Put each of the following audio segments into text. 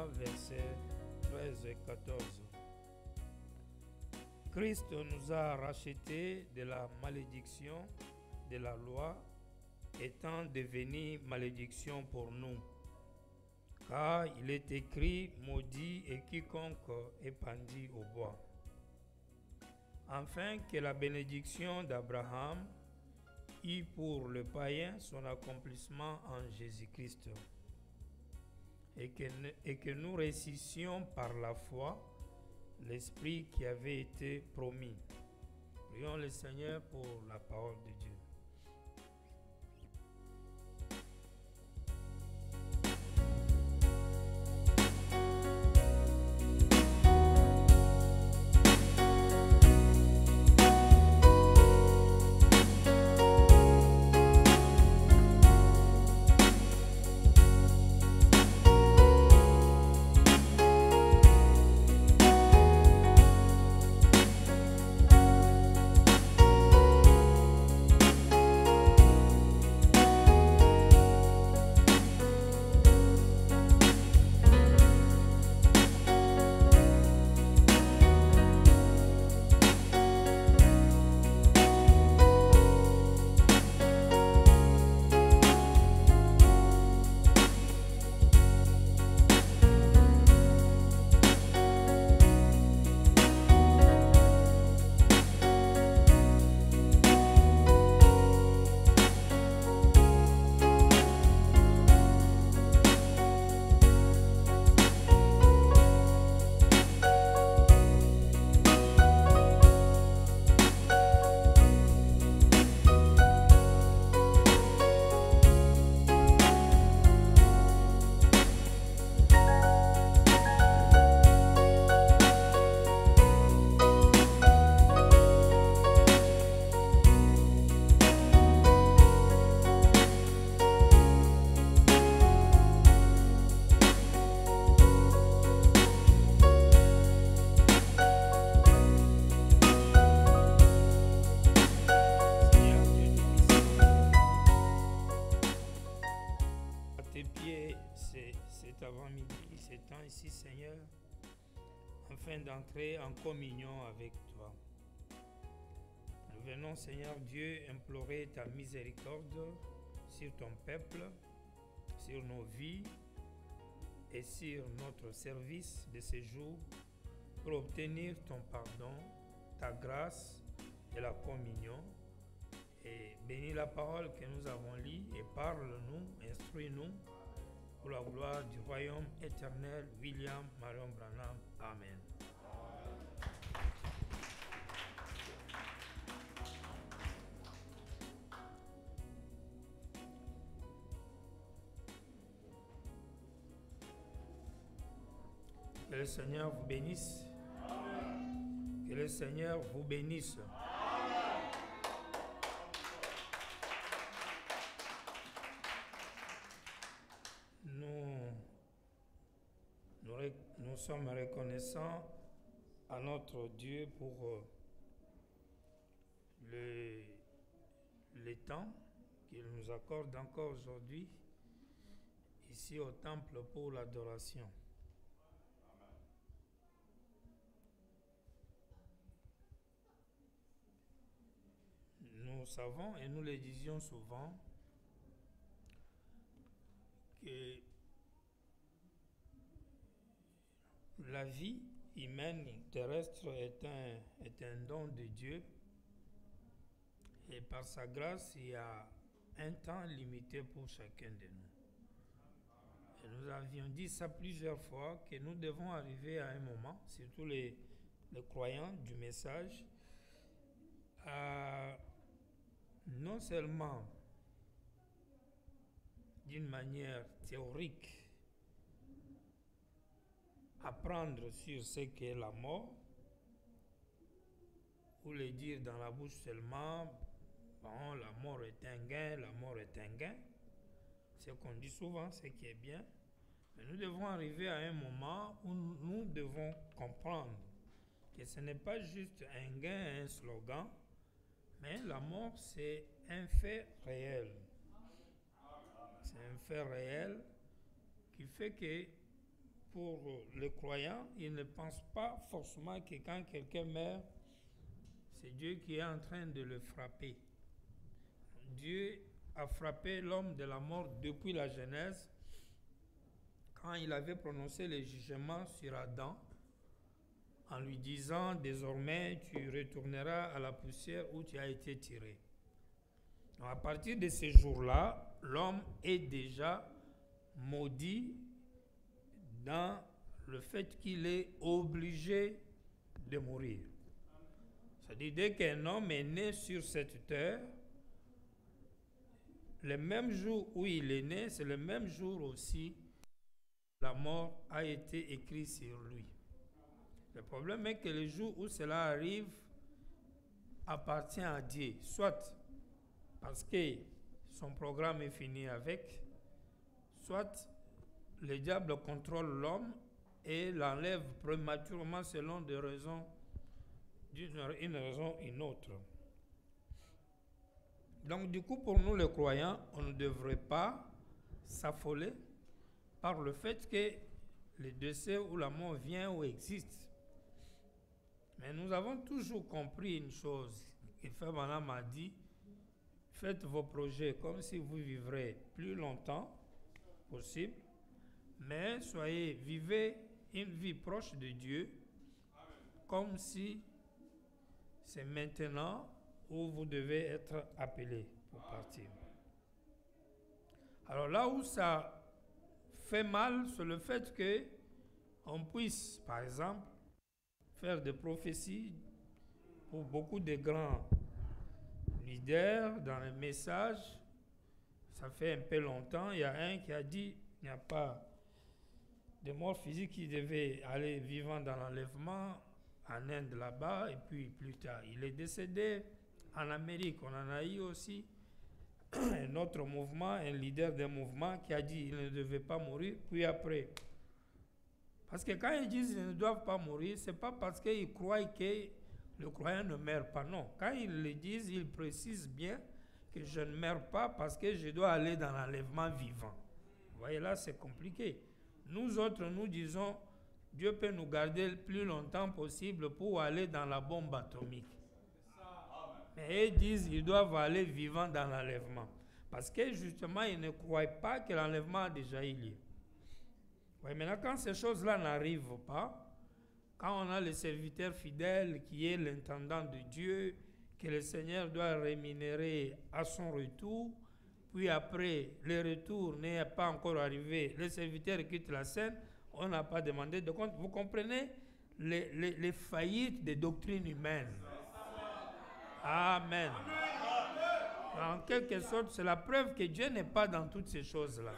versets 13 et 14. Christ nous a rachetés de la malédiction de la loi, étant devenu malédiction pour nous. Car il est écrit, maudit est quiconque est pendu au bois. Afin que la bénédiction d'Abraham eût pour le païen son accomplissement en Jésus-Christ, et que nous récissons par la foi l'Esprit qui avait été promis. Prions le Seigneur pour la parole de Dieu. Cet avant-midi, ce temps ici, Seigneur, afin d'entrer en communion avec toi. Nous venons, Seigneur Dieu, implorer ta miséricorde sur ton peuple, sur nos vies et sur notre service de ce jour pour obtenir ton pardon, ta grâce et la communion. Et bénis la parole que nous avons lue et parle-nous, instruis-nous pour la gloire du royaume éternel, William Marion Branham. Amen. Que le Seigneur vous bénisse. Que le Seigneur vous bénisse. Nous sommes reconnaissants à notre Dieu pour le temps qu'il nous accorde encore aujourd'hui ici au temple pour l'adoration. Nous savons et nous le disions souvent que la vie humaine terrestre est un don de Dieu, et par sa grâce, il y a un temps limité pour chacun de nous. Et nous avions dit ça plusieurs fois, que nous devons arriver à un moment, surtout les croyants du message, à non seulement d'une manière théorique, apprendre sur ce qu'est la mort, ou le dire dans la bouche seulement, bon, la mort est un gain, la mort est un gain. C'est ce qu'on dit souvent, ce qui est bien. Mais nous devons arriver à un moment où nous devons comprendre que ce n'est pas juste un gain, un slogan, mais la mort, c'est un fait réel. C'est un fait réel qui fait que pour les croyants, ils ne pensent pas forcément que quand quelqu'un meurt, c'est Dieu qui est en train de le frapper. Dieu a frappé l'homme de la mort depuis la Genèse, quand il avait prononcé le jugement sur Adam, en lui disant, désormais tu retourneras à la poussière où tu as été tiré. Donc, à partir de ce jour-là, l'homme est déjà maudit dans le fait qu'il est obligé de mourir. C'est-à-dire, dès qu'un homme est né sur cette terre, le même jour où il est né, c'est le même jour aussi la mort a été écrite sur lui. Le problème est que le jour où cela arrive appartient à Dieu, soit parce que son programme est fini avec, soit le diable contrôle l'homme et l'enlève prématurément selon des raisons, une raison ou une autre. Donc du coup, pour nous les croyants, on ne devrait pas s'affoler par le fait que le décès ou la mort vient ou existe. Mais nous avons toujours compris une chose, que Frère Branham a dit, faites vos projets comme si vous vivrez plus longtemps possible, mais vivez une vie proche de Dieu, comme si c'est maintenant où vous devez être appelé pour partir. Alors là où ça fait mal, c'est le fait qu'on puisse, par exemple, faire des prophéties pour beaucoup de grands leaders dans les messages. Ça fait un peu longtemps, il y a un qui a dit il n'y a pas de mort physique qui devait aller vivant dans l'enlèvement en Inde là-bas, et puis plus tard, il est décédé en Amérique. On en a eu aussi un autre mouvement, un leader d'un mouvement qui a dit qu'il ne devait pas mourir, puis après. Parce que quand ils disent qu'ils ne doivent pas mourir, ce n'est pas parce qu'ils croient que le croyant ne meurt pas, non. Quand ils le disent, ils précisent bien que je ne meurs pas parce que je dois aller dans l'enlèvement vivant. Vous voyez, là, c'est compliqué. Nous autres, nous disons, Dieu peut nous garder le plus longtemps possible pour aller dans la bombe atomique. Mais ils disent qu'ils doivent aller vivant dans l'enlèvement. Parce que justement, ils ne croient pas que l'enlèvement a déjà eu lieu. Oui, maintenant, quand ces choses-là n'arrivent pas, quand on a le serviteur fidèle qui est l'intendant de Dieu, que le Seigneur doit rémunérer à son retour, puis après, le retour n'est pas encore arrivé, le serviteur quitte la scène, on n'a pas demandé de compte. Vous comprenez les faillites des doctrines humaines. Amen. En quelque sorte, c'est la preuve que Dieu n'est pas dans toutes ces choses-là.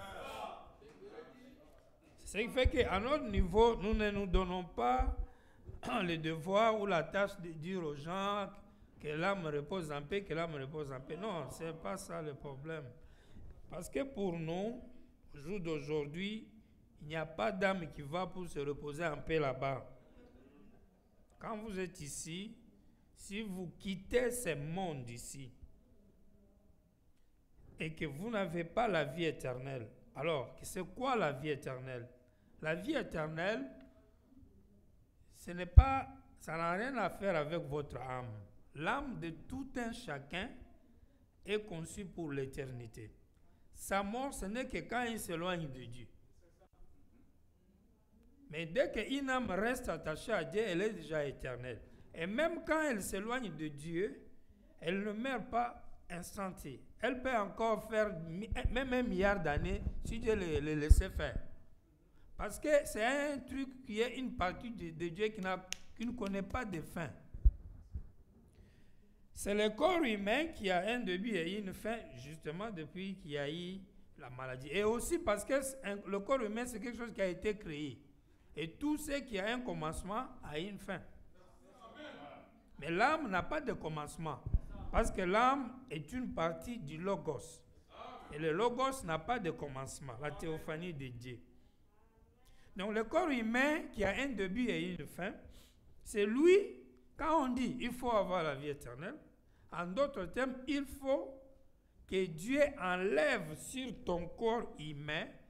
Ce qui fait qu'à notre niveau, nous ne nous donnons pas le devoir ou la tâche de dire aux gens que l'âme repose en paix, que l'âme repose en paix. Non, ce n'est pas ça le problème. Parce que pour nous, au jour d'aujourd'hui, il n'y a pas d'âme qui va pour se reposer en paix là-bas. Quand vous êtes ici, si vous quittez ce monde ici et que vous n'avez pas la vie éternelle, alors c'est quoi la vie éternelle? La vie éternelle, ça n'a rien à faire avec votre âme. L'âme de tout un chacun est conçue pour l'éternité. Sa mort, ce n'est que quand il s'éloigne de Dieu. Mais dès qu'une âme reste attachée à Dieu, elle est déjà éternelle. Et même quand elle s'éloigne de Dieu, elle ne meurt pas instantanée. Elle peut encore faire même 1 milliard d'années si Dieu le laissait faire. Parce que c'est un truc qui est une partie de Dieu qui ne connaît pas de fin. C'est le corps humain qui a un début et une fin, justement depuis qu'il y a eu la maladie. Et aussi parce que le corps humain, c'est quelque chose qui a été créé. Et tout ce qui a un commencement a une fin. Mais l'âme n'a pas de commencement. Parce que l'âme est une partie du Logos. Et le Logos n'a pas de commencement, la théophanie de Dieu. Donc le corps humain qui a un début et une fin, c'est lui, quand on dit il faut avoir la vie éternelle, en d'autres termes, il faut que Dieu enlève sur ton corps humain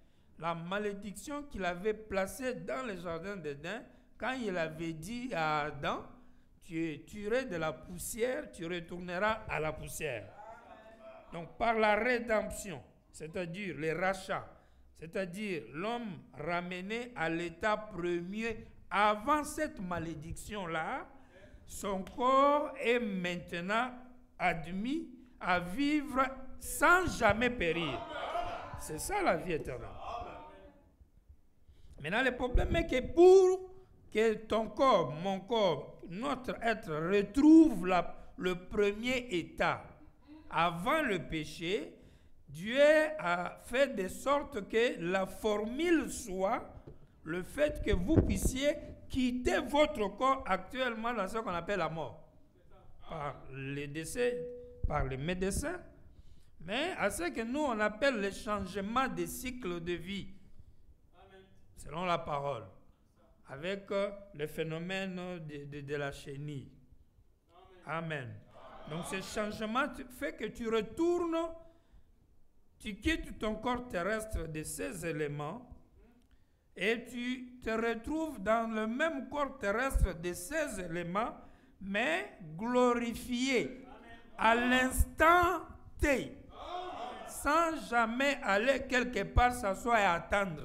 la malédiction qu'il avait placée dans le jardin d'Éden, quand il avait dit à Adam, tu tuerais de la poussière, tu retourneras à la poussière. Donc par la rédemption, c'est-à-dire les rachats, c'est-à-dire l'homme ramené à l'état premier avant cette malédiction-là, son corps est maintenant admis à vivre sans jamais périr. C'est ça la vie éternelle. Maintenant, le problème est que pour que ton corps, mon corps, notre être retrouve le premier état avant le péché, Dieu a fait de sorte que la formule soit le fait que vous puissiez quitter votre corps actuellement dans ce qu'on appelle la mort. Par les décès, par les médecins, mais à ce que nous on appelle le changement des cycles de vie, selon la parole, avec le phénomène de la chenille. Amen. Donc ce changement fait que tu retournes, tu quittes ton corps terrestre de ces éléments et tu te retrouves dans le même corps terrestre de ces éléments, mais glorifié à l'instant T, sans jamais aller quelque part s'asseoir et attendre.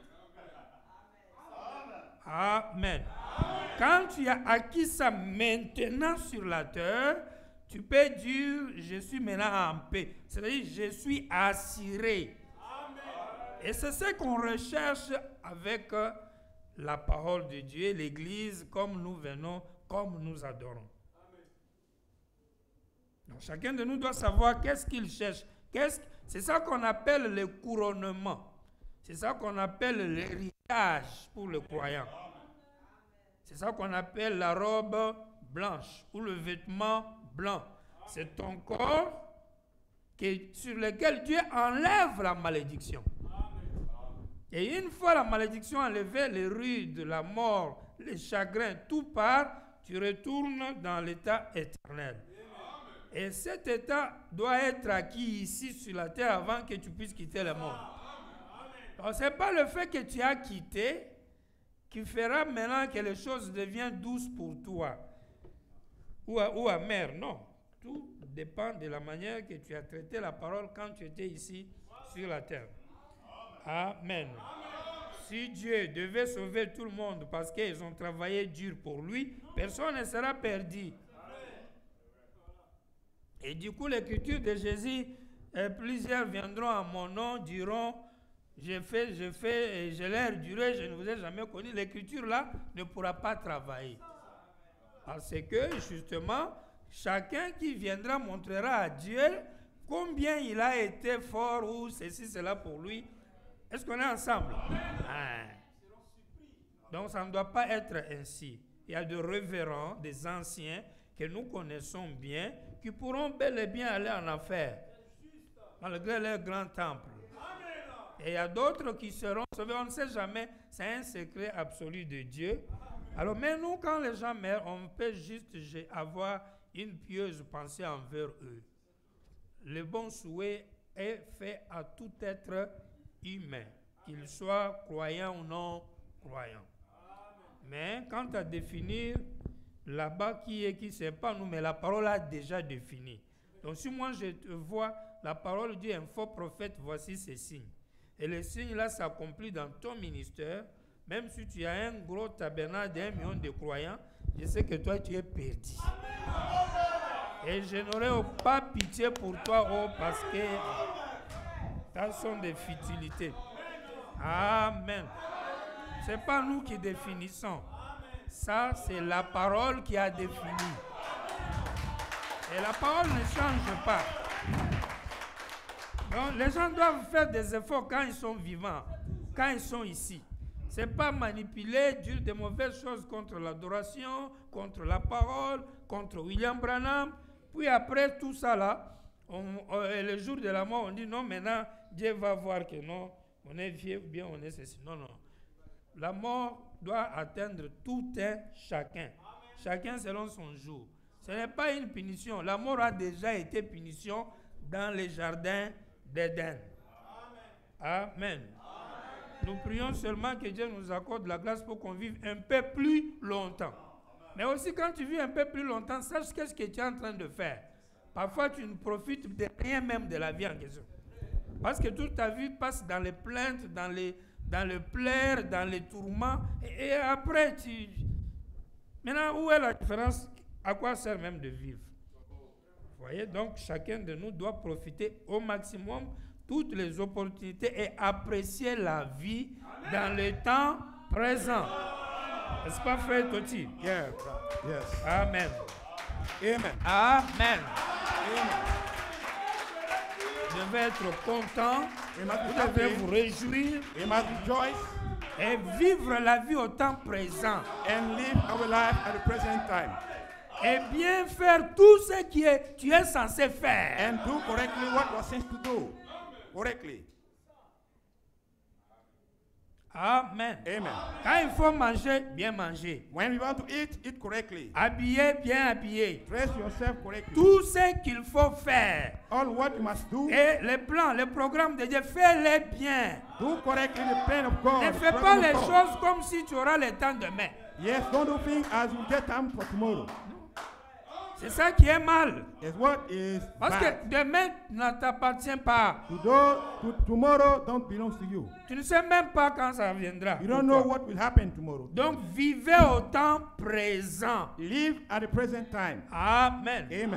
Amen. Quand tu as acquis ça maintenant sur la terre, tu peux dire, je suis maintenant en paix. C'est-à-dire, je suis assuré. Et c'est ce qu'on recherche avec la parole de Dieu, l'Église, comme nous venons, comme nous adorons. Donc, chacun de nous doit savoir qu'est-ce qu'il cherche. C'est ça qu'on appelle le couronnement. C'est ça qu'on appelle l'héritage pour le croyant. C'est ça qu'on appelle la robe blanche ou le vêtement blanc. C'est ton corps sur lequel Dieu enlève la malédiction. Et une fois la malédiction enlevée, les rudes, la mort, les chagrins, tout part, tu retournes dans l'état éternel. Et cet état doit être acquis ici sur la terre avant que tu puisses quitter le monde. Donc ce n'est pas le fait que tu as quitté qui fera maintenant que les choses deviennent douces pour toi ou amères. Non, tout dépend de la manière que tu as traité la parole quand tu étais ici sur la terre. Amen. Si Dieu devait sauver tout le monde parce qu'ils ont travaillé dur pour lui, personne ne sera perdu. Et du coup, l'écriture de Jésus, plusieurs viendront à mon nom, diront, j'ai fait, et je l'ai enduré, je ne vous ai jamais connu. L'écriture là ne pourra pas travailler. Parce que justement, chacun qui viendra montrera à Dieu combien il a été fort ou ceci, cela pour lui. Est-ce qu'on est ensemble? Donc ça ne doit pas être ainsi. Il y a des révérends, des anciens que nous connaissons bien, qui pourront bel et bien aller en affaires, malgré leur grand temple. Et il y a d'autres qui seront sauvés, on ne sait jamais, c'est un secret absolu de Dieu. Alors, mais nous, quand les gens meurent, on peut juste avoir une pieuse pensée envers eux. Le bon souhait est fait à tout être humain, qu'il soit croyant ou non croyant. Mais quant à définir là-bas qui est qui, c'est pas nous, mais la parole a déjà défini. Donc si moi je te vois, la parole dit un faux prophète, voici ces signes. Et les signes là s'accomplissent dans ton ministère, même si tu as un gros tabernacle d'1 million de croyants, je sais que toi tu es perdu. Et je n'aurai pas pitié pour toi, parce que ça sont des futilités. Amen. Ce n'est pas nous qui définissons. Ça, c'est la parole qui a défini. Et la parole ne change pas. Donc, les gens doivent faire des efforts quand ils sont vivants, quand ils sont ici. Ce n'est pas manipuler, dire de mauvaises choses contre l'adoration, contre la parole, contre William Branham. Puis après tout ça là, le jour de la mort, on dit non, maintenant Dieu va voir que non, on est vieux ou bien on est ceci. Non, non. La mort doit atteindre tout un chacun. Chacun selon son jour. Ce n'est pas une punition. La mort a déjà été punition dans les jardins d'Éden. Amen. Nous prions seulement que Dieu nous accorde la grâce pour qu'on vive un peu plus longtemps. Mais aussi quand tu vis un peu plus longtemps, sache qu'est-ce que tu es en train de faire. Parfois tu ne profites de rien même de la vie en question. Parce que toute ta vie passe dans les plaintes, dans le pleurs, dans les tourments. Et après, maintenant, où est la différence? À quoi sert même de vivre? Vous voyez, donc chacun de nous doit profiter au maximum toutes les opportunités et apprécier la vie dans le temps présent. N'est-ce pas, frère Toti? Yeah, yes. Amen. Amen. Amen. Amen. Je vais être content, We must be vous devez happy. vous réjouir We must rejoice et vivre la vie au temps présent. and live our life at the present time. Et bien faire tout ce que tu es censé faire. And do correctly what you are sent to do. Correctly. Amen. Amen. Quand il faut manger, bien manger. When you want to eat correctly. Habiller, bien habiller. Dress yourself correctly. Tout ce qu'il faut faire. All what you must do. Et les plans, les programmes de Dieu, fais-les bien. Do correctly the plan of God. Ne the fais pas program of les God. choses comme si tu auras le temps demain. Yes, don't do things as you get time for tomorrow. C'est ça qui est mal. It's what is Parce bad. que demain ne t'appartient pas. Tomorrow don't belong to you. Tu ne sais même pas quand ça viendra. You don't know what will happen tomorrow. Donc vivez au temps présent. Live at the present time. Amen. Amen.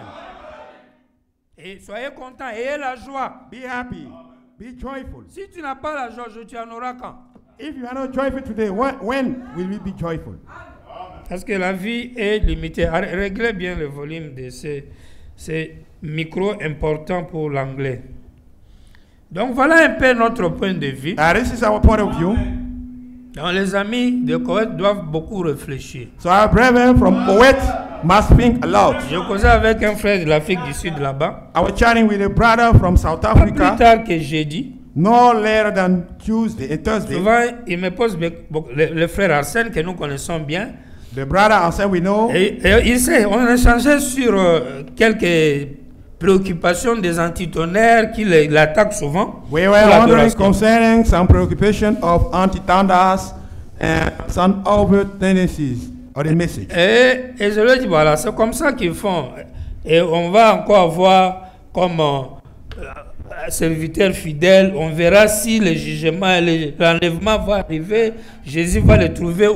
Et soyez contents, ayez la joie. Be happy. Be joyful. Si tu n'as pas la joie, tu en auras quand? If you are not joyful today, when will we be joyful? Parce que la vie est limitée. Réglez bien le volume de ces micros importants pour l'anglais. Donc voilà un peu notre point de vue. This is our point of view. Donc les amis de Koweït doivent beaucoup réfléchir. So our brethren from Kuwait must think a lot. Je causais avec un frère de l'Afrique du Sud là-bas. I was chatting with a brother from South Pas plus Africa. tard que jeudi. No later than Tuesday and Thursday. Souvent, il me pose le frère Arsène que nous connaissons bien. The brother Arsène we know. Et il sait, on a échangé sur quelques préoccupations des antitonnerres qui l'attaquent souvent. We were wondering concerning some preoccupation of anti-thunders and some other tendencies of the message. Et je lui ai dit, voilà, c'est comme ça qu'ils font. Et on va encore avoir comme serviteur fidèle, on verra si le jugement, l'enlèvement va arriver, Jésus va le trouver.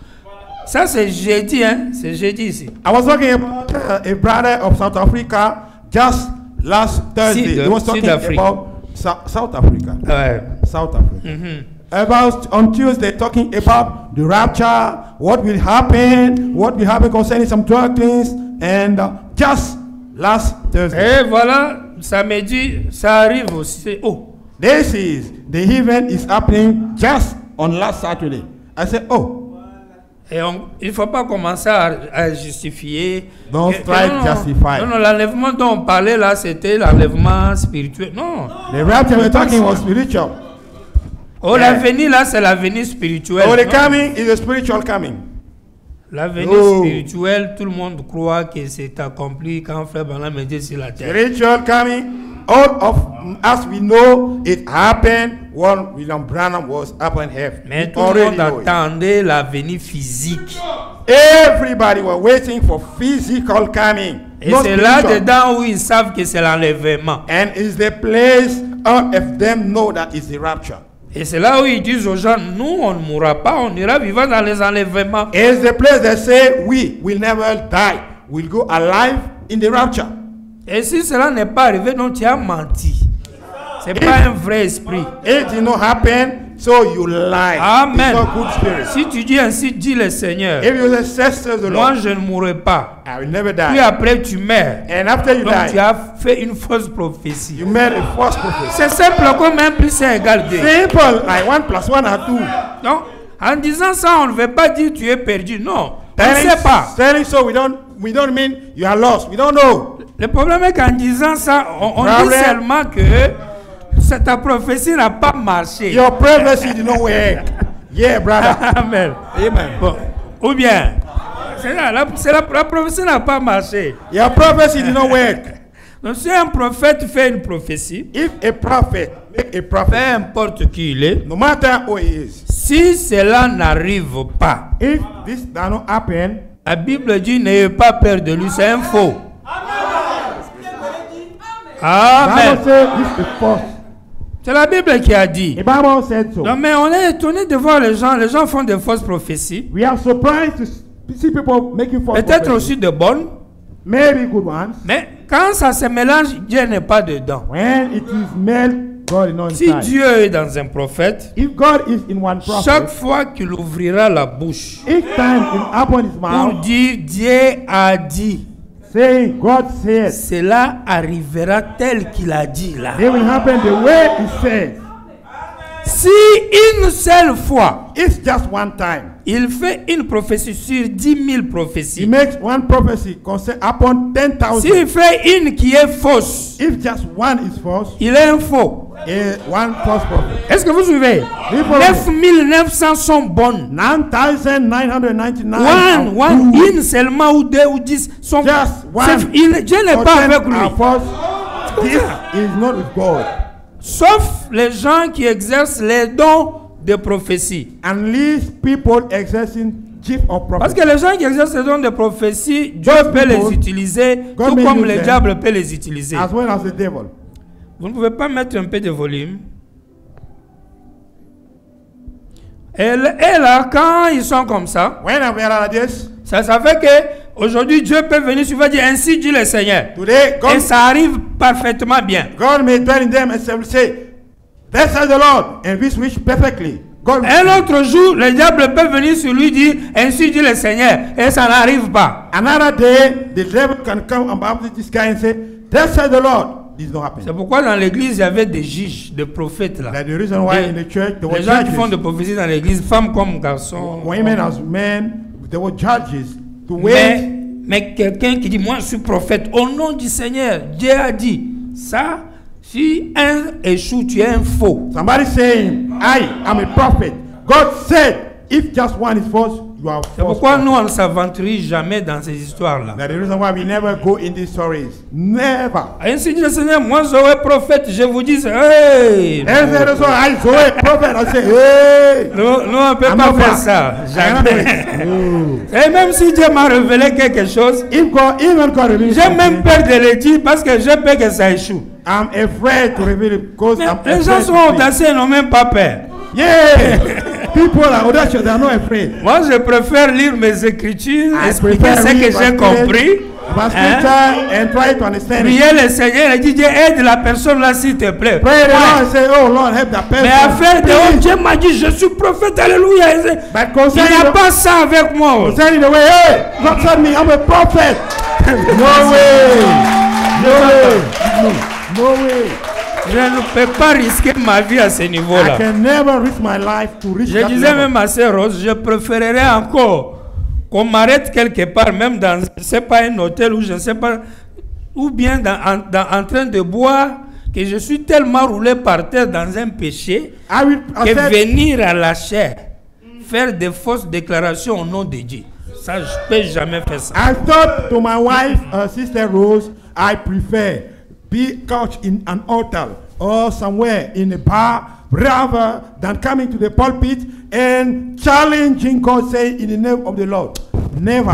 Ça c'est jeudi, hein? C'est jeudi ici. I was talking about a brother of South Africa just last Thursday. He was talking about South Africa. Ouais. South Africa. About on Tuesday, talking about the rapture, what will happen concerning some drug things, and just last Thursday. Et voilà, samedi, ça arrive aussi. Oh. This is the event is happening just on last Saturday. I said, oh. Et il ne faut pas commencer à justifier. Don't try to justify. Non, l'enlèvement dont on parlait là, c'était l'enlèvement spirituel. Non. The rapture we're talking was spiritual. Oh, yeah. L'avenir là, c'est l'avenir spirituel. Oh, the coming is a spiritual coming. L'avenir spirituel, tout le monde croit que c'est accompli quand Frère Branham était sur la terre. Spiritual coming, all of us we know it happened when William Branham was up in heaven. Mais tout le monde attendait l'avenir physique. Everybody was waiting for physical coming. Et c'est là-dedans où ils savent que c'est l'enlèvement. And is the place all of them know that is the rapture. Et c'est là où ils disent aux gens, nous on ne mourra pas, on ira vivant dans les enlèvements. It's the place they say we will never die, we'll go alive in the rapture. Et si cela n'est pas arrivé, donc tu as menti. C'est pas un vrai esprit. It did not happen, so you lie. Amen. It's not good spirit. Si tu dis ainsi, dit le Seigneur. If you say, the moi Lord, je ne mourrai pas. I will never die. Puis après tu meurs. And after you donc die, tu as fait une fausse prophétie. You made a false prophecy. C'est simple comme 1 plus 1 égale 2. Simple, like 1 plus 1 are 2. Donc, en disant ça, on ne veut pas dire tu es perdu. Non, on ne sait pas. Telling so we don't mean you are lost. We don't know. Le problème est qu'en disant ça, on dit seulement que ta prophétie n'a pas marché. Your prophecy did not work. Yeah, brother. Amen. Amen. Bon. Ou bien, la prophétie n'a pas marché. Your prophecy did not work. Donc, si un prophète fait une prophétie, if a prophet make a peu prophet, importe qui il est, no matter who he is, si cela n'arrive pas, if this does not happen, la Bible dit n'ayez pas peur de lui, c'est un faux. Amen. Bible says this is false. C'est la Bible qui a dit. The Bible said so. Non, mais on est étonné de voir les gens font de fausses prophéties. We are surprised to see people making false Peut-être prophecies. aussi de bonnes, Maybe good ones. mais quand ça se mélange, Dieu n'est pas dedans. When it is male, God is not Si inside. Dieu est dans un prophète, If God is in one chaque prophet, fois qu'il ouvrira la bouche each time he open his pour mouth, dire Dieu a dit, saying God said, cela arrivera tel qu'il a dit là. it will happen the way he says. Si une seule fois, It's just one time. il fait une prophétie sur 10 000 He prophéties. makes one prophecy upon 10,000. S'il fait une qui est fausse, If just one is false, il est un faux. one false prophet. Est-ce que vous suivez? 9900 sont bonnes. 9,999. Une seulement ou deux ou 10 sont Just one. Dieu n'est pas avec lui. Are false. This is not with God. Sauf les gens qui exercent les dons de prophétie. Unless people exercising gift of Parce prophecy. que les gens qui exercent les dons de prophétie, Dieu Those peut les people, utiliser, God tout may comme use le them. diable peut les utiliser. As well as the devil. Vous ne pouvez pas mettre un peu de volume. Et là, quand ils sont comme ça, When we are like this, ça fait que aujourd'hui Dieu peut venir sur vous et dire ainsi dit le Seigneur. today Et God, ça arrive parfaitement bien. God may dwell in them and say, "Thus says the Lord," and which perfectly. God. Un autre jour, le diable peut venir sur lui et dire ainsi dit le Seigneur. Et ça n'arrive pas. Another day, the devil can come about this guy and say, "Thus says the Lord." This not happen. C'est pourquoi dans l'église il y avait des juges, des prophètes là. That's the reason why in the church there were Les gens qui font judges, des prophéties dans l'église, femmes comme garçons. women as men. There were judges to wait. Mais quelqu'un qui dit moi je suis prophète au nom du Seigneur, Dieu a dit ça. Si un échoue, tu es un faux. Somebody saying, "I am a prophet." God said, "If just one is false, you are C'est false." pourquoi nous on ne s'aventurise jamais dans ces histoires là. That's the reason why we never go in these stories. Never. Ainsi dit le Seigneur, moi Zoé prophète, je vous dis, hey! And the reason I saw a prophet, I say, "Hey." Nous on ne peut I'm pas not faire back. ça. I am not Jamais. it. Et même si Dieu m'a révélé quelque chose, If God, even God reveals j'ai même something, peur de le dire parce que j'ai peur que ça échoue. I'm afraid to reveal it because Mais I'm les afraid gens to sont speak. audacieux, ils n'ont même pas peur. Yeah. People are audacious, they are not afraid. Moi, je préfère lire mes écritures, I expliquer prefer ce que read j'ai my compris, But scripture and try to understand it. prier le Seigneur et dire Dieu, aide la personne là s'il te plaît. Pray the Ouais. Lord and say, "Oh Lord, help that person." Mais à faire de oh, Please. Dieu m'a dit je suis prophète, alléluia. But Il n'y concerning a pas ça avec moi. concerning the way, hey, God sent me, I'm a prophet. No way. No way. No way. Je ne peux pas risquer ma vie à ce I niveau-là. can never risk my life to reach Je that disais level. même à Sœur Rose, je préférerais encore qu'on m'arrête quelque part, même dans, je ne sais pas, un hôtel ou je ne sais pas, ou bien en train de boire, que je suis tellement roulé par terre dans un péché, I will que accept. venir à la chair, faire des fausses déclarations au nom de Dieu. Ça, je ne peux jamais faire ça. I thought to my wife, Sister Rose, I prefer be couched in an altar or somewhere in a bar rather than coming to the pulpit and challenging God, saying in the name of the Lord. Never.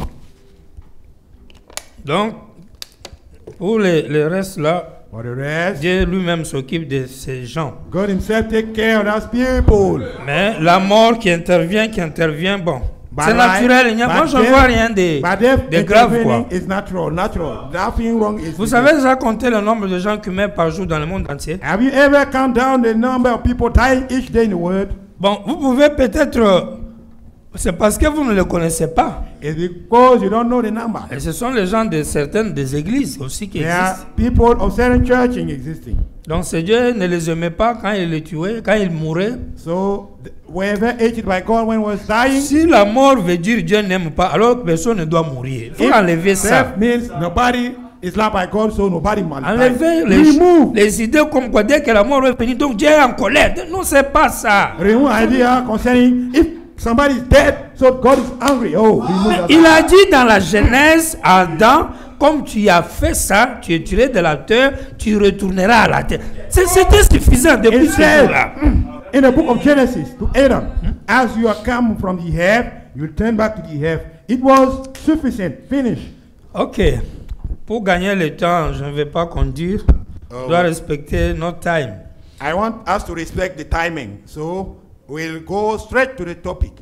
Donc, pour le reste là, For the rest, Dieu lui-même s'occupe de ces gens. God Himself take care of those people. Mais la mort qui intervient, bon. But C'est naturel, il n'y a moi je ne vois rien de grave quoi. Is natural. Nothing wrong is. Vous savez déjà compter le nombre de gens qui meurent par jour dans le monde entier? Have you ever count down the number of people dying each day in the world? Bon, vous pouvez peut-être... c'est parce que vous ne le connaissez pas. It's because you don't know the number. Et ce sont les gens de certaines des églises aussi qui There are existent. people of certain church existing. Donc ce Dieu ne les aimait pas quand il les tuait, quand il mourait. So whoever hated by God when he was dying, Si la mort veut dire Dieu n'aime pas, alors personne ne doit mourir. Il faut enlever ça. death means nobody is loved by God, so nobody must die. Enlever Remove. les idées comme quoi dès que la mort est venue, donc Dieu est en colère. Non, c'est pas ça. Remove idea concerning if somebody is dead, so God is angry. Oh, remove that. Il a dit dans la Genèse à Adam, comme tu as fait ça, tu es tiré de la terre, tu retourneras à la terre. C'était suffisant depuis It ce said jour-là. in the book of Genesis to Adam, as you are come from the earth, you will turn back to the earth. It was sufficient. Finish. Ok. Pour gagner le temps, je ne vais pas conduire. Je dois respecter notre time. I want us to respect the timing, so we'll go straight to the topic.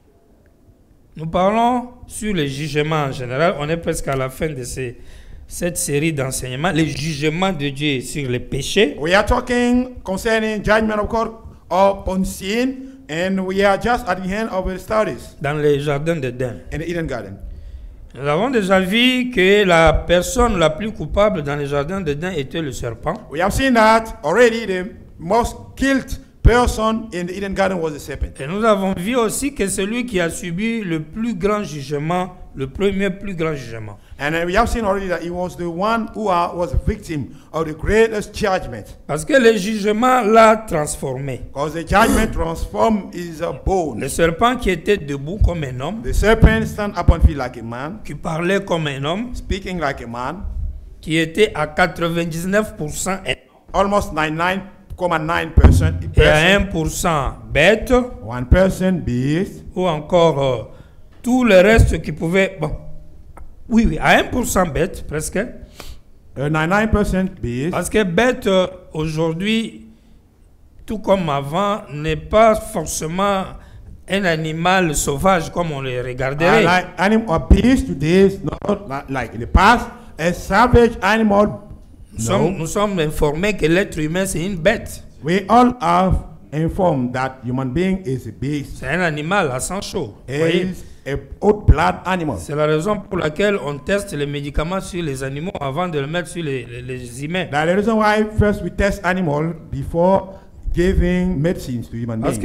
Nous parlons sur les jugements en général. On est presque à la fin de cette série d'enseignements. Les jugements de Dieu sur les péchés. We are talking concerning judgment of God upon sin, and we are just at the end of the studies Dans les jardins d'Éden. in the Eden Garden. Nous avons déjà vu que la personne la plus coupable dans les jardins d'Éden était le serpent. We have seen that already. The most guilty person in the Eden Garden was the serpent. Et nous avons vu aussi que celui qui a subi le plus grand jugement, le premier plus grand jugement. And we have seen already that he was the one who was a victim of the greatest judgment. Parce que le jugement l'a transformé. Because the judgment transformed his bone. Le serpent qui était debout comme un homme, The serpent stand upon feet like a man, qui parlait comme un homme, speaking like a man, qui était à 99% un homme, almost 99.9% et à person, 1% bête, 1% beast, ou encore tout le reste qui pouvait... Bon, oui, à 1% bête, presque. 99% beast. Parce que bête, aujourd'hui, tout comme avant, n'est pas forcément un animal sauvage comme on le regarderait. Like animal beast today is not like in the past. A savage animal. Nous sommes informés que l'être humain, c'est une bête. We all have informed that human being is a beast. C'est un animal à sang chaud. Vous voyez? Is a hot blood animal. C'est la raison pour laquelle on teste les médicaments sur les animaux avant de le mettre sur les humains. That's the reason why first we test animal before giving medicines to human Parce beings.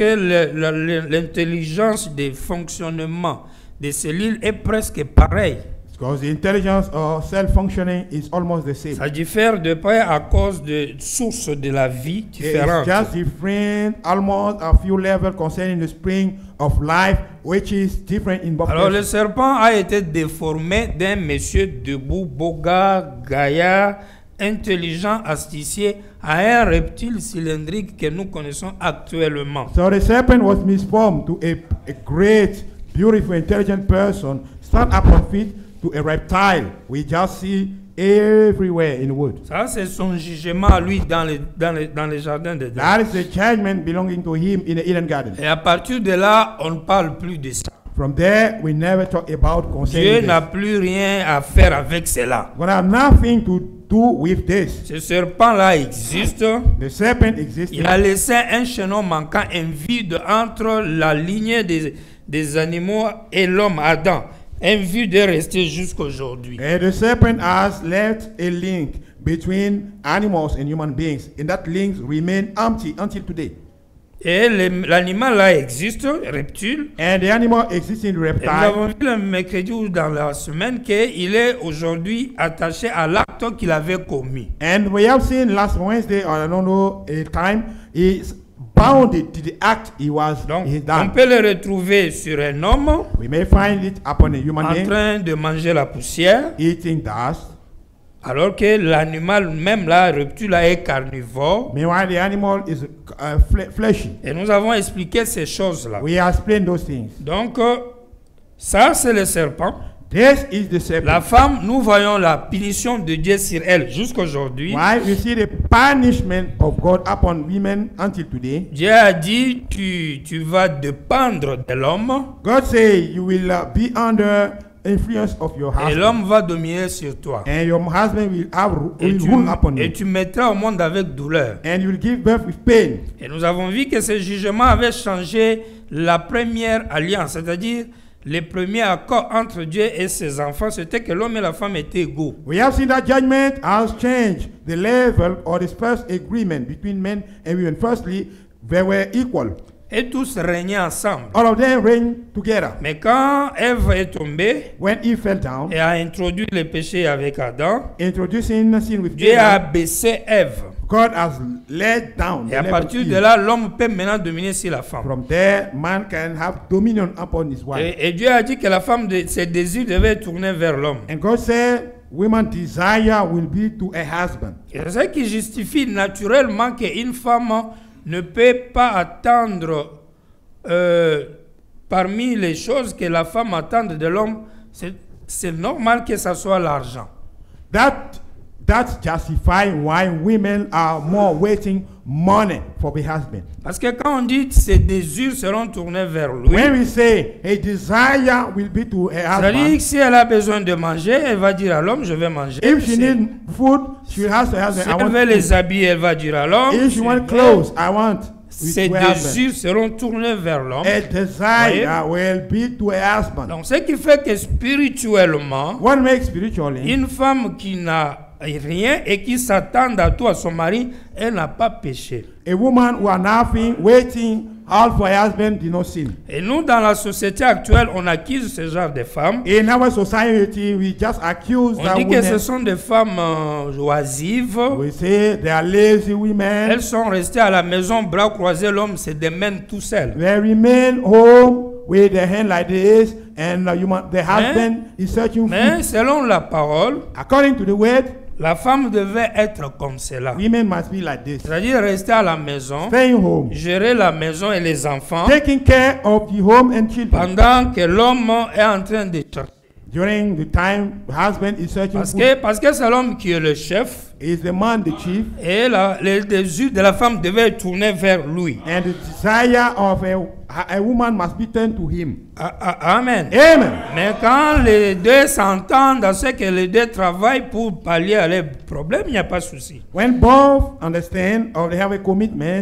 que l'intelligence des fonctionnements des cellules est presque pareille. Because the intelligence or cell functioning is almost the same. Ça diffère de près à cause de sources de la vie It's différentes. just different, almost a few levels concerning the spring of life, which is different in both Alors le persons. serpent a été déformé d'un monsieur debout, beau gars, gaillard, intelligent, astucieux, à un reptile cylindrique que nous connaissons actuellement. So the serpent was misformed to a great, beautiful, intelligent person, stand up on feet to a reptile we just see everywhere in the wood. Ça, c'est son jugement à lui dans les jardins de Dieu. That is the judgment belonging to him in the Eden Garden. Et à partir de là, on ne parle plus de ça. From there, we never talk about Dieu concerning n'a this. plus rien à faire avec cela. We have nothing to do with this. Ce serpent-là existe. The serpent exists. Il a laissé un chaînon manquant, un vide entre la lignée des animaux et l'homme Adam. Un vide est resté jusqu'aujourd'hui. And the serpent has left a link between animals and human beings, and that link remains empty until today. Et l'animal là existe, reptile. And the animal exists in the Et nous reptile. avons vu le mercredi ou dans la semaine qu'il est aujourd'hui attaché à l'acte qu'il avait commis. And we have seen last Wednesday, or I don't know, a time, is bounded to the act he was Donc, he on done. peut le retrouver sur un homme We may find it upon a human en being train de manger la poussière, eating dust. alors que l'animal même là, reptile là, est carnivore. Meanwhile, the animal is fleshy. Et nous avons expliqué ces choses-là. We explain those things. Donc, ça c'est le serpent. This is the serpent. La femme, nous voyons la punition de Dieu sur elle jusqu'aujourd'hui. Why we see the punishment of God upon women until today. Dieu a dit, tu vas dépendre de l'homme God say you will be under influence of your et husband, l'homme va dominer sur toi. and your husband will Et rule upon et you, tu mettras au monde avec douleur. and you will give birth with pain. Et nous avons vu que ce jugement avait changé la première alliance, c'est-à-dire les premiers accords entre Dieu et ses enfants, c'était que l'homme et la femme étaient égaux. We have seen that judgment has changed the level or the first agreement between men and women. Firstly, they were equal. Et tous régnaient ensemble. All of them reigned together. Mais quand Ève est tombée When Eve fell down, et a introduit le péché avec Adam, introducing sin with Dieu a Adam, baissé Ève. God has laid down Et the à level partir of de Eve. là, l'homme peut maintenant dominer sur la femme. From there, man can have dominion upon his wife. Et Dieu a dit que la femme, ses désirs devaient tourner vers l'homme. And God said woman's desire will be to a husband. C'est ce qui justifie naturellement qu'une femme ne peut pas attendre parmi les choses que la femme attend de l'homme, c'est normal que ce soit l'argent. That justifies why women are more waiting money for the husband. Parce que quand on dit ses désirs seront tournés vers lui, When we say a desire will be to a c'est-à-dire que husband, si elle a besoin de manger, elle va dire à l'homme, je vais manger. if she needs food, she has to Si husband. I elle want veut les food. habiller, elle va dire à l'homme. If she wants clothes, I want Ses to a husband. désirs seront tournés vers l'homme. A desire will be to a husband. Donc, ce qui fait que spirituellement, What makes spiritually une femme qui n'a rien et qui s'attend à tout à son mari, elle n'a pas péché. a woman who are nothing, waiting all for a husband, did not sin. Et nous, dans la société actuelle, on accuse ce genre de femmes. In our society, we just accuse On that dit que ce women. sont des femmes oisives. We say they are lazy women. Elles sont restées à la maison, bras croisés, l'homme se démène tout seul. They remain home with their hand like this, and the husband is searching Mais food. selon la parole, According to the word, la femme devait être comme cela. women must be like this, C'est-à-dire rester à la maison, staying home, gérer la maison et les enfants, taking care of the home and children. pendant que l'homme est en train de chercher. During the time the husband is searching food, Parce que c'est l'homme qui est le chef, is the man the chief, et les désirs de la femme devaient tourner vers lui. and the desire of a woman must be turned to him. Amen. Amen. Mais quand les deux s'entendent à ce que les deux travaillent pour pallier à leurs problèmes, il n'y a pas de souci. When both understand or they have a commitment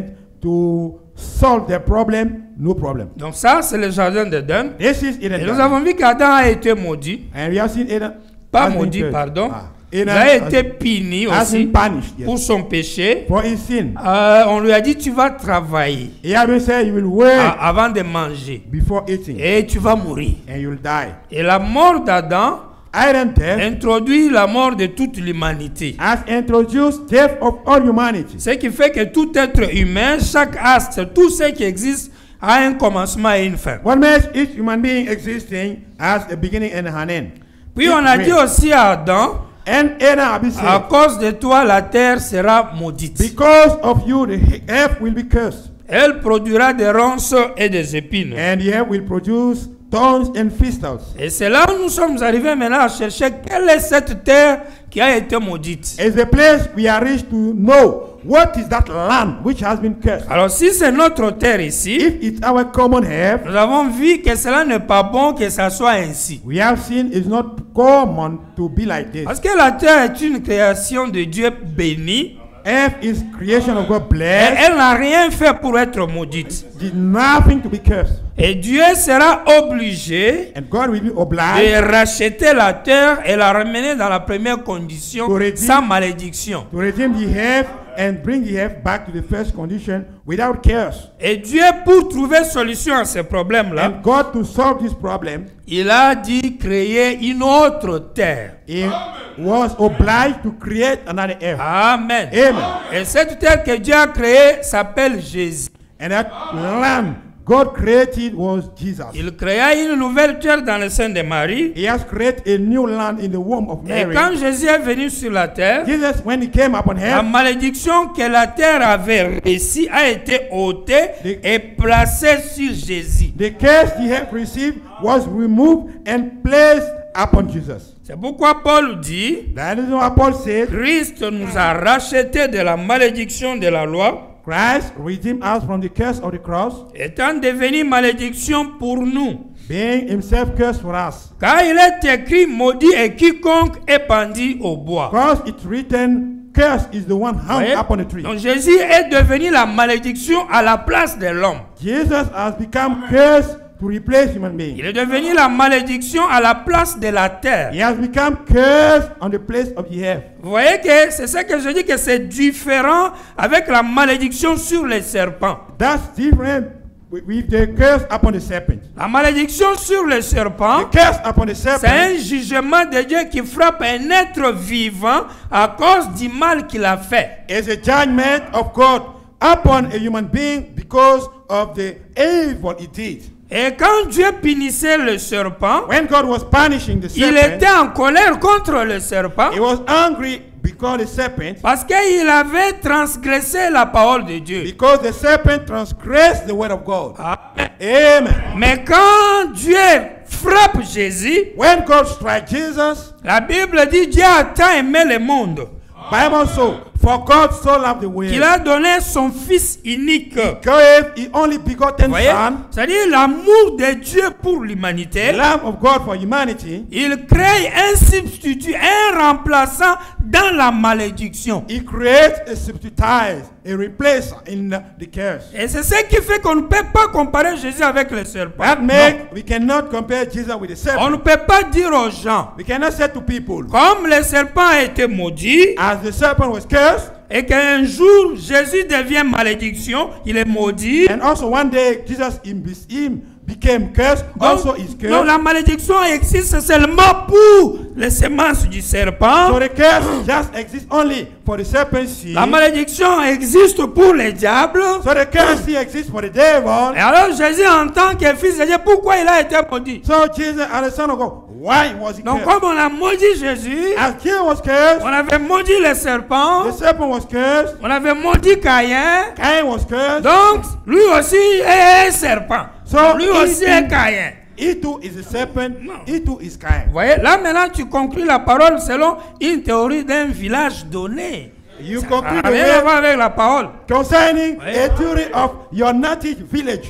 to solve their problem, no problem. Donc ça, c'est le jardin d'Éden. This is Eden. Et nous avons vu qu'Adam a été maudit. And we have seen Eden. Pas has been maudit, cursed. pardon. Il Eden a été puni has aussi been punished, yes, pour son péché. for his sin. On lui a dit, tu vas travailler He has been said, you will work avant de manger. before eating, Et tu vas mourir. and you will die. Et la mort d'Adam Adam death introduit la mort de toute l'humanité. has introduced death of all humanity. Ce qui fait que tout être humain, chaque astre, tout ce qui existe a un commencement et une fin. What makes each human being existing has a beginning and an end. Puis on a dit aussi à Adam, And Adam has been à said, cause de toi, la terre sera maudite. because of you, the earth will be cursed, Elle produira des ronces et des épines. and the earth will produce thorns and thistles. Et c'est là où nous sommes arrivés maintenant à chercher quelle est cette terre qui a été maudite. It's the place we are reached to know what is that land which has been cursed. Alors si c'est notre terre ici, If it's our common earth, nous avons vu que cela n'est pas bon que ça soit ainsi. we have seen it's not common to be like this. Parce que la terre est une création de Dieu bénie. Earth is creation of God Et blessed. elle n'a rien fait pour être maudite. Did nothing to be cursed. Et Dieu sera obligé And God will be de obliged racheter la terre et la ramener dans la première condition To redeem- sans malédiction. to redeem the earth and bring the earth back to the first condition without curse. Et Dieu, pour trouver solution à ces problèmes-là, And God, to solve this problem, il a dit créer une autre terre. He was obliged to create another earth. Amen. Amen. Et cette terre que Dieu a créée s'appelle Jésus. And that land God created was Jesus. Il créa une nouvelle terre dans le sein de Marie. He has created a new land in the womb of Et Mary. quand Jésus est venu sur la terre, Jesus, when he came upon la earth, malédiction que la terre avait reçue a été ôtée et placée sur Jésus. the curse he had received was removed and placed upon Jesus. C'est pourquoi Paul dit, That is what Paul said. Christ nous a rachetés de la malédiction de la loi, Christ redeemed us from the curse of the cross, étant devenu malédiction pour nous. being himself cursed for us. Car il est écrit, maudit est quiconque est pendu au bois. Because it's written, cursed is the one hung Voyez? upon the tree. Donc Jésus est devenu la malédiction à la place de l'homme. Jesus has become cursed to replace human beings. Il est devenu la malédiction à la place de la terre. He has become cursed on the place of the earth. Vous voyez que c'est ça que je dis que c'est différent avec la malédiction sur les serpents. That's different with the curse upon the serpent. La malédiction sur les serpents, The curse upon the c'est serpent un jugement de Dieu qui frappe un être vivant à cause du mal qu'il a fait. is a judgment of God upon a human being because of the evil he did. Et quand Dieu punissait le serpent, when God was punishing the il serpent, était en colère contre le serpent he was angry because the serpent, parce qu'il avait transgressé la parole de Dieu. because the serpent transgressed the word of God. Amen. Amen. Mais quand Dieu frappe Jésus, When God struck Jesus, la Bible dit Dieu a tant aimé le monde Bible so, for God so loved the world, qu'il a donné son Fils unique. he gave his only begotten Voyez, Son, c'est-à-dire l'amour de Dieu pour l'humanité. the love of God for humanity. Il crée un substitut, un remplaçant dans la malédiction. He creates a substitute, a replacer in the curse. Et c'est ce qui fait qu'on ne peut pas comparer Jésus avec le serpent. That Non. make we cannot compare Jesus with the On ne serpent. peut pas dire aux gens, We cannot say to people, comme le serpent a été maudit, as the serpent was cursed, et qu'un jour Jésus devient malédiction, il est maudit. and also one day Jesus him became cursed, also is Donc, cursed. la malédiction existe seulement pour les semences du serpent. So the curse just exists only for the serpent seed. La malédiction existe pour les diables. So the curse still exists for the devil. Et alors Jésus en tant que fils de Dieu, pourquoi il a été maudit? So Jesus and the Son of God, why was he Donc cursed? comme on a maudit Jésus, As Jesus was cursed, on avait maudit le serpent, the serpent was cursed, on avait maudit Caïn, Cain was cursed. donc lui aussi est un serpent. So, Lui aussi est Caïn. He too is a serpent, No. he too is Cain. Vous voyez, là maintenant tu conclus la parole selon une théorie d'un village donné. You Ça conclude n'a the rien à way voir avec la parole. concerning Ouais. a theory of your native village.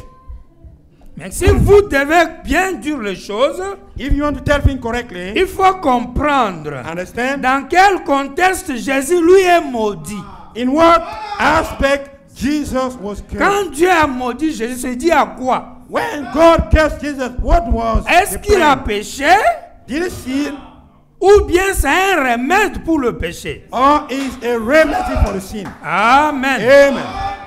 Mais si vous devez bien dire les choses, If you want to tell things correctly, il faut comprendre understand dans quel contexte Jésus lui est maudit. in what aspect Jesus was cursed. Quand Dieu a maudit Jésus, c'est dit à quoi? When God cursed Jesus, what was Est-ce the qu'il a plan? péché Did he sin, ou bien c'est un remède pour le péché? or is a remedy for the sin? Amen. Amen.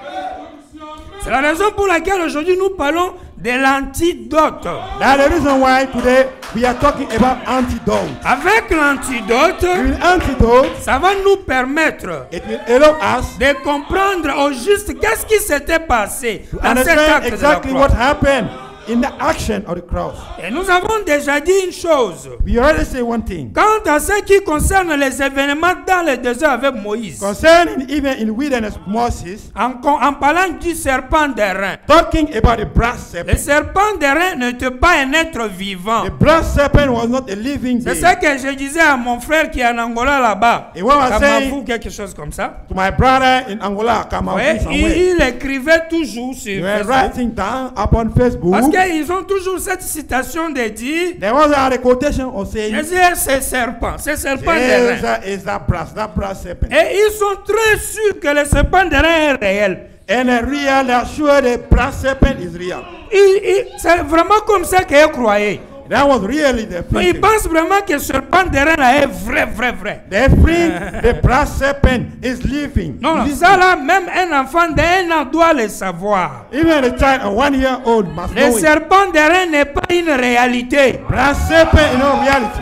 C'est la raison pour laquelle aujourd'hui nous parlons de l'antidote. That's the reason why today we are talking about antidote. Avec l'antidote, With antidote, ça va nous permettre it will allow us de comprendre au juste qu'est-ce qui s'était passé to dans cet understand acte de la exactly croix. what happened in the action of the cross. Et nous avons déjà dit une chose. We already say one thing. Quant à ce qui concerne les événements dans le désert avec Moïse, Concerning even in wilderness Moses, en parlant du serpent d'airain, talking about the brass le serpent. serpent d'airain n'était pas un être vivant. The brass serpent was not a living C'est being. ce que je disais à mon frère qui est en Angola là-bas. Et what I was saying Kamavou, quelque chose comme ça. to my brother in Angola, Kamavu, Ouais, somewhere. il écrivait toujours sur You were Facebook. writing down upon Facebook. Parce qu'ils ont toujours cette citation de dire There was a quotation of saying, Jésus est ce serpent d'airain. Jesus is that brass serpent. Et ils sont très sûrs que le serpent d'airain est réel. And real, they are sure the brass serpent is real. C'est vraiment comme ça qu'ils croyaient. That was really the Donc, ils thinking. pensent vraiment que le serpent d'airain là est vrai. They think the brass serpent is living. Non, Living. ça là, même un enfant d'1 an doit le savoir. Even a child of 1 year old must Le know it. serpent d'airain n'est pas une réalité. Brass serpent is no reality.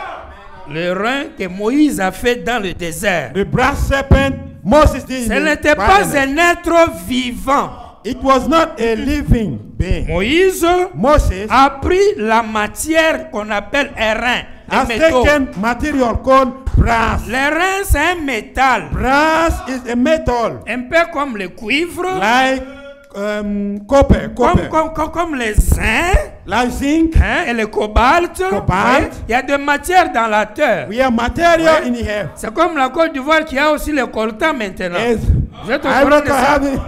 Le rein que Moïse a fait dans le désert, The brass serpent Moses did in ce the n'était pas wilderness. un être vivant. It was not a living being. Moïse Moses a pris la matière qu'on appelle airain, has un métaux. taken material called brass. L'airain, c'est un métal, Brass is a metal un peu comme le cuivre, like copper, comme les zinc like zinc. et le cobalt. Cobalt. Il y a de matière dans la terre. We have material Ouais. in here. C'est comme la Côte d'Ivoire qui a aussi le coltan maintenant. Yes. Vous êtes au I'm courant not de ça? having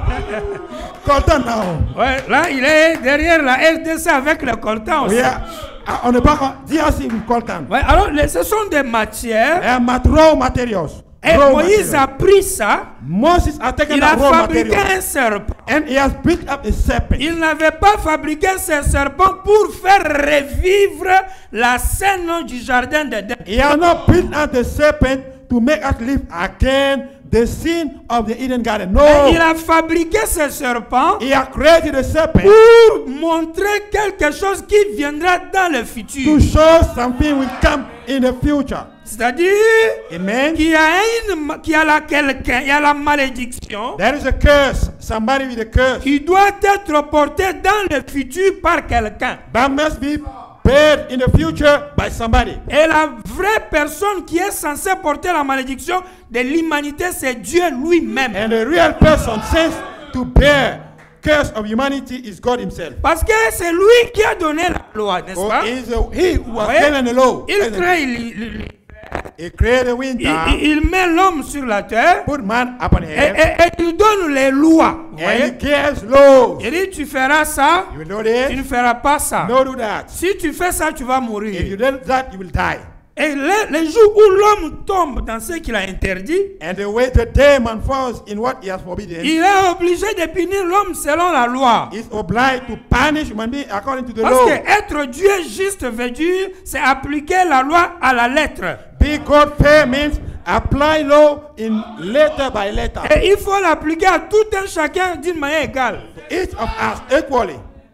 coltan now. Ouais, là, il est derrière la RDC avec le coltan aussi. We are on the back of DRC with coltan. Ouais, alors, ce sont des matières. Raw materials. Et Raw Moïse materials. a pris ça. Moses has taken Il the a raw fabriqué material un serpent. and he has built up a serpent. Il n'avait pas fabriqué ce serpent pour faire revivre la scène du jardin d'Éden. He has not built up the serpent to make us live again the sin of the Eden Garden. Mais No. il a fabriqué ce serpent He has created a serpent pour montrer quelque chose qui viendra dans le to futur. show something will come in the future. C'est-à-dire Amen. qu'il y a quelqu'un, il y a la malédiction There is a curse. Somebody with a curse. qui doit être portée dans le futur par quelqu'un. That must be paid in the future by somebody. Et la vraie personne qui est censée porter la malédiction de l'humanité, c'est Dieu lui-même. And the real person sent to bear curse of humanity is God himself. Parce que c'est lui qui a donné la loi, n'est-ce Oh, pas? he who was Ouais. given the law. Il crée, He created the winter, il met l'homme sur la terre put man upon earth, et il donne les lois. Vous and he voyez? gives laws. Il dit, tu feras ça, You will do tu ne this, feras pas ça. no do that. Si tu fais ça, tu vas If you mourir. do that, you will die. Et les jours où l'homme tombe dans ce qu'il a interdit, And the day man falls in what he has forbidden, il est obligé de punir l'homme selon la loi. is obliged to punish human being according to the Parce law. que être Dieu juste veut dire, c'est appliquer la loi à la lettre. Be God fair means apply law in letter by letter. Et il faut l'appliquer à tout un chacun d'une manière égale. Each of us equally.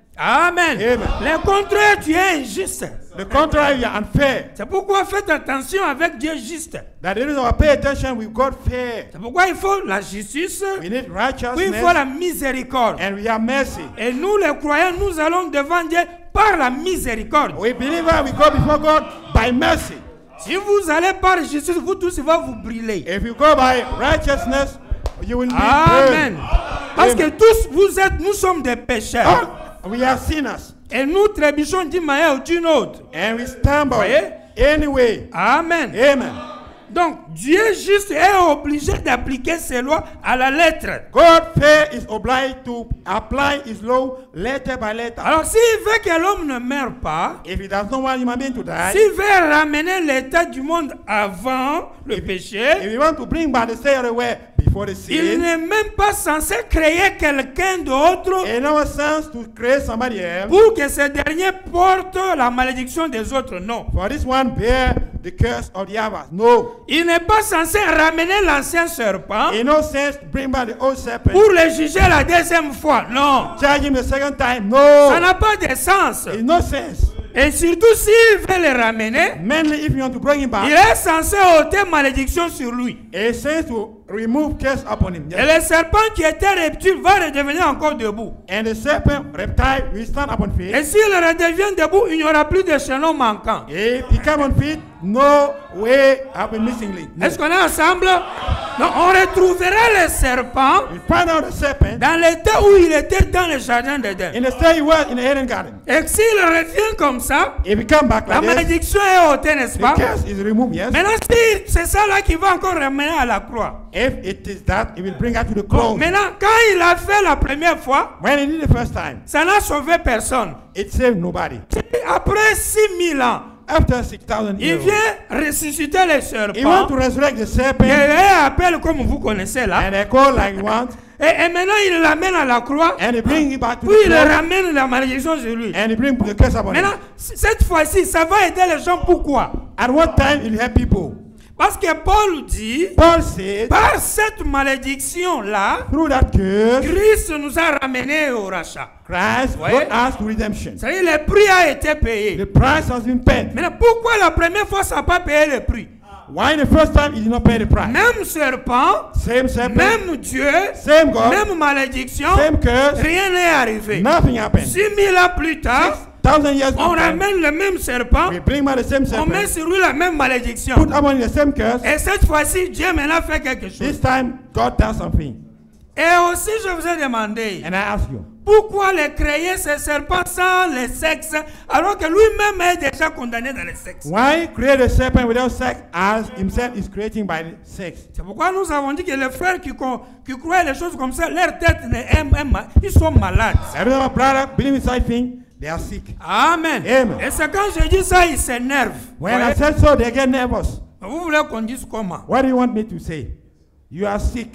Amen. Amen. Le contraire, tu es injuste. The contrary, you are unfair. C'est pourquoi faites attention avec Dieu juste. That is why pay attention with God fair. C'est pourquoi il faut la justice, We need puis il righteousness faut la miséricorde. and we have mercy. Et nous les croyants, nous allons devant Dieu par la miséricorde. We believers, we go before God by mercy. Si vous allez par justice, vous tous, il va vous brûler. If you go by righteousness, you will be Amen. burned. Parce que Amen. tous, nous sommes des pécheurs. Oh, we are sinners Et nous trébuchons d'une manière ou d'une autre. and we stumble Voyez? anyway. Amen. Amen. Donc, Dieu juste est obligé d'appliquer ses lois à la lettre. God fair is obliged to apply his law letter by letter. Alors, s'il veut que l'homme ne meure pas, If he does not want human being to die, s'il veut ramener l'état du monde avant le péché, if he want to bring back the state away before the il sin, n'est même pas censé créer quelqu'un d'autre in no sense to create somebody else. pour que ce dernier porte la malédiction des autres. Non. For this one bear the curse of the others. No. Il n'est pas censé ramener l'ancien serpent In no sense to bring back the old serpent. pour le juger la deuxième fois. Non. Charge him the second time. Ça No. n'a pas de sens. In no sense. Et surtout s'il veut le ramener, Mainly if you want to bring him il back, est censé ôter malédiction sur lui. it says to remove curse upon him. Et Yes. le serpent qui était reptile va redevenir encore debout. And the serpent, reptile, will stand upon Et feet. s'il redevient debout, il n'y aura plus de chaînon manquant. If he come on feet, no way up a missing link. No. Est-ce qu'on est ensemble? Donc on retrouvera le serpent We find out the serpent dans l'état où il était dans le jardin d'Éden. in the state he was in the Eden Garden. Et s'il revient comme ça, If he come back la like this, malédiction est ôtée, n'est-ce the pas? curse is removed, yes. Maintenant, si c'est ça là qui va encore ramener à la croix. If it is that, it will bring her to the cross. Maintenant, quand il a fait la première fois, When he did the first time, ça n'a sauvé personne. it saved nobody. Après 6000 ans, After 6,000 il years, vient ressusciter le he want serpent. to resurrect the Et serpent, il appelle comme vous connaissez là. and they call like he wants, Et maintenant, il l'amène à la croix. and he bring it back to Puis the il cross, ramène la malédiction sur lui. and he bring the curse upon him. Maintenant, cette fois-ci, ça va aider les gens. Pourquoi? At what time it will help people? Parce que Paul dit, Paul said, par cette malédiction-là, through that curse, Christ nous a ramenés au rachat. Christ Ouais. brought us to redemption. C'est-à-dire, le prix a été payé. The price has been paid. Maintenant, pourquoi la première fois, ça n'a pas payé le prix? Why the first time he did not pay the price? Même serpent, Same serpent, même Dieu, same God, même malédiction, same curse, rien n'est arrivé. nothing happened. 6000 ans plus tard, 6,000 years on after, ramène le même serpent, we bring back the same on met serpent, sur lui la même malédiction. put upon the same curse. Et cette fois-ci, Dieu maintenant fait quelque chose. This time, God does something. Et aussi, je vous ai demandé, And I ask you, pourquoi le créer ce serpent sans le sexe, alors que lui-même est déjà condamné dans le sexe? why create a serpent without sex as himself is creating by sex? C'est pourquoi nous avons dit que les frères qui croient les choses comme ça, leur tête ils sont malades. Every other brother believing such thing, they are sick. Amen. Amen. Et c'est quand je dis ça, ils s'énervent. When I Ouais. said so, they get nervous. Vous voulez qu'on dise comment? What do you want me to say? You are sick.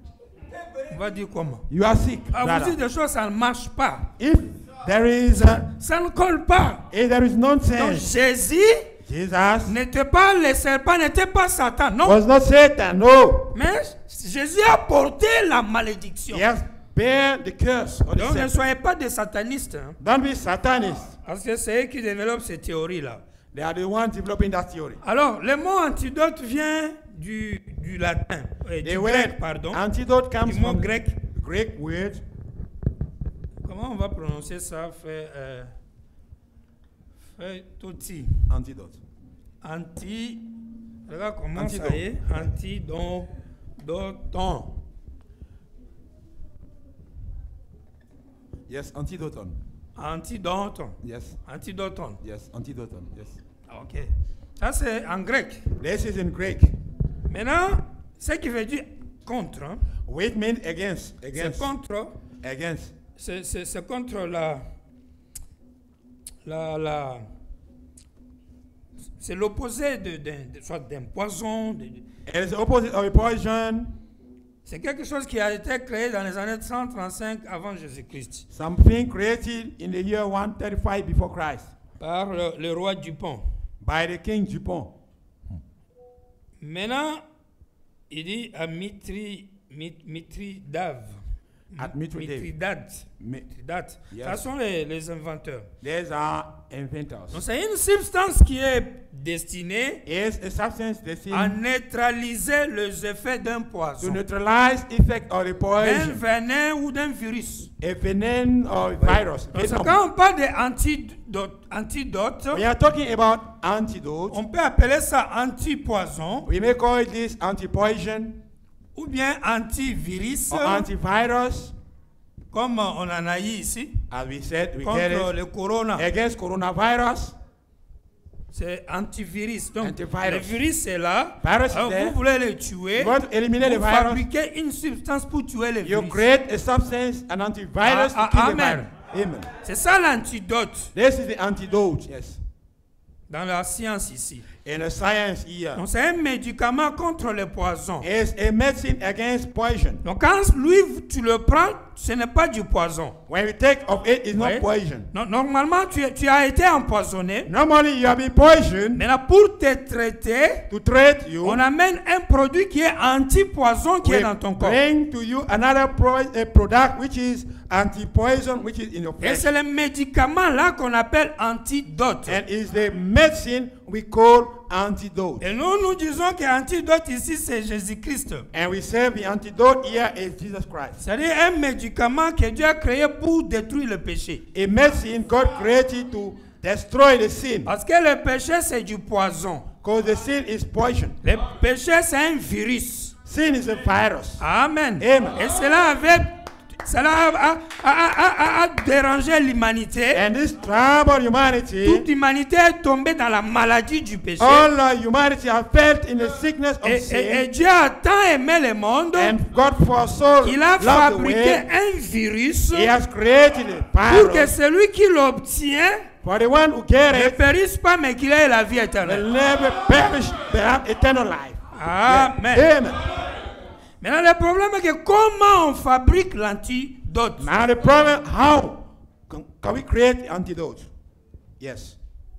On va dire comment? You are sick, Ah, vous brother. dites des choses, ça ne marche pas. If there is Ça ne colle pas. if there is Donc nonsense, Jésus Jesus n'était pas le serpent, n'était pas Satan. Non. was not Satan. No, Mais Jésus a porté la malédiction. He has bear the curse of the Donc ne serpent. soyez pas des satanistes. Hein, Don't be Satanists. parce que c'est eux qui développent ces théories-là. They are the ones developing that theory. Alors, le mot antidote vient du latin, du The grec, word pardon. antidote comes Du mot from grec. Greek word. Comment on va prononcer ça? Toti. Antidote. Regarde comment Antidote. ça y est. Antidoton. Yes, antidoton. Antidoton. Yes, Antidoton. yes, antidoton. Yes. Ok. Ça, c'est en grec. This is in Greek. Maintenant, ce qui veut dire contre, hein, Which means against. c'est Against. contre, Against. c'est contre c'est l'opposé soit d'un poison. It is the opposite of a poison. C'est quelque chose qui a été créé dans les années 135 avant Jésus-Christ Something created in the year 135 before Christ par le roi Dupont. by the king Dupont. Maintenant, il dit à Mithridate. At Mithridate. Mithridate. Yes. Ce sont les inventeurs. These are inventors. Donc, c'est une substance qui est destinée Is a substance à destined neutraliser les effets d'un to poison, neutralize effect of the d'un poison, venin ou d'un virus. a venom or virus. Donc, Venom. quand on parle d'antidote, We are talking about antidote. on peut appeler ça antipoison We may call this anti-poison ou bien antivirus, or antivirus. comme on en a eu ici, As we said, we get contre it le corona. against coronavirus. C'est antivirus. Donc, Antivirus. le virus est là. Virus is Alors, there. vous voulez le tuer. You want to eliminate the Vous virus. fabriquez une substance pour tuer le You virus. create a substance, an antivirus Ah, to kill ah, the amen. virus. Amen. C'est ça l'antidote This is the antidote. Yes. dans la science ici. In the science here, Donc, c'est un médicament contre le poison. is a medicine against poison. Donc, quand lui, tu le prends, ce n'est pas du poison. When we take of it, it's Oui. not poison. Non, normalement, tu as été empoisonné. Normally, you have been poisoned. Mais là, pour te traiter, To treat you, on amène un produit qui est anti-poison qui est we dans ton corps. bring to you another a product which is anti-poison, which is in your Et flesh. c'est le médicament là qu'on appelle antidote. And is the medicine we call antidote. Et nous disons que l'antidote ici, c'est Jésus-Christ. And we say the antidote here is Jesus Christ. C'est-à-dire un médicament que Dieu a créé pour détruire le péché. A medicine God created to destroy the sin. Parce que le péché, c'est du poison. Because the sin is poison. Le péché, c'est un virus. Sin is a virus. Amen. Amen. Et cela a dérangé l'humanité. And this troubled humanity, Toute l'humanité est tombée dans la maladie du péché. all humanity have felt in the sickness of Et sin. Dieu a tant aimé le monde And God for so qu'il a loved the fabriqué world, un virus He has created a pour que virus celui qui l'obtient for the one who get ne it périsse pas, mais qu'il ait la vie will éternelle. never perish but have eternal life. Amen. Amen. Maintenant, le problème est que comment on fabrique l'antidote? Now the problem, how can we create antidote? Yes.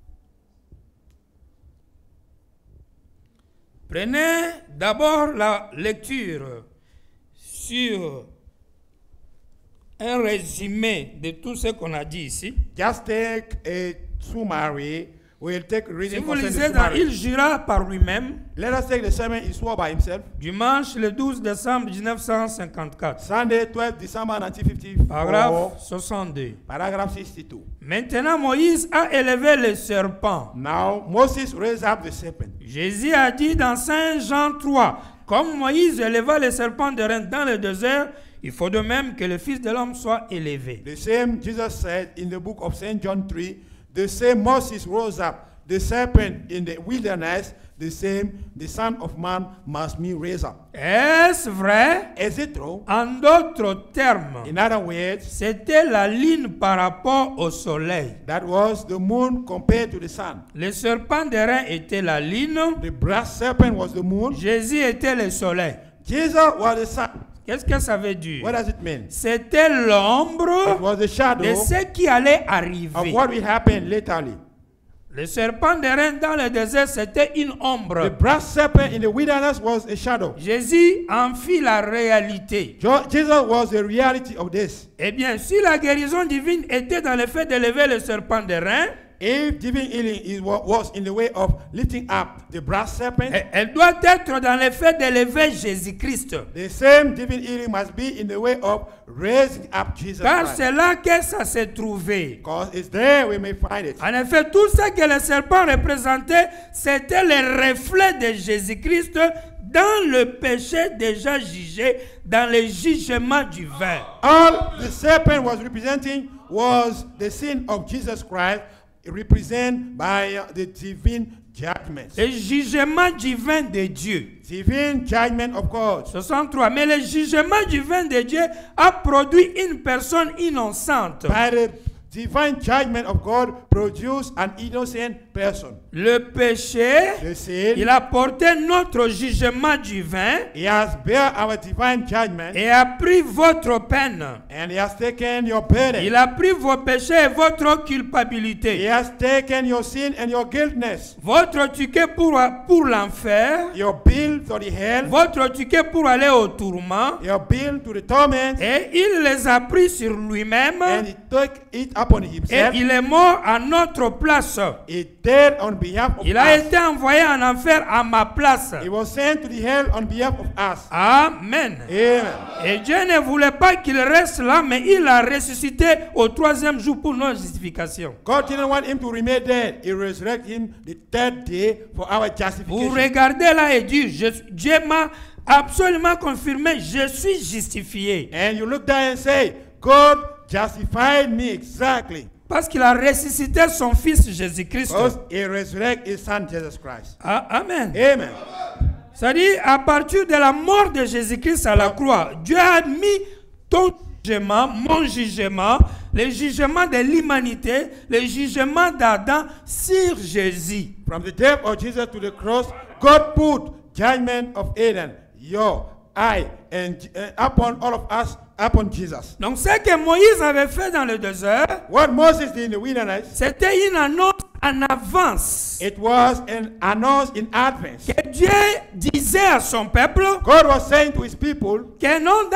Prenez d'abord la lecture sur un résumé de tout ce qu'on a dit ici. Just take a summary. We'll take Si reading vous concerning the lisez dans summary. Il jura par lui-même, Let us take the sermon he swore by himself. dimanche le 12 décembre 1954, Sunday, 12 December 1954. paragraphe 62. Paragraph 62. Maintenant, Moïse a élevé le serpent. Now Moses raised up the serpent. Jésus a dit dans Saint Jean 3, comme Moïse éleva le serpent de reine dans le désert, il faut de même que le Fils de l'homme soit élevé. The same Jesus said in the book of St. John 3, the same Moses rose up the serpent in the wilderness, the same the Son of Man must be raised up. Est-ce vrai? Is it true? En d'autres termes, In other words, c'était la lune par rapport au soleil. that was the moon compared to the sun. Le serpent de rein était la lune, The brass serpent was the moon. Jésus était le soleil. Jesus was the sun. Qu'est-ce que ça veut dire? What does it mean? C'était It l'ombre was the shadow de ce qui allait of arriver. what will happen laterly. Le serpent d'airain dans le désert, c'était une The ombre. brass serpent in the wilderness was a shadow. Jésus en fit la réalité. Jesus was the reality of this. Eh bien, si la guérison divine était dans le fait d'élever le serpent d'airain, If divine healing was in the way of lifting up the brass serpent, elle doit être dans le fait d'élever Jésus-Christ. the same divine healing must be in the way of raising up Jesus Car Christ. c'est là que ça s'est trouvé. Because it's there we may find it. En effet, tout ce que le serpent représentait, c'était le reflet de Jésus-Christ dans le péché déjà jugé, dans le jugement divin. All the serpent was representing was the sin of Jesus Christ, represented by the divine judgment. Le jugement divin de Dieu. Divine judgment of God. 63. Mais le jugement divin de Dieu a produit une personne innocente. By the divine judgment of God produced an innocent person. Le péché, The sin, il a porté notre jugement divin he has bear our divine judgment, et a pris votre peine. and he has taken your burden. Il a pris vos péchés et votre He culpabilité. has taken your sin and your guiltness. Votre ticket pour l'enfer, Your bill to the hell, votre ticket pour aller au tourment, your bill to the torment, et il les a pris sur lui-même and he took it upon et himself. il est mort à notre place. He died on behalf of Il a us. été envoyé en enfer à ma place. He was sent to the hell on behalf of us. Amen. Amen. Et Dieu ne voulait pas qu'il reste là, mais il l'a ressuscité au 3e jour pour notre justification. God didn't want him to remain dead. He resurrected him the third day for our Vous justification. regardez là et dites, Dieu m'a absolument confirmé, je suis justifié. And you look down and say, God justified me exactly. Parce qu'il a ressuscité son fils Jésus-Christ. Because he resurrected his son Jesus Christ. Amen. Amen. C'est-à-dire, à partir de la mort de Jésus-Christ à la croix, Dieu a mis ton jugement, mon jugement, le jugement de l'humanité, le jugement d'Adam sur Jésus. From the death of Jesus to the cross, God put judgment of Adam, your, I, and upon all of us, upon Jesus. Donc, ce que Moïse avait fait dans le désert, What Moses did in the wilderness, c'était une annonce en avance. it was an announced in advance. Que Dieu disait à son peuple God was saying to his people, que non,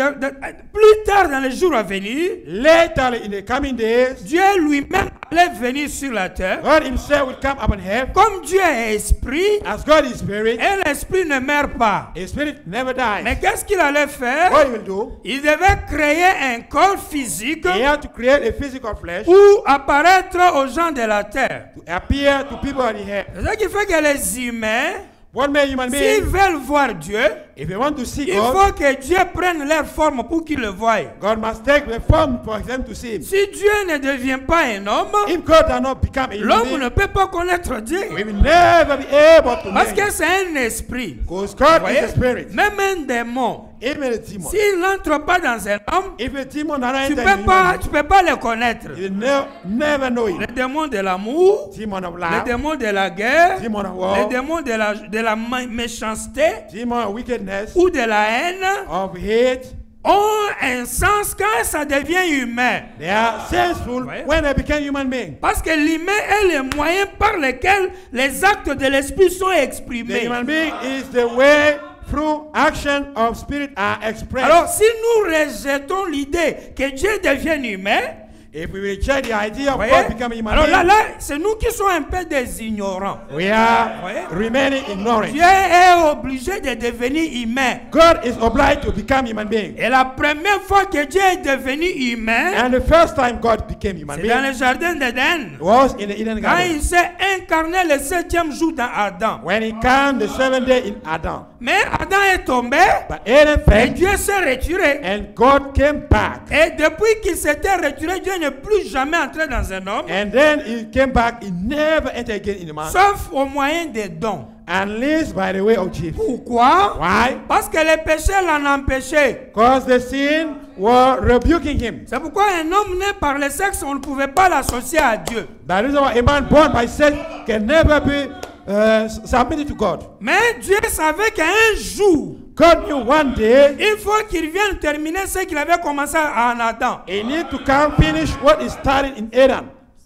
plus tard dans les jours à venir, later in the coming days, Dieu lui-même allait venir sur la terre. God himself will come upon earth. Comme Dieu est esprit, As God is spirit, et l'esprit ne meurt pas. his spirit never dies. Mais qu'est-ce qu'il allait faire? What he will do, Il devait créer un corps physique he had to create a physical flesh pour apparaître aux gens de la terre. to appear to people on the earth. C'est ça qui fait que les humains, What made human s'ils being? veulent voir Dieu, If they want to see il God, faut que Dieu prenne leur forme pour qu'ils le voient. God must take the form for them to see him. Si Dieu ne devient pas un homme, If God does not become a human l'homme being, ne peut pas connaître Dieu. we will never be able to Parce make que it. c'est un esprit. Because God Voyez? is a spirit. Même un démon, Even a demon. s'il n'entre pas dans un homme, If a demon does not tu enter ne in human peux pas le connaître. being, you will never know Le it. démon de l'amour, Demon of le love, démon de la guerre, demon of le war, démon de la méchanceté demon of wickedness, ou de la haine of hate. ont un sens quand ça devient humain. They are sensual Voyez? when they become human beings. Parce que l'humain est le moyen par lequel les actes de l'esprit sont The exprimés. human being is the way through action of spirit are expressed. Alors si nous rejetons l'idée que Dieu devienne humain, If we reject the idea of voyez? God becoming human Alors being, là, c'est nous qui sommes un peu des ignorants. we are Voyez? remaining ignorant. Dieu est obligé de devenir humain. God is obliged to become human being. Et la première fois que Dieu est devenu humain, And the first time God became human c'est dans being le jardin d'Éden. was in the Eden Quand Garden. il s'est incarné le 7e jour dans Adam. When he came the 7th day in Adam. Mais Adam est tombé But Adam et fell Dieu s'est retiré. and God came back. Et depuis qu'il s'était retiré, Dieu n'est plus jamais entré dans un homme, And then he came back, he never entered again in the man. sauf au moyen des dons. Unless by the way of Jesus. Pourquoi? Why? Parce que les péchés l'en empêchaient. Because the sin were rebuking him. C'est pourquoi un homme né par le sexe, on ne pouvait pas l'associer à Dieu. That is why a man born by sex can never be submitted to God. Mais Dieu savait qu'un jour, God knew one day il faut qu'il vienne terminer ce qu'il avait commencé en Adam. he need to come finish what he started in Adam.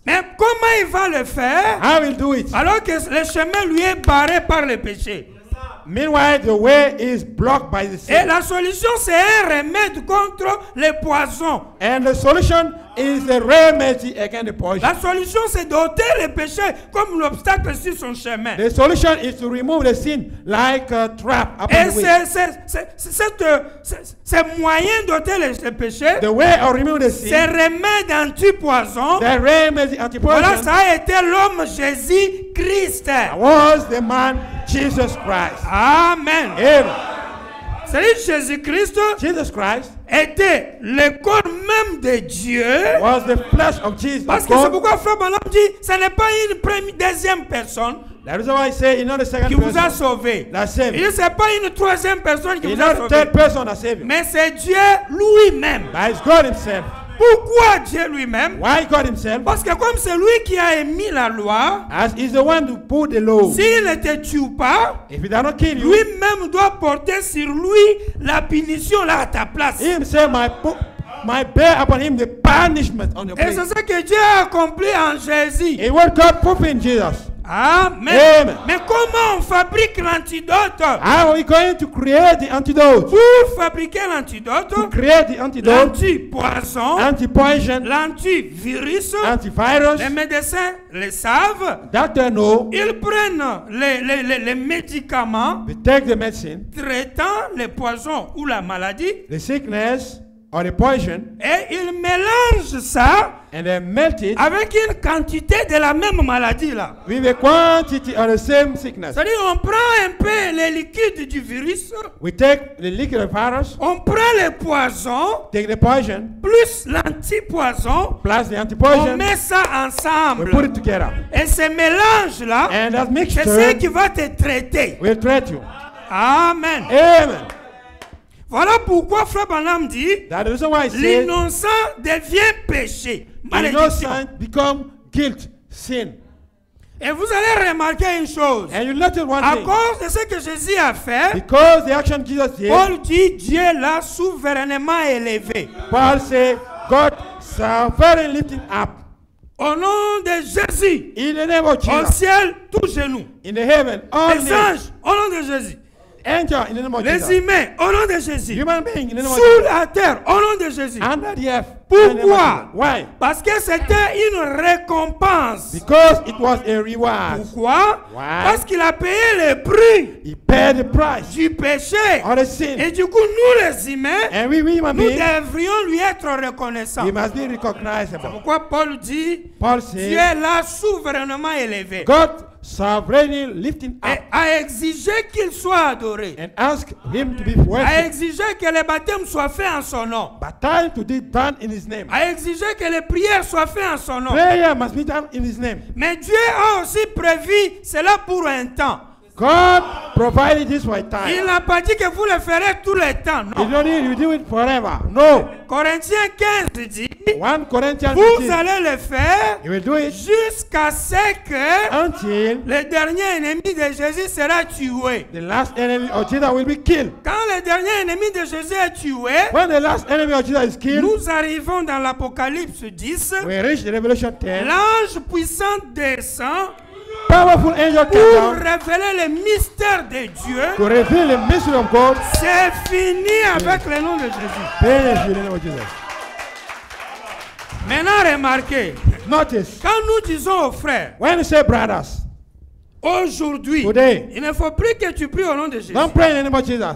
Mais comment il va le faire? How will do it? Alors que le chemin lui est barré par le péché. Meanwhile, the way is blocked by the Et sin. la solution, c'est un remède contre les poisons. And the solution is the remedy against the poison. La solution, c'est d'ôter le péché comme l'obstacle sur son chemin. The solution is to remove the sin like a trap upon Et the way. c'est moyen d'ôter le péché, The way of removing the c'est sin, remède anti-poison. the remedy Voilà, anti-poison, ça a été l'homme Jésus-Christ. was the man Jesus Christ. Amen. Amen. C'est-à-dire Jésus-Christ Jesus Christ était le corps même de Dieu. was the flesh of Jesus. Parce que c'est God. pourquoi Frère Branham dit, ce n'est pas une deuxième personne That is why I say, you know, the second qui vous a person sauvé. that saved Il you. dit, ce n'est pas une troisième personne qui It's vous a not the sauvé. third person that saved you. Mais c'est Dieu lui-même. But it's God himself. Pourquoi Dieu lui-même? Why God himself? Parce que comme c'est lui qui a émis la loi, As he's the one who put the law. s'il ne te tue pas, If he does not kill you, lui-même doit porter sur lui la punition là à ta place. he himself might bear upon him the punishment on your Et place. c'est ce que Dieu a accompli en Jésus. And what God put in Jesus. Amen. Amen. Mais comment on fabrique l'antidote? How are we going to create the antidote? Pour fabriquer l'antidote, To create the antidote, l'anti-poison, anti-poison, l'antivirus, antivirus, les médecins le savent. doctor know, Ils prennent les médicaments they take the medicine, traitant les poisons ou la maladie the sickness or the poison, et ils mélangent ça and they melt it avec une quantité de la même maladie là. with a quantity of the same sickness. C'est-à-dire on prend un peu les liquides du virus, We take the liquid of virus, on prend les poisons take the poison, plus l'antipoison, plus the on antipoison, met ça we ensemble. put it together. Et ce mélange là, And that c'est mixture ce qui va te traiter. will treat you. Amen. Amen. Voilà pourquoi Frère Branham dit, That is why I say l'innocent devient péché. Malédiction. innocent become guilt, sin. Et vous allez remarquer une chose. And you notice one À thing. cause de ce que Jésus a fait, Because the action Jesus did, Paul dit Dieu l'a souverainement élevé. Paul said, God sovereignly lifting up. Au nom de Jésus, In the name of au Jesus. ciel, tout genou. In the heaven, all Les names. anges, au nom de Jésus. Angel in the name of Les Jesus. humains, au nom de Jésus. Human being in the name of Sous Jesus. la terre, au nom de Jésus. Under the earth. in the name of Pourquoi? Jesus. Why? Parce que c'était une récompense. Because it was a reward. Pourquoi? Why? Parce qu'il a payé le prix He paid the price du péché. of the sin. Et du coup, nous les humains, And we human nous beings, devrions lui être reconnaissants. we must be recognizable. Pourquoi Paul dit, Paul Dieu said, l'a souverainement élevé God sovereignly lifting et up a exigé qu'il soit adoré, and ask him to be a worshipped. exigé que le baptême soit fait en son nom, But time to be done in his name. a exigé que les prières soient faites en son nom. Prayer must be done in his name. Mais Dieu a aussi prévu cela pour un temps. God provided this for a Il time. n'a pas dit que vous le ferez tout le temps. You Non. don't need to do it forever. No. Corinthiens 15 dit, 1 Corinthians vous 15. allez le faire You will do it jusqu'à ce que until le dernier ennemi de Jésus sera tué. the last enemy of Jesus will be killed. Quand le dernier ennemi de Jésus est tué, When the last enemy of Jesus is killed, nous arrivons dans l'Apocalypse 10. we reach the Revelation 10. L'ange puissant descend Powerful angel pour came down révéler le mystère de Dieu. to reveal the mystery of God. C'est fini avec le nom de Jésus. Finish in the name of Jesus. Maintenant, remarquez, Notice, quand nous disons aux frères, when you say brothers, aujourd'hui, Today. il ne faut plus que tu pries au nom de Jésus. don't pray in the name of Jesus.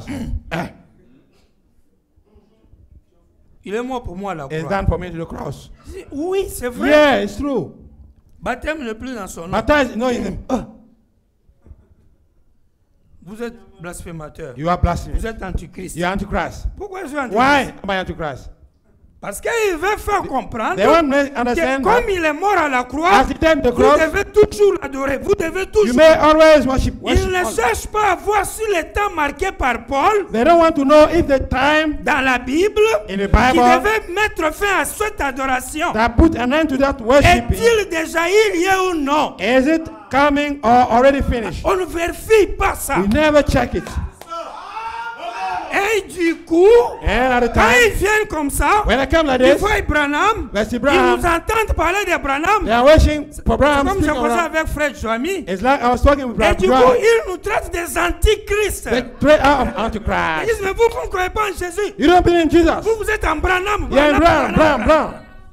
Il est mort pour moi la It's croix. done for me to the cross. Oui, c'est vrai. Yeah, it's true. Baptême ne plus dans son nom. Baptized, no, in the, Vous êtes blasphémateur. you are blasphemous. Vous êtes antichrist. You are Antichrist. Pourquoi je suis antichrist? Why am I Antichrist? Parce qu'il veut faire comprendre They want me to que understand comme that il est mort à la croix, as he died on the vous cross, devez toujours l'adorer. Vous devez you toujours. may always worship. Il ne Allah. cherche pas à voir si le temps marqué par Paul They don't want to know if the time dans la Bible in the qui Bible devait mettre fin à cette adoration that put an end to that worshiping, est-il déjà eu lieu ou non? is it coming or already finished? On ne vérifie pas ça. We never check it. Et du coup, And at the quand ils time, viennent comme ça, when I come like ils this, voient Branham, they see ils Branham, nous entendent parler de Branham. they are wishing for Branham Comme speaking j'ai causé around. avec Fred Joami. It's like I was talking with Et Branham. du coup, ils nous traitent des antichrists. They pray out of Ils Antichrist. disent, mais vous ne croyez pas en Jésus. You don't believe in Jesus. Vous êtes en Branham. Yeah, Branham. Branham.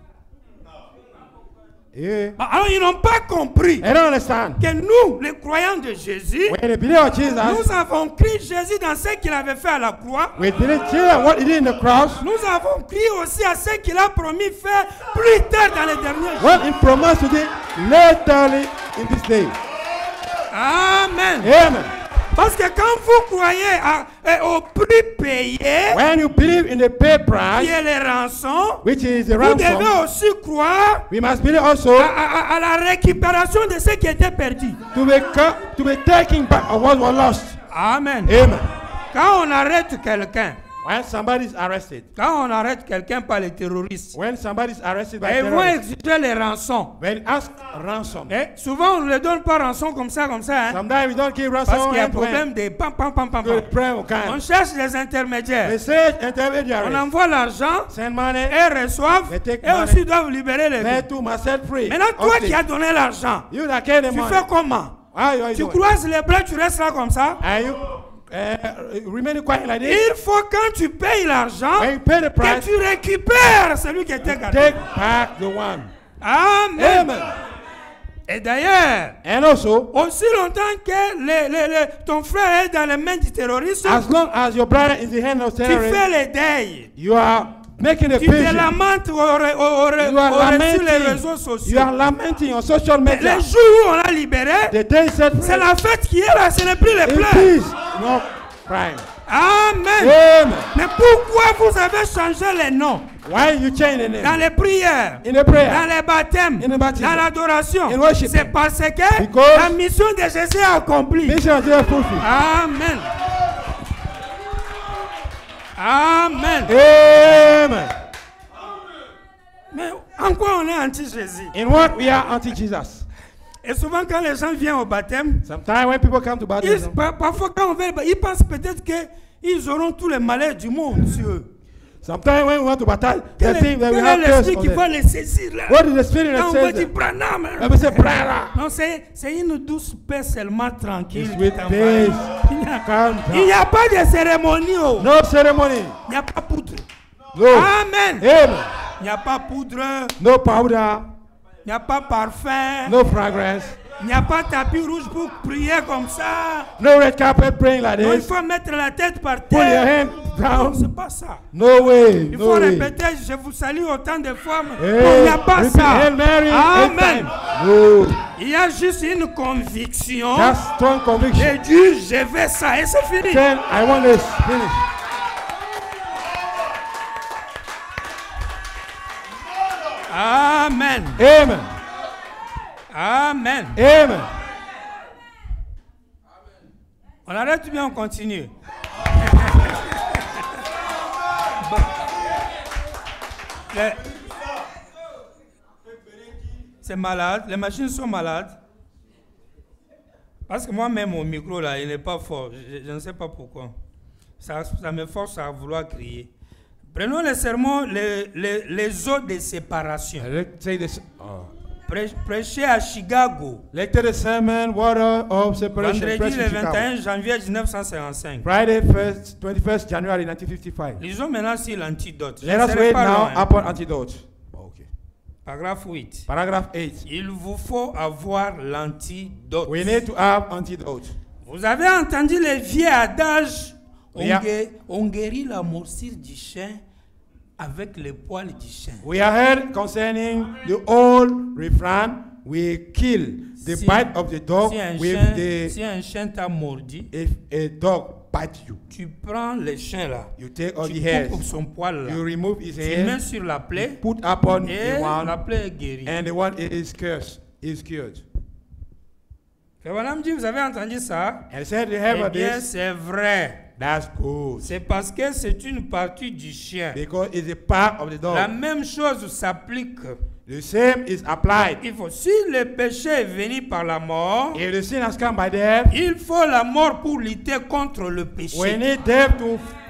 Yeah. Alors, ils n'ont pas compris They don't understand. que nous, les croyants de Jésus, When they believe in Jesus, nous avons cru Jésus dans ce qu'il avait fait à la croix. we believe Jesus what he did in the cross, Nous avons cru aussi à ce qu'il a promis faire plus tard dans les derniers jours. what he promised to do laterly in this day. Amen. Amen. Parce que quand vous croyez au prix payé, When you believe in the pay qui price, est les rançons, which is the vous devez ransom, aussi croire we must believe also à la récupération de ce qui était perdu. to be taking back of what was lost. Amen. Amen. Quand on arrête quelqu'un, When somebody is arrested, quand on arrête quelqu'un par les terroristes, when somebody is arrested by ils vont terrorists, exiger les rançons. when ask ransom, Et souvent, on ne donne pas rançon comme ça. Hein, sometimes we don't give parce ransom. qu'il y a un And problème de pam, pam, pam, pam, pam. good prayer will On come. cherche les intermédiaires. Message On intermediaries envoie l'argent send money. et reçoivent They take et money. aussi doivent libérer les They vies. too must set free. Maintenant, toi Okay. qui as donné l'argent, You that get the tu money. fais comment? How you Tu doing? croises les bras, tu restes là comme ça. Are you remaining quiet like this? Il faut quand tu payes l'argent When you pay the que price, tu récupères celui qui était gardé. take back the one. Amen. Amen. Et d'ailleurs, And also, aussi longtemps que ton frère est dans les mains du terroriste, as long as your brother is in the hand of tu terrorists, fais les deuils. you are making a Tu te patient. lamentes You are sur les réseaux lamenting. sociaux. You are lamenting on social media. Les jours où on l'a libéré, The day set c'est free. la fête qui est là, ce n'est plus les In pleurs. peace, no crime. Amen. Amen. Mais pourquoi vous avez changé les noms Why you change the dans name? les prières, In the prayer. dans les baptêmes, In the baptism. dans l'adoration? In worship. C'est parce que Because la mission de Jésus est accomplie. Mission is fulfilled. Amen. Amen. Amen. Mais en quoi on est anti-Jésus? In what we are anti-Jesus. Et souvent quand les gens viennent au baptême, Sometimes when people come to baptism, parfois quand on va, ils pensent peut-être qu'ils auront tous les malheurs du monde sur eux. sometimes when we want to baptize, they Quel think that we est have curse l'esprit on qui va them. les saisir là? What is the spirit Quand that on says va dire that? Branham, Let me say prayer. non, c'est une douce paix seulement tranquille. It's with qui peace. t'envahit. Calm Il down. n'y a pas de cérémonie. Oh. No ceremony. Il n'y a pas poudre. No. Amen. Amen. Il n'y a pas poudre. No powder. Il n'y a pas parfum. No fragrance. Il n'y a pas tapis rouge pour prier comme ça. No red carpet praying like Non, il this. faut mettre la tête par Put your terre. hand Non, down. c'est pas ça. No way. Il No faut way. répéter, je vous salue autant de fois. Mais Hey, non, il n'y a pas repeat ça. Hail Mary Amen. 8 times. No. Il y a juste une conviction. That's strong conviction. Et Dieu, je vais ça. Et c'est fini. Then I want this. Finish. Amen. Amen. Amen. Amen. On arrête bien, on continue. Bon. C'est malade, les machines sont malades. Parce que moi-même, mon micro là, il n'est pas fort. Je ne sais pas pourquoi. Ça me force à vouloir crier. Prenons les sermons, les eaux de séparation. Let's say this. Prêcher à Chicago. Lecture the sermon, water of separation. Vendredi Press in le Chicago. 21 janvier 1955. Friday, 21st January 1955. Lisons maintenant sur l'antidote. Je Let ne us serai wait pas now long, hein. upon antidote. Okay. Paragraphe 8. Paragraph 8. Il vous faut avoir l'antidote. We need to have antidote. Vous avez entendu les vieux adages. Yeah. On guérit la morsure du chien avec les poils du chien. We are heard concerning the old refrain, we kill the bite of the dog Si un chien t'a mordu, if a dog bites you, tu prends le chien là, you take all tu the hairs, coupes son poil là, you remove his tu mets hair, sur la plaie put upon et the la one, plaie est guérie. and the one is cured. Frère Branham dit, vous avez entendu ça? And said they Eh have bien, this. c'est vrai. That's good. C'est parce que c'est une partie du chien. Because it's a part of the La dog. même chose s'applique. The same is applied. Il faut, si le péché est venu par la mort, If the sin has come by death, il faut la mort pour lutter contre le péché. we need death to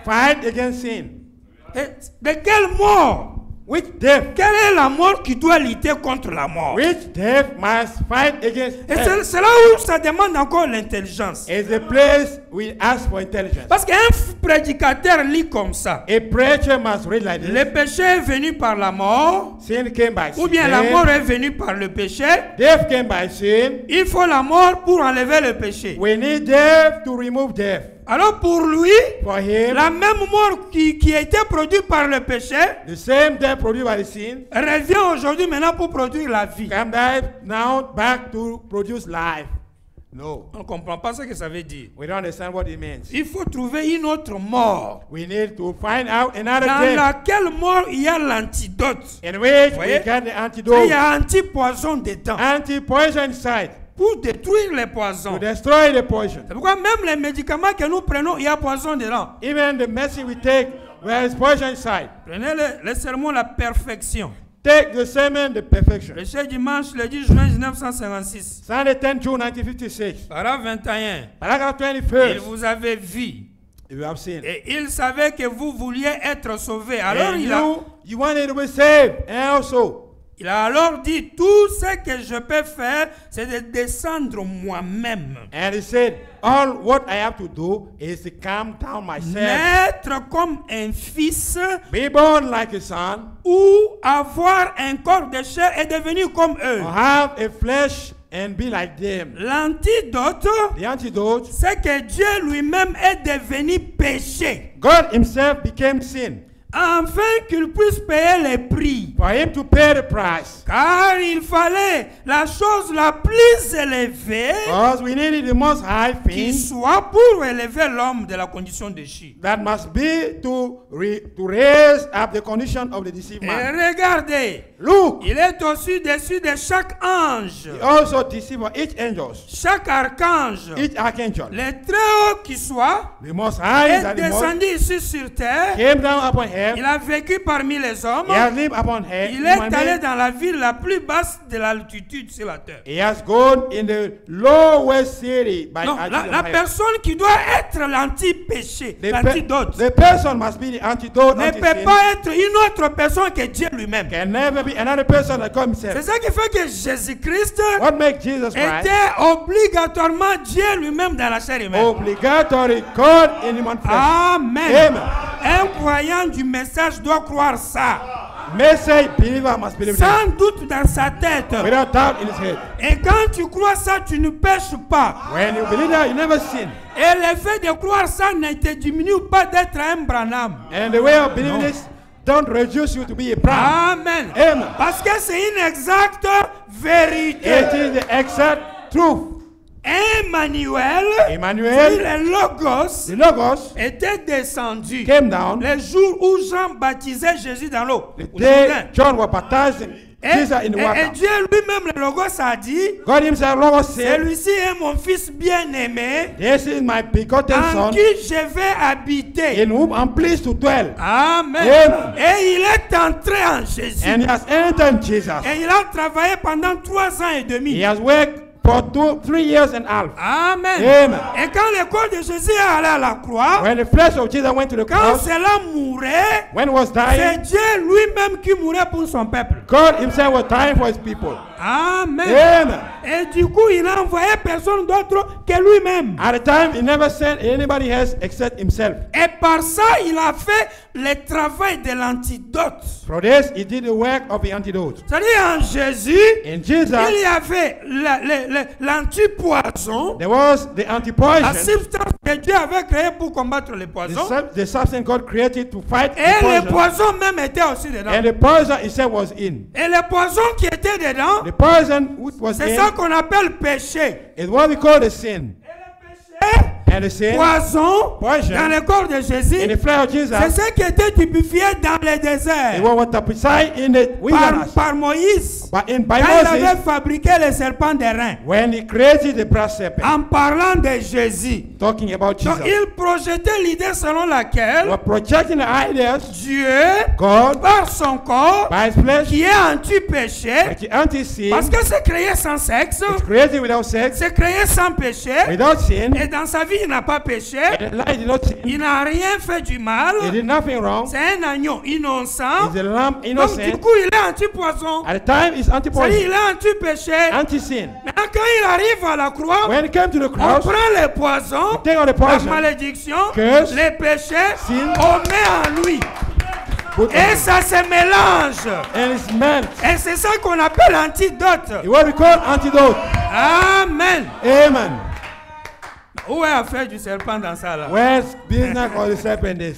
fight against sin. Et de quelle mort? Which death? Quelle est la mort qui doit lutter contre la mort? Which death must fight against Et death? c'est là où ça demande encore l'intelligence. Is the place we ask for intelligence. Parce qu'un prédicateur lit comme ça. A preacher must read like this. Le péché est venu par la mort, Sin came by ou bien sin. la mort est venue par le péché. Death came by sin. Il faut la mort pour enlever le péché. We need death to remove death. Alors pour lui, For him, la même mort qui a été produite par le péché the same death produced by the sin revient aujourd'hui maintenant pour produire la vie. come back now back to produce life. No, On ne comprend pas ce que ça veut dire. we don't understand what it means. Il faut trouver une autre mort We need to find out another dans death laquelle mort il y a l'antidote. in which Voyez? we got the Il antidote, y a anti-poison dedans anti-poison side pour détruire les to poisons. destroy the poison. C'est pourquoi même les médicaments que nous prenons, il y a poison dedans. Even the medicine we take, where is poison side? Prenez le sermon La Perfection. Take the sermon, the perfection. Le chef dimanche, le 10 juin 1956. Sunday 10 June 1956. Paragraphe 21. Paragraph Il 21st. vous avait vu. You have seen. Et il savait que vous vouliez être sauvés. Alors And you wanted to be saved. And also, il a alors dit, tout ce que je peux faire, c'est de descendre moi-même. and he said, all what I have to do is to calm down myself, Naître comme un fils be born like a son, ou avoir un corps de chair et devenir comme eux. or have a flesh and be like them. L'antidote, The antidote, c'est que Dieu lui-même est devenu péché, God himself became sin afin qu'il puisse payer les prix. for him to pay the price. Car il fallait la chose la plus élevée Because we needed the most high qui thing soit pour élever l'homme de la condition de chi. that must be to raise up the condition of the deceived Et man. regardez, Look, il est au-dessus de chaque ange, he also deceived each angel, chaque archange, each archangel. le très haut qui soit, The most high est that the most descendu ici sur terre. came down upon him. Il a vécu parmi les hommes. He has lived upon him. Il est allé dans la ville la plus basse de l'altitude sur la terre. He has gone in the lowest city by Non, altitude la of heaven. personne qui doit être l'anti-péché, l'antidote, The person must be the antidote ne unto peut sin. pas être une autre personne que Dieu lui-même. Can never be another person like God C'est himself. ça qui fait que Jésus-Christ What makes Jesus Christ était obligatoirement Dieu lui-même dans la chair humaine. obligatory God in human flesh? Amen. Amen. Un croyant du message doit croire ça. Message believer must believe that Sans doute dans sa tête. without doubt in his head. Et quand tu crois ça, tu ne pêches pas. When you believe that, you never sin. Et le fait de croire ça ne te diminue pas d'être un Branham. And the way of believing this don't reduce you to be a bride. Amen. Amen. Parce que c'est une exacte vérité. It is the exact truth. Emmanuel, Emmanuel, le Logos, the Logos, était descendu came down le jour où Jean baptisait Jésus dans l'eau. the Vous vous day souvenez? John was baptized Jesus in the Et water. Dieu lui-même, le Logos, a dit, God himself, Logos said, celui-ci est mon fils bien-aimé, this is my begotten en son, qui je vais habiter. in whom I'm pleased to dwell. Amen. Amen. Et il est entré en Jésus. And he has entered Jesus. Et il a travaillé pendant 3 ans et demi. He has worked for 3 years and a half. Amen. Amen. Et quand le corps de Jésus est allé à la croix, When the flesh of Jesus went to the quand cross, cela mourait, when he was c'est dying, Dieu lui-même qui mourait pour son peuple. God himself was dying for his people. Amen. Amen. Et du coup, il n'a envoyé personne d'autre que lui-même. At the time, he never sent anybody else except himself. Et par ça, il a fait le travail de l'antidote. For this, he did the work of the antidote. C'est-à-dire en Jésus, In Jesus, il y avait l'antipoison, there was the la anti-poison, substance que Dieu avait créée pour combattre le poison. the substance God created to fight Et the le poison. poison même était aussi dedans. And the poison itself was in. Et le poison qui était dedans, The poison which was c'est ça in qu'on appelle péché. is what we call the sin. Et And the sin poison Poison. dans le corps de Jésus, in the flesh of Jesus, c'est ce qui était typifié dans le it désert was prophesied in the wilderness. par Moïse. But by Quand il avait Moses, fabriqué le serpent d'airain, when he created the brass serpent, en parlant de Jésus. talking about Donc Jesus, il projetait l'idée selon laquelle was projecting the ideas, Dieu, God, par son corps, by his flesh, qui est anti-péché, like the anti-sin, parce que c'est créé sans sexe, it's created without sex, c'est créé sans péché, without sin, et dans sa vie, il il n'a pas péché, And the lion did not sin. il n'a rien fait du mal, He did nothing wrong. c'est un agneau innocent. He's a lamb Donc du innocent. coup, il est anti-poison. At the time, he's C'est-à-dire, anti-poison, il est anti-péché. anti-sin. Maintenant, quand il arrive à la croix, When he came to the on cross, prend les poisons, take all the la poison, malédiction, curse, les péchés, sin, on met en lui. put Et on ça se mélange. and it's meant. Et c'est ça qu'on appelle antidote. What we call antidote. Amen. Amen. Où est l'affaire du serpent dans ça là? Where's business or the serpent is?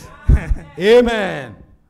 Amen.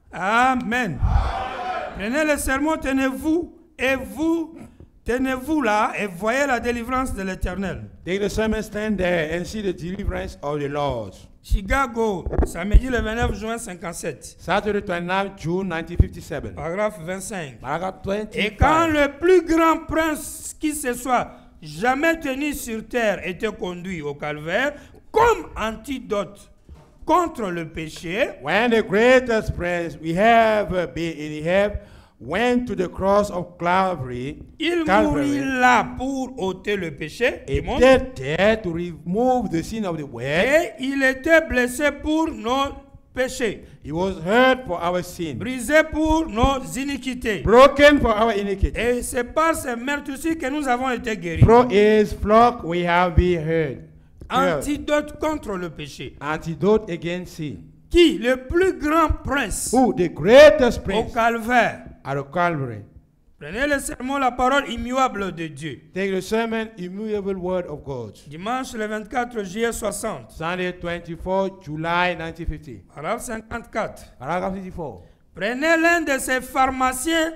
Amen. Prenez le sermon, tenez-vous, et vous, tenez-vous là, et voyez la délivrance de l'Éternel. Take the sermon, stand there and see the deliverance of the Lord. Chicago, samedi le 29 juin 57, Saturday 29 June 1957. paragraphe 25. Paragraph 25. Et quand le plus grand prince qui se soit jamais tenu sur terre était conduit au calvaire comme antidote contre le péché, When the greatest prince we have been in heaven went to the cross of Calvary, il mourit là pour ôter le péché du he monde, did there to remove the sin of the world. et il était blessé pour nos péchés, He was hurt for our sin, brisé pour nos iniquités. broken for our iniquity. Et c'est par ces meurtrissures que nous avons été guéris. Through his flock we have been hurt. Antidote contre le péché. Antidote against sin. Qui? Le plus grand prince Who? The greatest au prince calvaire. at the Calvary. Prenez le sermon, la parole immuable de Dieu. Take the sermon, immutable word of God. Dimanche le 24 juillet 60, Sunday 24 July 1950. paragraphe 54. Paragraph 54. Prenez l'un de ces pharmaciens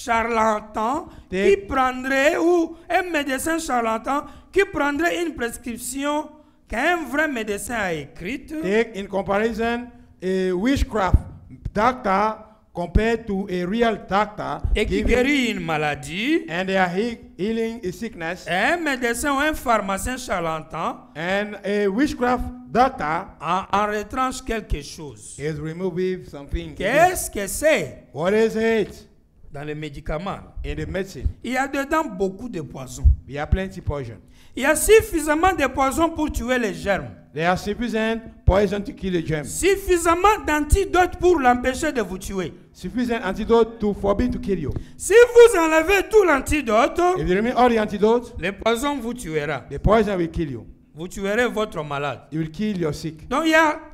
charlatans Take- qui prendrait, ou un médecin charlatan qui prendrait une prescription qu'un vrai médecin a écrite Take in comparison a witchcraft doctor compared to a real doctor et qui giving- guérit une maladie. and they are healing a sickness, Et un médecin ou un pharmacien charlatan and a witchcraft doctor en retranche quelque chose. is removing something. Qu'est-ce que c'est What is it? dans les médicaments? In the medicine, Il y a dedans beaucoup de poisons. we have plenty poison. Il y a suffisamment de poisons pour tuer les germes. There are sufficient poison to kill the germ. Suffisamment d'antidotes pour l'empêcher de vous tuer. Sufficient antidote to forbid to kill you. Si vous enlevez tout l'antidote, If you remove all the antidotes, le poison vous tuera. the poison will kill you. Vous tuerez votre malade. It will kill your sick. Donc il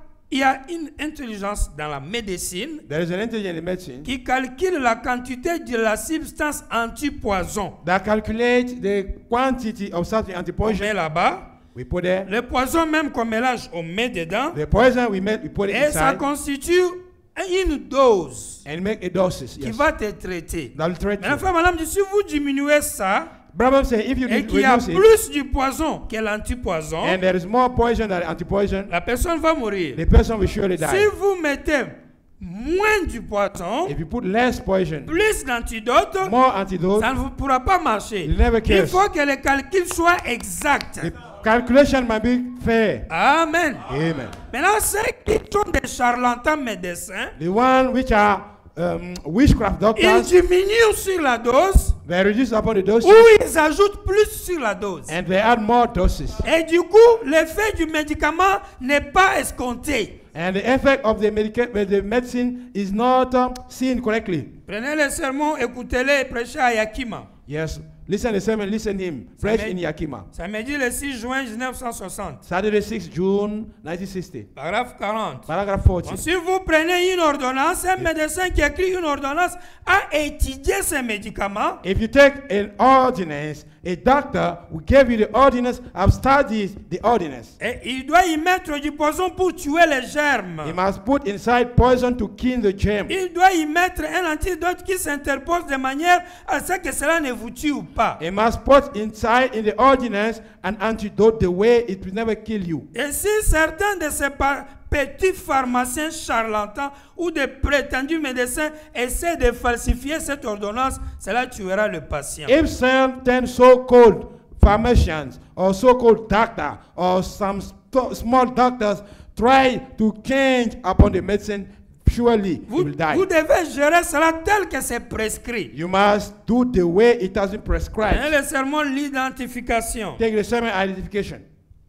y a une intelligence dans la médecine There is an intelligence in medicine qui calcule la quantité de la substance anti-poison. that calculates the quantity of certain On anti-poison met là-bas. we put there. Le poison même qu'on mélange, on met dedans. The poison we put it Et ça inside constitue une dose and make a doses. qui Yes. va te traiter. That will treat Maintenant, you. frère, madame, si vous diminuez ça, Brother say if you et qu'il y a reduce it plus du poison que l'antipoison, and there is more poison than anti-poison, la personne va mourir. the person will surely Si die. vous mettez moins du poison, If you put less poison, plus d'antidote, more antidote, ça ne pourra pas marcher. it never Il kills. faut que le calcul soit exact. The calculation might be fair. Amen. Amen. Maintenant, ceux qui sont des charlatans médecins, The one which are witchcraft ils doctors, diminuent sur la dose they reduce upon the doses ou ils ajoutent plus sur la dose. and they add more doses. Et du coup, l'effet du médicament n'est pas escompté. And the effect of the medicine is not seen correctly. Prenez le sermon, écoutez-le et prêchez à Yakima. Yes. Listen to the sermon, listen to him. Preach in Yakima. Samedi le 6 juin 1960, Saturday 6 June 1960. paragraphe 40. Paragraph 40. Donc, si vous prenez une ordonnance, un médecin qui écrit une ordonnance a étudié ces médicaments. If you take an ordinance, a doctor who gave you the ordinance have studied the ordinance. Et il doit y mettre du poison pour tuer les germes. He must put inside poison to kill the germ. Il doit y mettre un antidote qui s'interpose de manière à ce que cela ne vous tue pas. He must put inside in the ordinance an antidote the way it will never kill you. Et si certains de ces petits pharmaciens charlatans ou des prétendus médecins essaient de falsifier cette ordonnance, cela tuera le patient. If certain so-called pharmacians or so-called doctor or some small doctors try to change upon the medicine, surely he Vous will die. devez gérer cela tel que c'est prescrit. You must do the way it has been Prenez prescribed. le sermon l'identification. Take the sermon identification.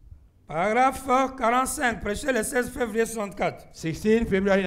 Paragraphe 45, prêché le 16 février 64. 16 February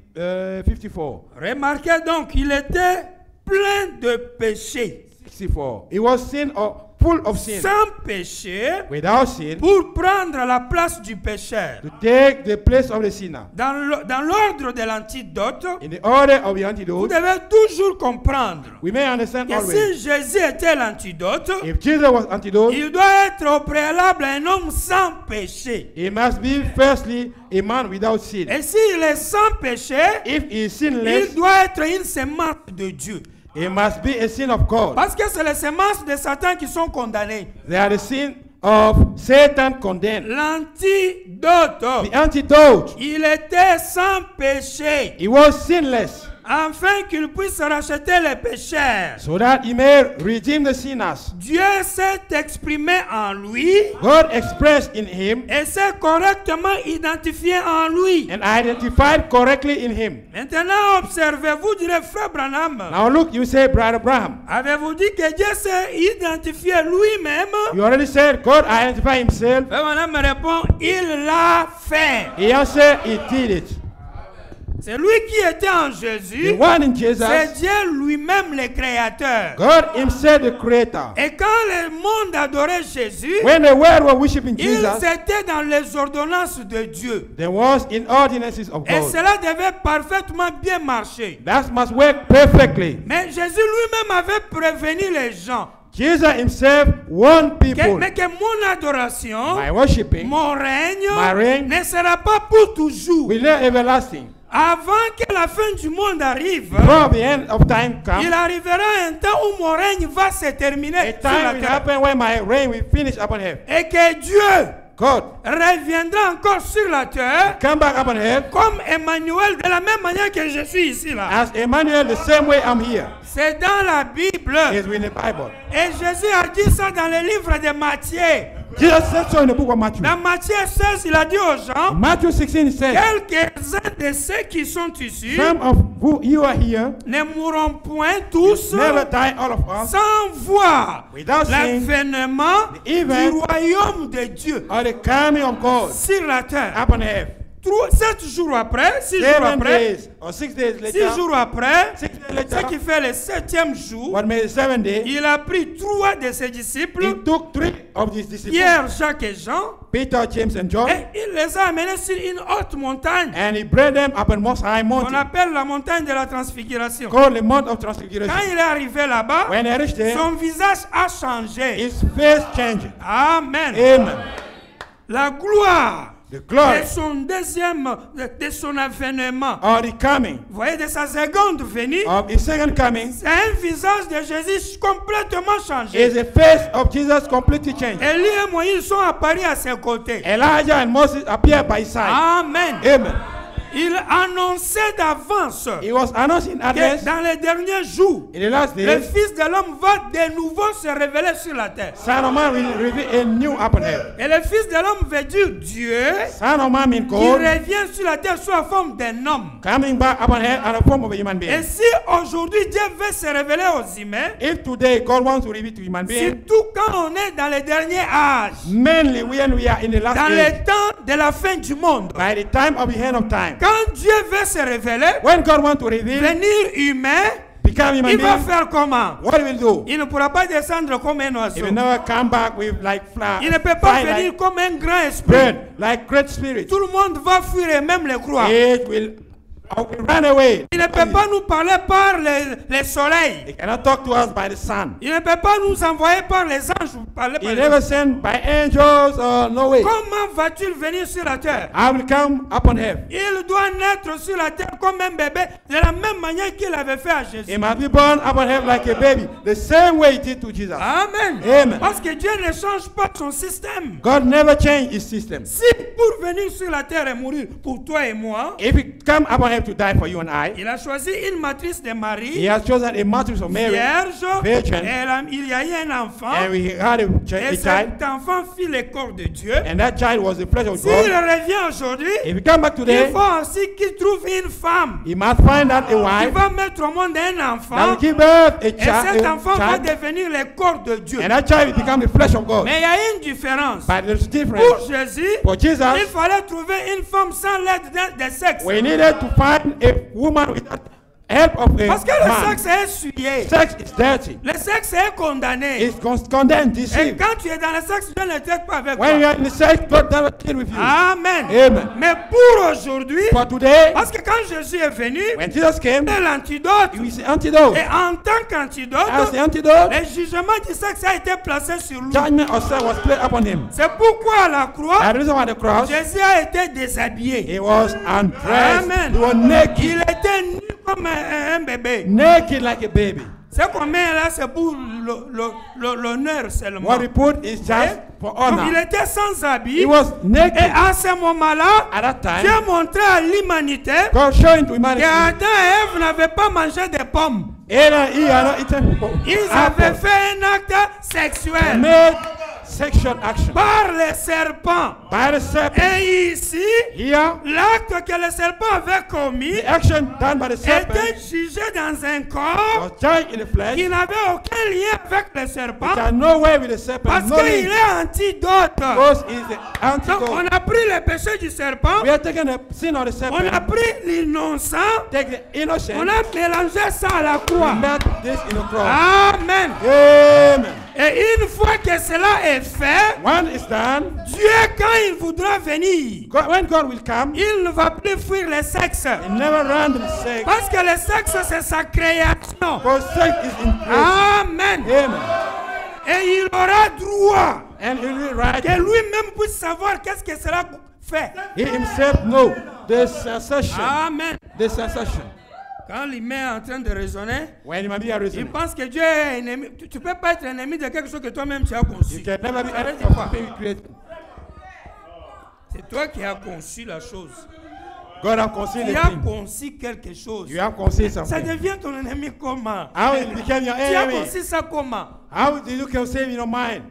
1954. Remarquez donc qu'il était plein de péchés. 64. He was sin or full of sin. Sans péché, Without sin, pour prendre la place du pécheur. to take the place of the sinner. Dans l'ordre de l'antidote, In the order of the vous antidote, devez toujours comprendre we may understand que always. si Jésus était l'antidote, If Jesus was antidote, il doit être au préalable un homme sans péché. he must be firstly a man without sin. Et s'il est sans péché, If he is sinless, il doit être une semence de Dieu. he must be a sin of God. Parce que c'est les semences de Satan qui sont condamnées. They are the sin of Satan condemned. L'antidote, The antidote, il était sans péché, he was sinless, afin qu'il puisse racheter les pécheurs. so that he may redeem the sinners. Dieu s'est exprimé en lui God expressed in him et s'est correctement identifié en lui. and identified correctly in him. Maintenant, observez, vous direz, frère Branham, Now look, you say, Brother Abraham, avez-vous dit que Dieu s'est identifié lui-même? you already said God identified himself. Frère Branham me répond, il l'a fait. He answered, he did it. C'est lui qui était en The Jésus. one in C'est Jesus, Dieu lui-même le créateur. God himself the creator. Et quand le monde adorait Jésus, When the world were worshiping il Jesus, était dans les ordonnances de Dieu. there was in ordinances of Et God. cela devait parfaitement bien marcher. That must work perfectly. Mais Jésus lui-même avait prévenu les gens Jesus himself warned people, mais que mon adoration, by worshiping, mon my reign règne ne sera pas pour toujours. will not everlasting. Avant que la fin du monde arrive, Before the end of time comes, il arrivera un temps où mon règne va se terminer a sur la time will terre. happen when my reign will finish upon earth. Et que Dieu God reviendra encore sur la terre come back upon earth comme Emmanuel, de la même manière que je suis ici là. as Emmanuel, the same way I'm here. C'est dans la Bible. It's in the Bible. Et Jésus a dit ça dans le livre de Matthieu. Jesus said so in the book of Matthew. Dans Matthieu 16, il a dit aux gens, Matthew 16 it says, quelques-uns de ceux qui sont ici some of who you are here ne mourront point tous never die, all of us, sans voir without seeing l'avènement the event du royaume de Dieu or the coming of God sur la terre. upon earth. 7 jours après, 6 jours 7 après, days or 6 days 6 later, jours après, 6 days ce later, qui fait le 7e jour, what made the 7th day, il a pris 3 de ses disciples, he took 3 of his disciples, Pierre, Jacques et Jean, Peter, James, and John, et il les a amenés sur une haute montagne and he brought them upon most high qu'on mountain, appelle la montagne de la transfiguration. called the Mount of Quand Transfiguration. il est arrivé là-bas, When he reached there, son visage a changé. his face changed. Amen. Amen. La gloire The glory de son avènement, or the coming vous voyez, de sa seconde venue, of his second coming c'est un visage de Jésus complètement changé. is the face of Jesus completely changed. Élie et Moïse sont apparus à ses côtés. Elijah and Moses appeared by his side. Amen. Amen. Il annonçait d'avance It was announced in que advance dans les derniers jours, in the last le days, Fils de l'homme va de nouveau se révéler sur la terre. Son of Man will reveal a new upon earth. Et le Fils de l'homme veut dire Dieu Son of Man means qui God revient sur la terre sous la forme d'un homme. coming back upon earth in the form of a human Et being. si aujourd'hui Dieu veut se révéler aux humains, If today God wants to reveal to human being, surtout quand on est dans les derniers âges, mainly when we are in the last dans age, le temps de la fin du monde, by the time of the end of time, quand Dieu veut se révéler, when God wants to reveal, venir humain, become human il va being, faire comment? what he will do? Il ne pourra pas descendre comme un He oiseau. will never come back with like Il ne peut pas fly venir like comme un grand esprit. bird, like great spirit. Tout le monde va fuir et même les croire. It will run away. Il ne peut pas nous parler par les soleils. He cannot talk to us by the sun. Il ne peut pas nous envoyer par les anges. Parler par He les never sent by angels or no way. Comment va-t-il venir sur la terre? I will come upon earth. Il doit naître sur la terre comme un bébé, de la même manière qu'il avait fait à Jésus. He must be born upon earth like a baby, the same way he did to Jesus. Amen. Amen. Parce que Dieu ne change pas son système. God never changed his system. Si pour venir sur la terre et mourir pour toi et moi, If he come upon him to die for you and I. Il a choisi une matrice de He Marie, has chosen a matrix of Mary, vierge, virgin, et il y a eu un enfant, and we had a et child, cet enfant fit le corps de Dieu. and that child was the flesh of S'il God. revient aujourd'hui, If he come back il today, faut aussi qu'il trouve une femme he must find out a qui wife va mettre au monde un that enfant, will give birth a et cet enfant va child, devenir le corps de Dieu. and that child will become the flesh of God. Mais il y a une différence. But there's a Pour difference. Jésus, For Jesus, il fallait trouver une femme sans l'aide des sexes. we needed to find a woman without help of a Parce que le man. sexe est souillé. Sex is dirty. Le sexe est condamné. It's condemned, Et deceived. quand tu es dans le sexe, Dieu ne traite pas avec When you toi. are in the sex, God never deal with you. Amen. Amen. Mais pour aujourd'hui, For today, parce que quand Jésus est venu, when Jesus came, c'est l'antidote. he was the antidote. Et en tant As qu'antidote, the antidote, le jugement du sexe a été placé sur lui. judgment of sin was placed upon him. C'est pourquoi à la croix, And the reason why the cross, Jésus a été déshabillé. he was undressed. Amen. He was naked. Il était nu comme un bébé. Naked like a baby. Ce qu'on met là, c'est pour l'honneur seulement. What he put is just for Donc, il honor. était sans habit. He was Et naked à ce moment-là, at that Dieu time. montrait à l'humanité God showing to humanity. qu'Adam et Ève n'avaient pas mangé des pommes. Adam and Eve had not eaten Ils avaient apple. fait un acte sexuel Made sexual action par les serpents. by the serpent. Et ici, Here, l'acte que le serpent avait commis the action done by the serpent était jugé dans un corps was judged in the flesh. qui n'avait aucun lien avec le serpent It had no way with the serpent. parce No qu'il link. est antidote. Because is the Donc on antidote. a pris le péché du serpent, We are taking the sin of the on a serpent. pris l'innocent, Take the innocent. on a mélangé ça à la croix. Met this in the cross. Amen. Amen. Et une fois que cela est fait, When it's done, Dieu, quand il voudra venir, when God will come, il ne va plus fuir le sexe. he never run the sex. Parce que le sexe, c'est sa création. Because sex is in place. Amen. Amen. Et il aura droit And he will right. que lui-même puisse savoir qu'est-ce que cela fait. He himself know the sensation. Amen. The sensation. Quand l'humain est en train de raisonner, When you be a il reason. pense que Dieu est ennemi. Tu ne peux pas être ennemi de quelque chose que toi-même tu as You conçu. can never be Arrête enemy de voir. of something you create. C'est toi qui as conçu la chose. God have concealed Tu the as thing. conçu quelque chose. You have concealed Ça something. devient ton ennemi comment? How it became your Tu as enemy? conçu ça comment? How did you conceal in your mind?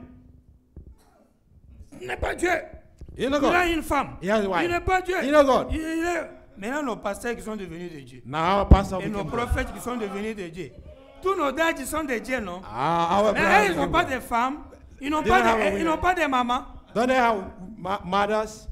Il n'est pas Dieu. You know Il a God. une femme. He has a wife. Il n'est pas Dieu. You know God. Il est... Maintenant, nos pasteurs qui sont devenus des dieux. Now pastor Et nos became God. prophètes qui sont devenus des dieux. Tous nos dates sont des dieux, non? Our Mais eux, brothers ils n'ont became pas God. de femmes. Ils n'ont They pas don't have a de, ils women. n'ont pas de mamans. Don't they have mothers?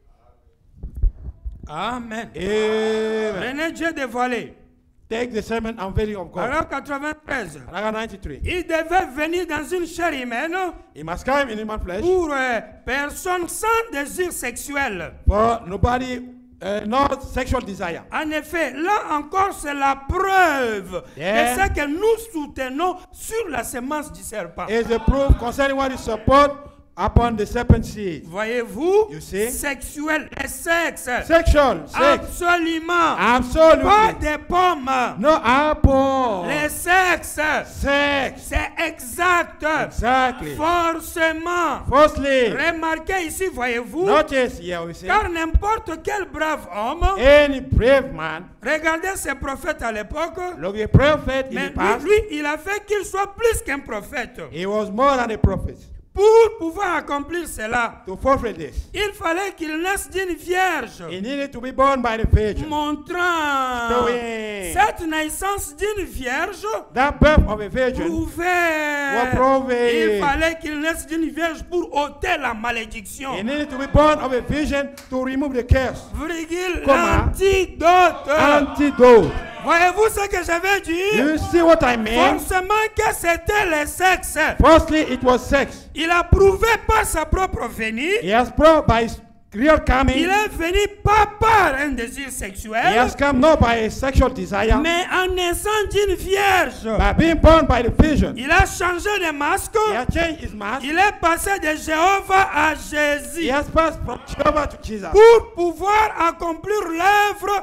Amen. Amen. Prenez Dieu dévoilé. Take the sermon unveiling of God. Alors 93. Paragraph 93. Il devait venir dans une chair humaine He must come in human flesh pour personnes sans désir sexuel. for nobody, not sexual desire. En effet, là encore, c'est la preuve Yeah. de ce que nous soutenons sur la semence du serpent. Is the proof concerning what is support upon the serpent seed. Voyez-vous, You see? sexuel et sexe. Sexual, sex. Absolument. Pas Absolutely. des pommes. No apple. Le sexe, Sex. c'est exact. Exactly. Forcément. Firstly, Remarquez ici, voyez-vous, notice here we see car n'importe quel brave homme, any brave man, regardez ces prophètes à l'époque, look a prophet in mais the past, lui, il a fait qu'il soit plus qu'un prophète. he was more than a prophet. Pour pouvoir accomplir cela, To fulfill this, il fallait qu'il naisse d'une vierge, he needed to be born by the virgin. montrant Showing cette naissance d'une vierge that birth of a virgin prouvait. prouvé. Il fallait qu'il naisse d'une vierge pour ôter la malédiction. He needed to be born of a virgin to remove the curse. Virgule, Comment? l'antidote. Antidote. Voyez-vous ce que j'avais dit? You see what I mean? Forcément que c'était le sexe. Firstly, it was sex. Il a prouvé par sa propre venue. He has brought by his real coming. Il est venu pas par un désir He sexuel, has come not by a sexual desire, mais en naissant d'une vierge. by being born by the virgin. Il a changé de masque. He has changed his mask. Il est passé de Jéhovah à He Jésus has passed from Jehovah to Jesus pour pouvoir accomplir l'œuvre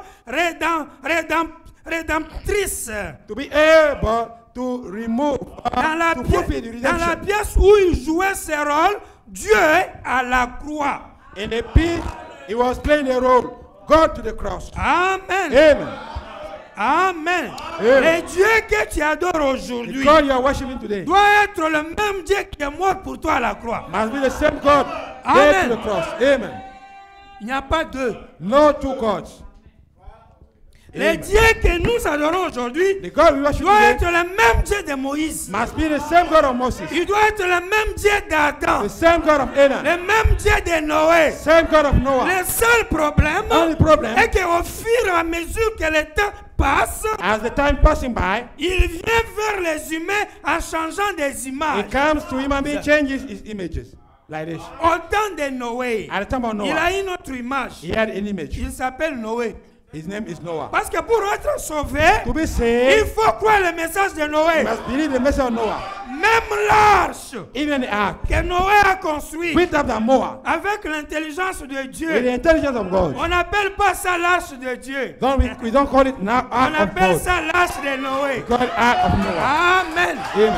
rédemptrice. to be able to remove, Dans to fulfill the la redemption. pièce où il jouait ce rôle, Dieu à la croix. In the pit, he was playing a role. Go to the cross. Amen. Amen. Amen. Amen. Le Dieu que tu adores aujourd'hui The God you are worshiping today doit être le même Dieu qui est mort pour toi à la croix. must be the same God Amen. dead to the cross. Amen. Il n'y a pas deux. No two gods. Le Amen. Dieu que nous adorons aujourd'hui The God we worship doit today être le même Dieu de Moïse. must be the same God of Moses, Il doit être le même Dieu d'Adam. the same God of Adam, Le même Dieu de Noé. same God of Noah. Le seul problème Only problem, est qu'au fur et à mesure que le temps passe, as the time passing by, il vient vers les humains en changeant des images. it comes to human being, changes his images like this. Au temps de Noé, At the time of il Noah, a une autre image. he had an image. Il s'appelle Noé. His name is Noah. Parce que pour être sauvé, To be il saved, faut croire le message de you Noé. must believe the message of Noah. Même l'arche Even the ark, que Noé a construite built up the Noah avec l'intelligence de with the Dieu. intelligence of God. On n'appelle pas ça l'arche de Dieu. We don't call it now On ark of appelle God. ça l'arche de Noé. We call it ark of Noah. Amen. Amen.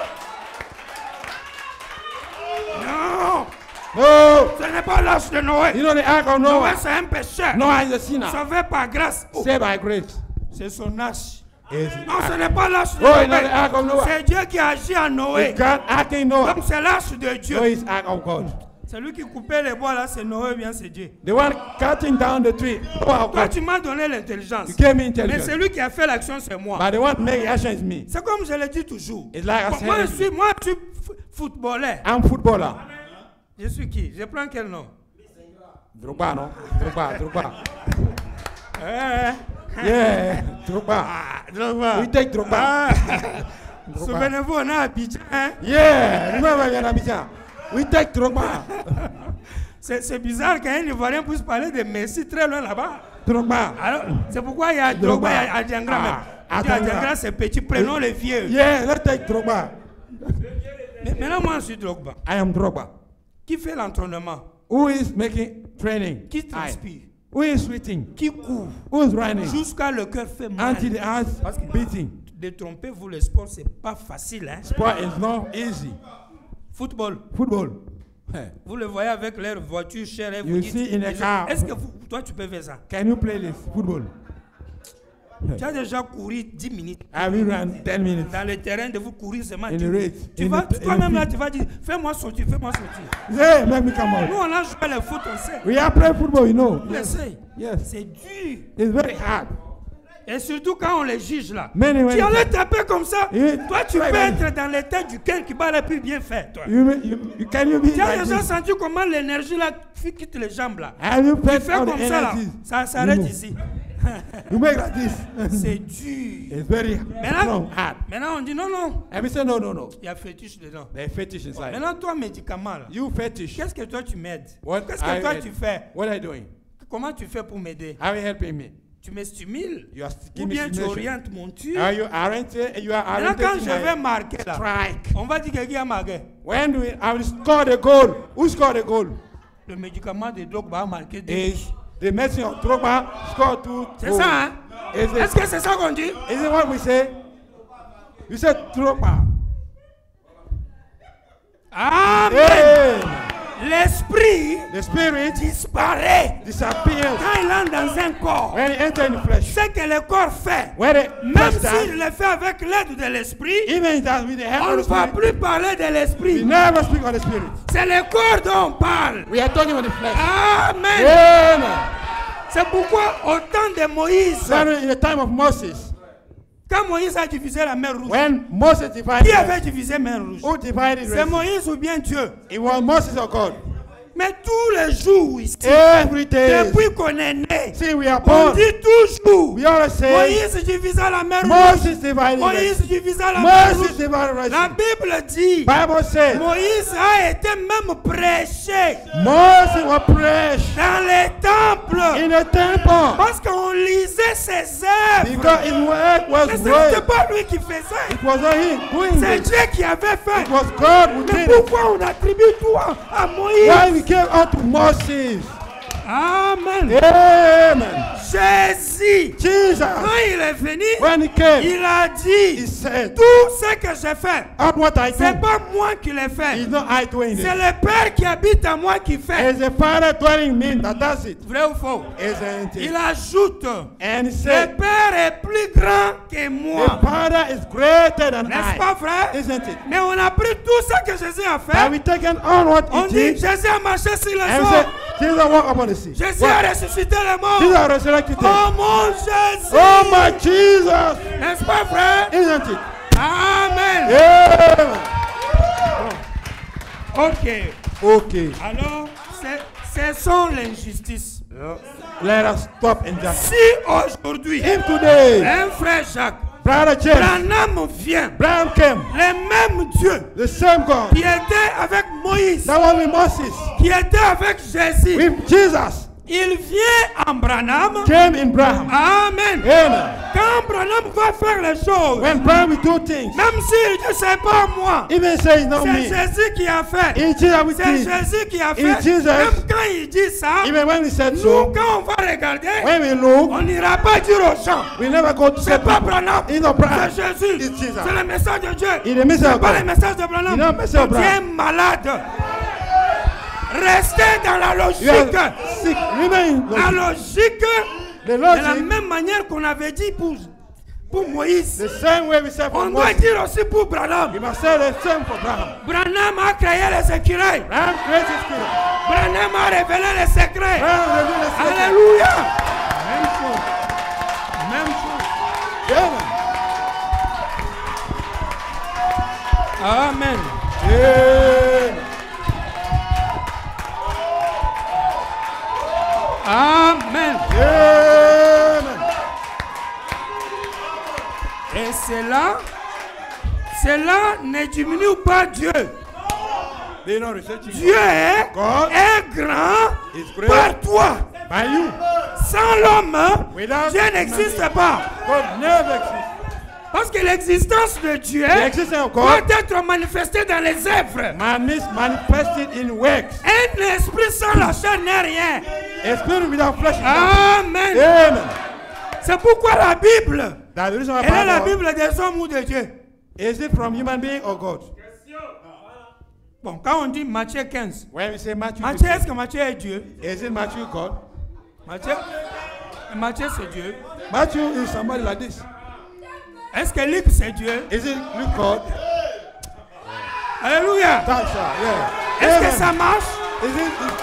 Non, No, ce n'est pas l'arche de Noé. you know the ark of Noé, Noah. c'est un pécheur. Noah is a sinner, Sauvé par grâce. Oh, saved by grace. c'est son arche. Is Non, ce n'est pas l'arche de Oh, you know the Noé. ark of Noah. C'est Dieu qui agit en Noé. It's God acting Noah. Donc c'est l'arche de Dieu. No, it's ark of God. Celui qui coupait les bois là, c'est Noé, bien c'est Dieu. The one cutting down the tree, Noah of Toi, God. tu m'as donné l'intelligence. You gave me Mais intelligence, celui qui a fait l'action, c'est moi. but the one making action is me. C'est comme je le dis toujours. It's like I Moi, said, moi, je suis footballeur. I'm footballer. Je suis qui? Je prends quel nom? Drogba, no? Drogba. Eh, Yeah, Drogba. ah, Drogba. We take Drogba. Ah. Drogba. Souvenez-vous, on a Abidjan. Hein? Yeah, remember you're Abidjan. We take Drogba. C'est bizarre qu'un Ivoirien puisse parler de Messi très loin là-bas. Drogba. Alors, c'est pourquoi il y a Drogba, il y a Adjangra même. Adjangra, c'est petit, prenons les vieux. Yeah, let's take Drogba. Mais maintenant, moi, je suis Drogba. I am Drogba. Qui fait l'entraînement? Who is making training? Qui I. transpire? Who is sweating? Qui court? Who is running? Jusqu'à le cœur fait mal. Until the heart Parce que beating. détrompez-vous, le sport, c'est pas facile. Hein? Sport is not easy. Football, Football. Hey. vous le voyez avec leur voiture chère et vous You dites, see in a car. est-ce que toi tu peux faire ça? Can you play this football? Tu as déjà couru 10 minutes Have you run 10 minutes dans le terrain de vous courir seulement in 10 the minutes. race? Tu In vas, the- in toi-même the là, field? tu vas dire, fais-moi sortir, fais-moi sortir. Yeah, make me come Nous, out. on a joué le foot, on sait. We are playing football, you know. On le sait. Yes. C'est dur. It's very hard. Et surtout quand on les juge là. Many, Tu many allais taper comme ça. Yeah. Toi, tu Right, peux right. être dans l'état duquel qui va plus bien faire. Toi. Can you be Tu as like déjà this? senti comment l'énergie là quitte les jambes là. Have you Tu felt fais all the comme ça là. energies? Ça s'arrête You know. ici. You make like this. C'est dur. It's very Maintenant, strong, hard. maintenant, on dit non, non. And we say, no, no, no. Il y a fétiche dedans. There's fetish inside. Maintenant, toi, médicament là. You fetish. Qu'est-ce que toi tu m'aides? What Qu'est-ce are que toi you- tu fais? What are you doing? Comment tu fais pour m'aider? How are you helping me? Tu me stimules? You are Ou giving me bien tu stimulation. orientes mon tir? Are you oriented? You are Maintenant, quand oriented je vais my marquer là, strike. on va dire que qui a marqué. When do we, I will score the goal? Who scored the goal? Le médicament de drogue va marquer deux. Is the medicine of Drogba score 2 C'est goals? ça, hein? Is it, Est-ce que c'est ça qu'on dit? is it what we say? You said Drogba. Amen. Amen. L'esprit The spirit disparaît disappears quand il entre dans un corps. when it enters in the flesh. Ce que le corps fait, When it même does that, s'il le fait avec l'aide de l'esprit, even that with the help on of ne the va spirit, plus parler de we l'esprit. never speak of the spirit. C'est le corps dont on parle. We are talking about the flesh. Amen. Amen. C'est pourquoi au temps de Moïse, So in the time of Moses, quand Moïse a divisé la mer rouge, when Moses divided, qui avait divisé la mer rouge? who divided C'est Red Sea? Moïse ou bien Dieu? It was Moses or God. Mais tous les jours ici, Every day, depuis qu'on est né, see we are on born, dit toujours, we always say, Moïse divisa la mer rouge. Moses divided Red Moïse Sea. divisa la mer Moses rouge. divided Red La Sea. Bible dit, Bible says, Moïse a été même prêché Moses was pressed dans les temples in the temple parce qu'on lisait ses œuvres. because his word was Mais ce n'était great. pas lui qui faisait, It was not him doing c'est it. Dieu qui avait fait. It was God who Mais did it. pourquoi on attribue tout à Moïse? Why we came unto Moses? Amen. Amen. Jésus, Jesus, quand il est venu, when he came, il a he dit, said, tout ce que j'ai fait, all what I c'est do pas moi qui l'ai fait. is not I doing C'est it. le Père qui habite en moi qui fait. It's the Father dwelling in me that does it. Vrai ou faux? Isn't it? Il ajoute, And he le said, Père est plus grand que the moi. Father is greater than N'est-ce I. pas vrai? Isn't it? Mais on a pris tout ce que Jésus a Have fait. we taken on what On he dit, did? Jésus a marché sur les And we say, eaux. Jesus walked upon the sea. Jésus a ressuscité les morts. Jesus resurrected them. Oh mon Jésus. Oh my Jesus! N'est-ce pas vrai? Isn't it? Amen. Yeah. Ok. Okay. Alors, ce sont l'injustice. Let us stop in that. Si aujourd'hui, If today, un frère Jacques, Brother James, Branham vient, Abraham came, le même Dieu the same God qui était avec Moïse, that was with Moses, qui était avec Jésus, with Jesus, il vient en Branham. came in Abraham. Amen. Amen. Quand Branham va faire les choses, When Abraham will do things, même s'il dit c'est pas moi, even say it's not c'est me, Jésus qui a fait. it's Jesus with C'est me. Jésus qui a It's fait. Jesus. Même quand il dit ça, Even when he said nous so, quand on va regarder, when we look, on n'ira pas dire aux gens, we never go to say, c'est pas Branham, it's not Abraham. c'est Jésus, It's Jesus. c'est le message de Dieu. It's the message of C'est pas le God. message de Branham. Il est un message de Tu es Branham. malade. Restez dans la You logique. are sick. Remain La logic. logique, The de la logic, même manière qu'on avait dit pour Moïse, the same way we say for on doit Moses, dire aussi pour Branham. we must say the same for Abraham. Branham a créé les écureuils. Abraham created his kingdom. Branham a révélé les secrets. Abraham revealed the secret. Alléluia. Même chose. Même chose. Amen. Amen. Amen. Amen. Amen. Et cela ne diminue pas Dieu. They not researching Dieu est God grand is great par toi. by you. Sans l'homme, Without Dieu n'existe pas. God never exists. Parce que l'existence de Dieu The existence of doit God être manifestée dans les œuvres. man is manifested in works. Un esprit sans la chair n'est rien. A spirit without flesh is nothing. Amen. Amen. C'est pourquoi la Bible, That's the reason why elle est la Bible, Bible des hommes ou de Dieu. is it from human being or God? Bon, quand on dit Matthieu 15, When we say Matthew, Matthieu, est-ce que Matthieu est Dieu? is it Matthew God? Matthieu c'est Dieu. Matthew is somebody like this. Est-ce que Luc c'est Dieu? Is it Luke God? Alléluia. That's right, yeah. Est-ce Amen. que ça marche? Is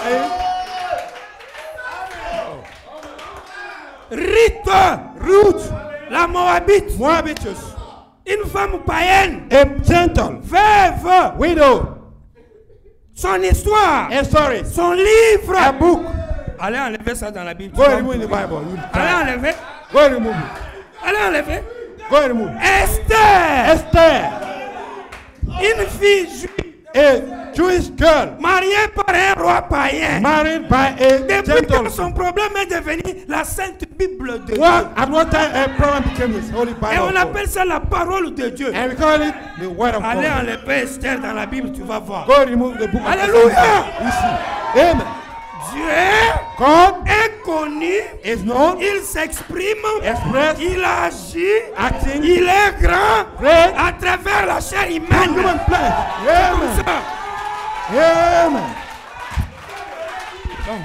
it Ruth, la Moabite, Moabitus, une femme païenne, a gentle veuve, widow, son histoire, a story, son livre. a book? Allez enlever ça dans la Bible. Go and remove in the Bible. You Allez try. enlever. Go and remove it. Allez enlever. Go and remove it. Esther, Esther, une fille juive, a Jewish girl, mariée par un roi païen. married by a Depuis que gentle. son problème est devenu la Sainte Bible de Dieu. At one time, a problem became his holy Et Bible. on of God. appelle ça la parole de Dieu. And we call it the Word of Allez God. enlever Esther dans la Bible, tu vas voir. Go and remove the book. of Alléluia. Esther. You see. Amen. Dieu God est connu, is known, il s'exprime, expressed, il agit, acting, il est grand great, à travers la chair and humaine. human flesh. Comme Amen. ça. Amen. Donc,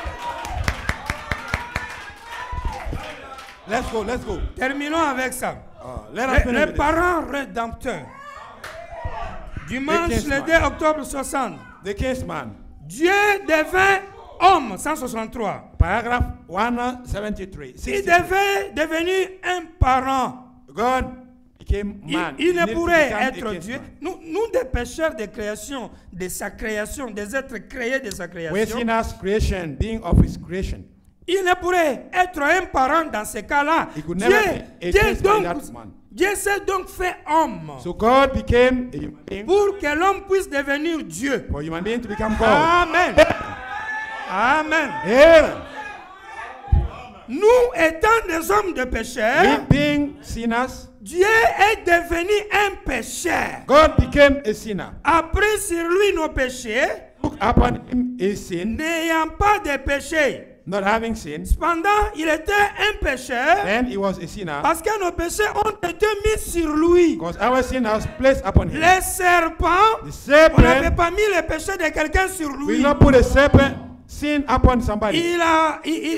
Let's go. Let's go. terminons avec ça. Let us Les finish with this. parents rédempteurs. Dimanche Les le 2 octobre 60. The kinsman. Dieu devint homme, 163. Paragraph 173. Il 63. devait devenir un parent. God became man. Il ne Needs to pourrait become a être kinsman. Dieu. Nous, des pécheurs de création, de sa création, des êtres créés de sa We're création, sinners creation, being of his creation. il ne pourrait être un parent dans ce cas-là. He could never be a kinsman in that man. Dieu s'est donc fait homme So God became a human being pour que l'homme puisse devenir Dieu. for human being to become God. Amen. Amen. Amen. Nous étant des hommes de pécheurs, We being sinners, Dieu est devenu un pécheur. God became a sinner. A pris sur lui nos péchés, Took upon him his sin, n'ayant pas de péché. not having sinned, cependant, il était un pécheur then he was a sinner, parce que nos péchés ont été mis sur lui. because our sin was placed upon him. Les serpents, The on n'avait serpent pas mis les péchés de quelqu'un sur will lui. not put a serpent sin upon somebody. Il a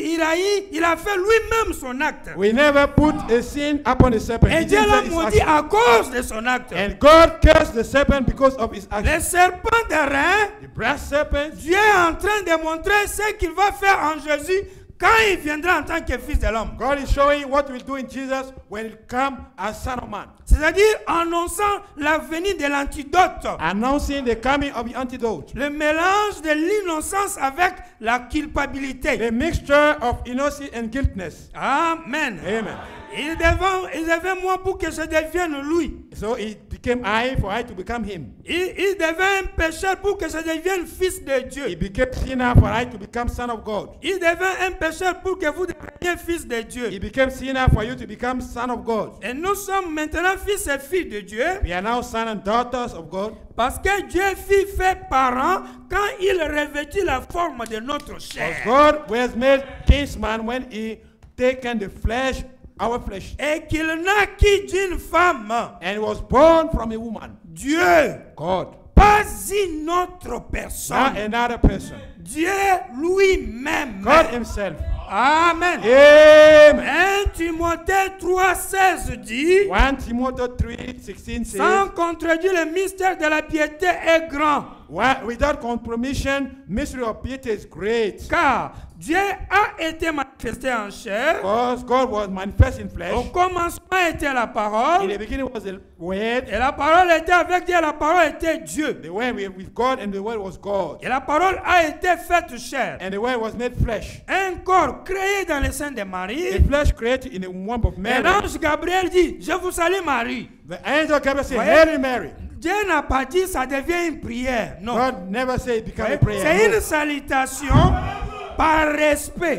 fait lui-même son acte. We never put a sin upon a serpent. Et He Dieu didn't l'a say his maudit action. à cause de son acte. And God cursed the serpent because of his action. Les serpents d'airain, The brass serpent, Dieu est en train de montrer ce qu'il va faire en Jésus quand il viendra en tant que fils de l'homme. God is showing what we'll do in Jesus when he come as Son of Man. C'est-à-dire annonçant la venue de l'antidote. Announcing the coming of the antidote. Le mélange de l'innocence avec la culpabilité. The mixture of innocence and guiltness. Amen. Amen. Il devait moi pour que je devienne lui. So it became I for I to become him. Il devait un pécheur pour que je devienne fils de Dieu. He became sinner for I to become son of God. Il devait un pécheur pour que vous deveniez fils de Dieu. He became sinner for you to become son of God. Et nous sommes maintenant fils et filles de Dieu. We are now sons and daughters of God. Parce que Dieu fut fait parent quand il revêtit la forme de notre chair. God was made kinsman when he taken the flesh, our flesh, Et qu'il naquit d'une femme. and he was born from a woman. Dieu, God, pas une autre not personne. another person. Dieu lui-même. God himself. Amen. Amen. 1 Timothée 3,16 dit, 1 Timothy 3:16 says, sans contredire, le mystère de la piété est grand. without compromission, mystery of piety is great. Car Dieu a été manifesté en chair. Because God was manifest in Au flesh. commencement était la In parole. the beginning was the Word. Et la parole était avec Dieu. La parole était Dieu. The Word with God, and the Word was God. Et la parole a été faite chair. And the Word was made flesh. Un corps créé dans le sein de Marie. A flesh created in the womb of Et Mary. l'ange Gabriel dit, je vous salue Marie. The angel Gabriel said, Voyez? Hail Mary. Dieu n'a pas dit ça devient une prière. Non. God never said it become a Voyez? prayer. C'est No. une salutation par respect.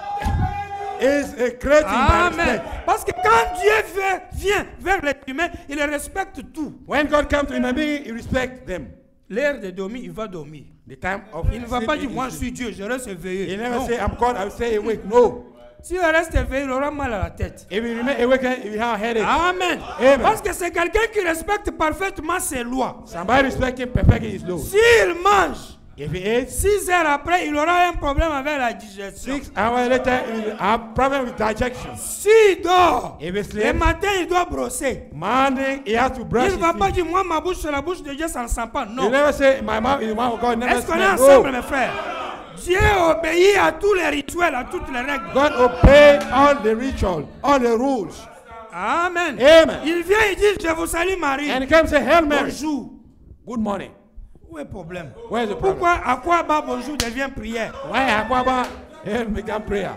It's a great thing by Amen. respect. Parce que quand Dieu vient vers les humains, il respecte tout. When God comes to human being, he respects them. L'heure de dormir, il va dormir. The time of Il ne va sleep, pas he dire, moi je is- suis Dieu, je reste éveillé. He never Non. say, I'm God, I will stay awake. No. Si il reste éveillé, il aura mal à la tête. If he remain awake, he will have a headache. Amen. Amen. Parce que c'est quelqu'un qui respecte parfaitement ses lois. Somebody respecting perfecting his law. S'il mange, If he eats, 6 heures après, il aura un problème avec la digestion. 6 hours later, he will have problem with digestion. S'il dort, If he le sleeps, matin, il doit brosser. morning, he has to brush Il his ne va pas teeth. dire, moi, ma bouche, c'est la bouche de Dieu, ça ne sent pas. He Non. never say, my mouth is the mouth of God. Never Est-ce qu'on est smell. ensemble, No. mes frères? Dieu obéit à tous les rituels, à toutes les règles. God obey all the ritual, all the rules. Amen. Amen. Il vient, il dit, je vous salue Marie. And he comes and say, Hail Mary. Bonjour. Good morning. Où est le problème? Where's the problem? Pourquoi, à quoi bas bonjour devient prière? Why Akwaba Hail become prayer?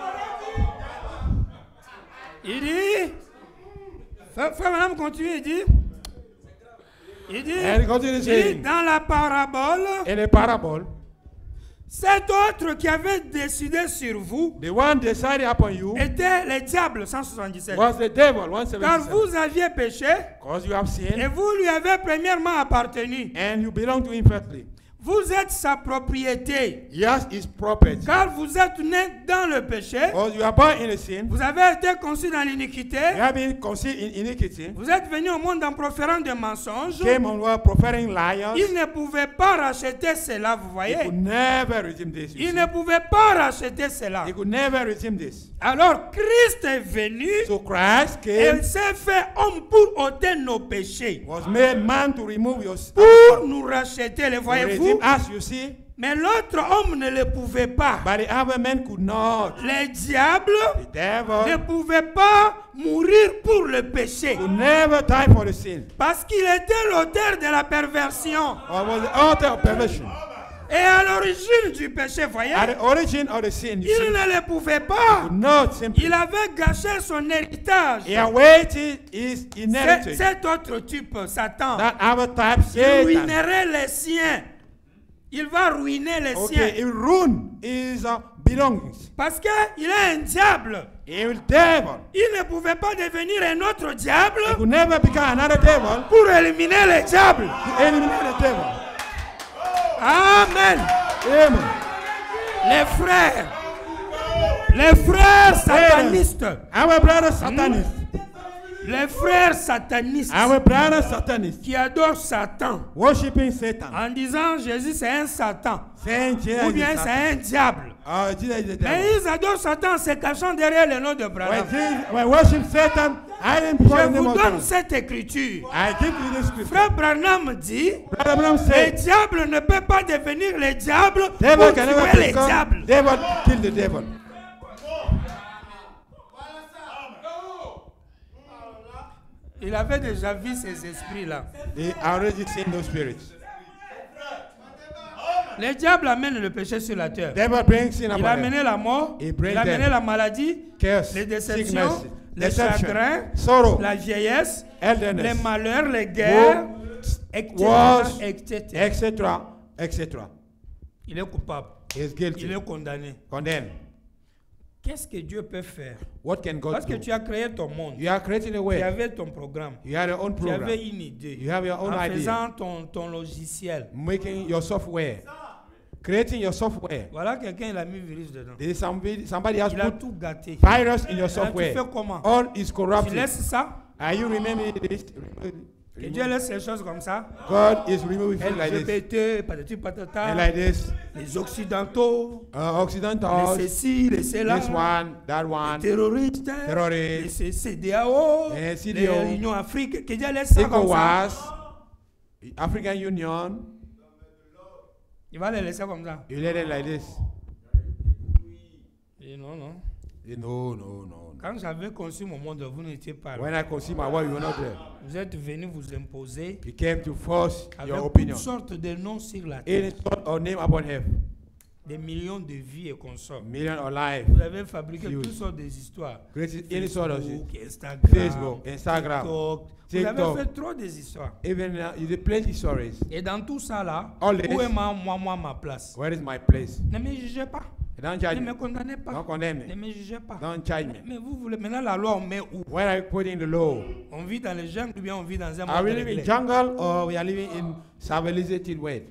Il dit, frère madame continue, il dit, And he continues il dit, saying, dans la parabole, in a parable, cet autre qui avait décidé sur vous the one decided upon you était le diable, 177. was the devil, Car 177. vous aviez péché Because you have et sinned vous lui avez premièrement appartenu. and you belong to him firstly. Vous êtes sa propriété. Yes, his property. Car vous êtes né dans le péché. Because you are born in a sin, Vous avez été conçu dans l'iniquité. you have been conceived in iniquity, Vous êtes venu au monde en proférant des mensonges. came on world profiting liars. Il ne pouvait pas racheter cela, vous He voyez. could never redeem this. you Il see. ne pouvait pas racheter cela. He could never redeem this. Alors Christ est venu So Christ et came, il s'est fait homme pour ôter nos péchés. was made man to remove your sin, Pour nous racheter, le to voyez-vous. redeem us, you see. Mais l'autre homme ne le pouvait pas. But the other man could not. Le diable The devil ne pouvait pas mourir pour le péché. could never die for the sin. Parce qu'il était l'auteur de la perversion. Or was the author of perversion. Et à l'origine du péché, voyez, At the origin of the sin, you il see, ne le pouvait pas. could not simply. Il avait gâché son héritage. He awaited his inheritance. Cet autre type, Satan, That other type, il Satan. ruinerait les siens. Il va ruiner les Okay, siens. he ruined his belongings. Parce qu'il est un diable. He will devil. Il ne pouvait pas devenir un autre diable He could never become another devil pour éliminer les diables. to eliminate the devil. Amen. Amen. Les frères, Les frères satanistes. Our brothers Satanists. Les frères satanistes. Our brothers Satanists. Qui adorent Satan. Worshiping Satan. En disant Jésus c'est un Satan. Saying Jesus Ou bien is c'est Satan. un diable. Jesus is the devil. Mais ils adorent Satan en se cachant derrière le nom de Branham. When worship Satan, I didn't Je before the name vous of donne God. cette écriture. I give you this scripture. Frère Branham dit, Brother Branham le said, diable ne peut pas devenir le diable devil pour can never tuer les become diables. devil, kill the devil. Il avait déjà vu ces esprits-là. They already seen those spirits. Le diable amène le péché sur la terre. Devil brings sin Il upon a them. amené la mort, He il brings a amené death, la maladie, curse, les déceptions, sickness, les deception, chagrins, sorrow, la vieillesse, les elderness, malheurs, les guerres, wars, etc. etc., etc. Il est coupable. He is guilty, Il est condamné. condemned. Qu'est-ce que Dieu peut faire? What can God Parce que do? tu as créé ton monde. You are creating a Tu way. avais ton programme. You have your own Tu avais program. une idée. You have your own En idea. faisant ton logiciel. Making your software. Creating your software. Voilà, quelqu'un il a mis virus dedans. There is somebody has Il a put tout gâté. virus in your Là, tu software. fais comment? All is Tu corrupted. laisses ça? Are you remembering this? Que Dieu laisse les choses comme ça? God is removing things like this. LGBT, patati patata. And like this. Les occidentaux. Occidentals. Les ceci, les cela. This one, that Les one. terroristes. Terrorists. Les CDAO. Eh, CDAO. L'Union Afrique. Que Dieu laisse ça comme ça. ECOWAS. African Union. Il va les laisser comme ça. You let it like this. Et non, non. No, no, no. Quand j'avais conçu mon monde, vous n'étiez pas là. When I consume my word, you were not there. Vous êtes venus vous imposer You came to force avec your toutes opinion. sortes de noms sur la terre. Any sort of name upon earth. Des millions de vies et consorts. Million of life. Vous avez fabriqué Views. toutes sortes d'histoires. Created any sort of Facebook, shit. Instagram, Facebook, Instagram, TikTok. Vous TikTok. avez fait trop des histoires. Even you did plenty stories. Et dans tout ça là, All où this. est ma place? Where is my place? Ne me jugez pas. Don't Ne charge me me. condamnez pas. Don't condemn Ne me. me jugez pas. Don't charge me. Mais vous voulez maintenant la loi on met où? Where are you putting the law? On vit dans les jungles ou bien on vit dans un Are monde we living in réglé? jungle or we are living in civilizated world?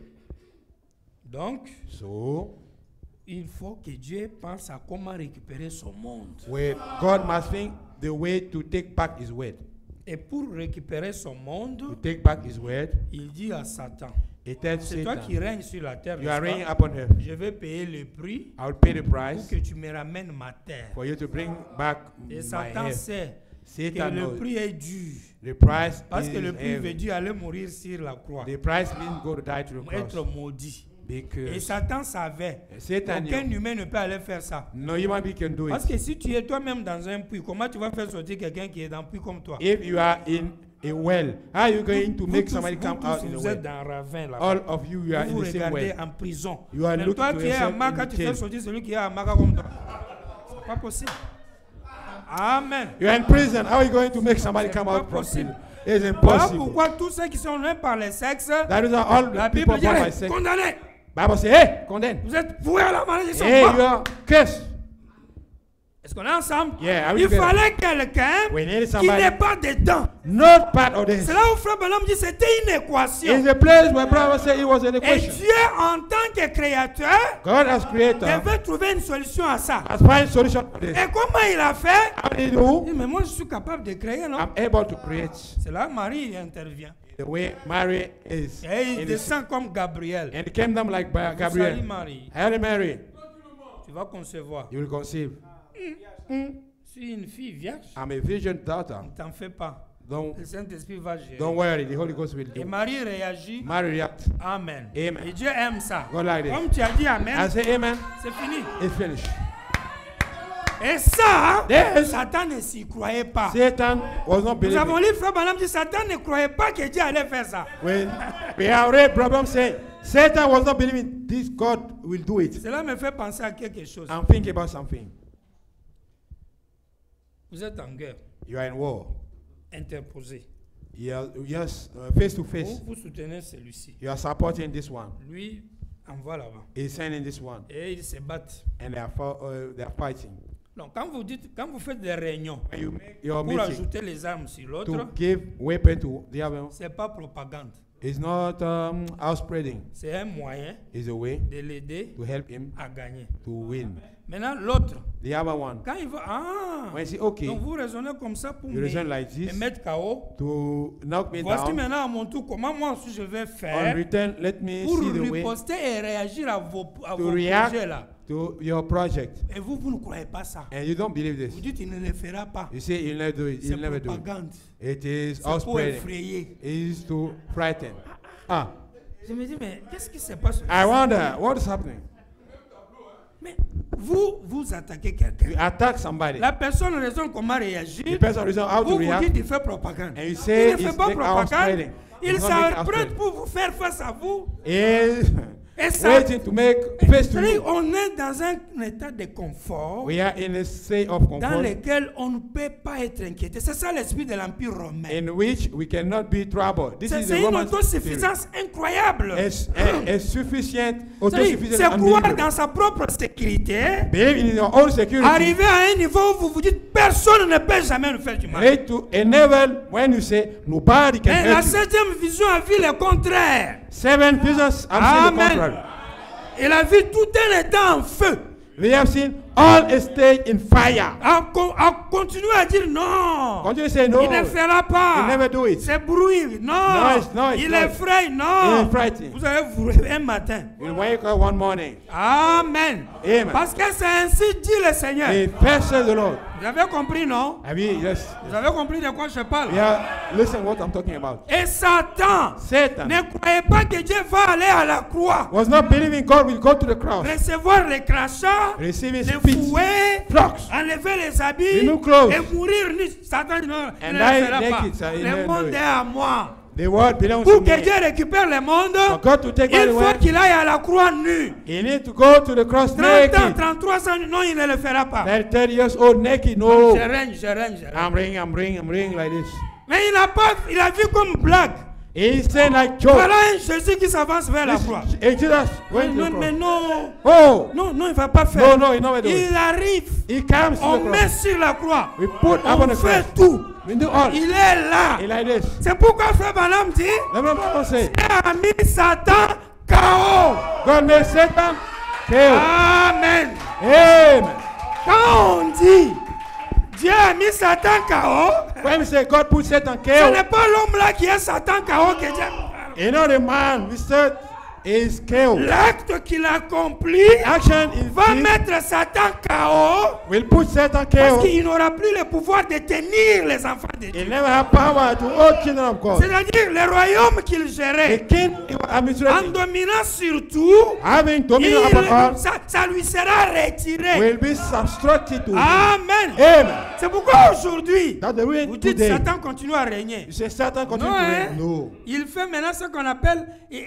Donc, So, il faut que Dieu pense à comment récupérer son monde. God must think the way to take back His word. Et pour récupérer son To monde, take back His word, il dit à Satan, He tells c'est toi qui Satan, règnes sur la terre, you are n'est-ce reigning pas? upon earth. Je vais payer le prix I will pay the pour price que tu me ramènes ma terre. for you to bring back Et my Satan earth. sait que Satan le knows prix est dur. the price Parce que le is prix veut heavy. dire aller mourir sur la croix. The price means go to die to the Être cross. maudit. Et Because Satan savait Satan qu'aucun knew humain ne peut aller faire ça. no human being can do Parce it. que si tu es toi-même dans un puits, comment tu vas faire sortir quelqu'un qui est dans un puits comme toi? If you are in a well, how are you going to Vous make tous, somebody vous come tous, out in a vous êtes well? dans un ravin là. All of you, you are Vous in the same regardez well. en prison. You are Mais looking toi to qui es à yourself Maka, in tu fais jail. sortir celui qui est à Maka comme toi. C'est pas possible. Amen. You are in prison. How are you going to make somebody C'est come pas out from possible. prison? It's Voilà impossible. pourquoi tous ceux qui sont nés par les sexes, That is all la the people Bible dit, born by allez, sex. condamnés. Bible says, hey, condemn. Vous êtes voués à la malédiction. Hey, Bah. you are cursed. Est-ce qu'on est ensemble? Yeah, are we Il together? fallait quelqu'un We need qui somebody n'est pas dedans. not part of this. C'est là où Frère Branham dit c'était une équation. It's a place where Brother said it was an Et equation. Dieu, en tant que créateur, God as creator devait trouver une solution à ça. has find solution for this. Et comment il a fait? How did he Il do? dit, mais moi je suis capable de créer, non? I'm able to create. C'est là Marie intervient. The way Mary is. Et il in the- descend comme Gabriel. And it came down like Salut Gabriel. Marie, Hail Mary, tu vas concevoir. you will conceive. Je suis une fille vierge. I'm a virgin daughter. Ne t'en fais pas. Don't Le Saint-Esprit va gérer. don't worry, the Holy Ghost will Et do. Marie réagit. Mary react. Amen. Amen. Et Dieu aime ça. God like this. Comme tu as dit I Amen, say amen. c'est fini. It's finished. Et ça, Yes. Satan ne s'y croyait pas. Satan was not Nous avons believing. lu Frère Branham dit Satan ne croyait pas que Dieu allait faire ça. When we have read Brother say Satan was not believing this God will do it. Cela me fait penser à quelque chose. I'm thinking about something. Vous êtes en guerre, You are in war. interposé. Yes, face to face. Vous soutenez celui-ci. You are supporting this one. Lui envoie là-bas. He's sending this one, Et ils se battent. and they are fighting. Donc quand vous faites des réunions When you make your pour meeting ajouter les armes sur to l'autre, give weapon to the other, c'est pas propagande. It's not house spreading. C'est un moyen It's a way de l'aider to help him à gagner. to win. Maintenant, l'autre, The other one, quand il va... when you say, okay, Donc vous raisonnez comme ça pour you reason like me this mettre KO. to knock me Voici down. maintenant à mon tour comment moi aussi je vais On faire return, let me pour see the way riposter et réagir à vos to react projets là. to your project. Et vous ne croyez pas ça. And you don't believe Vous this. dites il ne le fera pas. You say you'll never do it. C'est You'll never do it. propagande. It is C'est house pour spreading. effrayer. It is to frighten. Ah, Je me dis mais qu'est-ce qui se passe? I wonder what is happening. Mais vous attaquez quelqu'un. You attack somebody. La personne raisonne comment réagir. The person reason how to Vous react. dites il fait propagande. And you say Il ne fait it's pas make house propagande. spreading. Il It's not make house s'apprête spreading. pour vous faire face à vous. Is Et ça, waiting to make face to c'est-à-dire, you. on est dans un état de confort We are in a state of dans comfort lequel on ne peut pas être inquiété. C'est ça l'esprit de l'Empire romain. in which we cannot be troubled. This is C'est the une Roman spirit. autosuffisance incroyable. A sufficient, C'est autosufficient, croire unbelievable. dans sa propre sécurité. Believe in your own security. Arriver à un niveau où vous vous dites personne ne peut jamais nous faire du mal. Reach to a level when you say nobody can Mais la help you. septième vision a vu le contraire. Seven visions have seen the Amen. contrary. Il a vu tout un état en feu. We have seen all a state in fire. A continué à dire non. Continue to say no. Il ne fera pas. He never do it. C'est bruit. Non. Noise, Il noise. effraie. He Non. is frightening. Vous allez vous réveiller un matin. You wake up one morning. Amen. Amen. Parce que c'est ainsi dit le Seigneur. The person the Lord. Vous avez compris, non? I mean, yes. Vous avez compris de quoi je parle? Yeah. Listen what I'm talking about. Et Satan, Satan ne croyez pas que Dieu va aller à la croix, was not believing God will go to the cross, recevoir les crachats, receiving les spit, fouets, flocks, enlever les habits remove clothes, et mourir nu. Satan dit non, il and ne die le fera pas. naked, so he Le never monde do it. est à moi. The word belongs Pour to que me. Dieu récupère le monde, For God to take back il the faut word, qu'il aille à la croix nu. he need to go to the cross 30 ans, naked. 33 ans, non, il ne le fera pas. 30 years old naked, no. Je règne. I'm ringing like this. Mais il a vu comme blague. He said like joke. Voilà un Jésus qui s'avance vers la croix. And Jesus went to the Mais cross. non, Oh, non, il ne va pas faire. no, he never do it. Il arrive. He comes to On the met cross. sur la croix. We put upon On the fait cross. tout. We do all. Il est là. He like this. C'est pourquoi Frère Branham dit, Let me say, Dieu a mis Satan KO. God made Satan kill. Amen. Amen. Quand on dit Dieu a mis Satan KO, When we say God put Satan ce kill, n'est pas l'homme là qui est Satan KO que Dieu. you know the man we said is killed. L'acte qu'il accomplit Action is va this, mettre Satan KO will put Satan parce kill. qu'il n'aura plus le pouvoir de tenir les enfants de Dieu. He never had power to hold children of God. C'est-à-dire le royaume qu'il The gérait king he was en administrating, dominant surtout, having dominion over all, ça lui sera retiré. will be substructed to him. Amen. Amen. C'est pourquoi aujourd'hui, That's the way vous dites today. Satan continue à régner. You say Satan continue Non, to hein? reign? No. Il fait maintenant ce qu'on appelle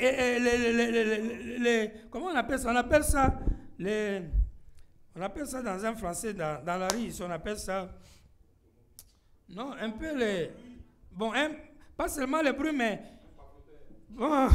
comment on appelle ça? On appelle ça dans un français, dans la rue, on appelle ça, non, un peu les, bon, pas seulement les bruits, mais, bon,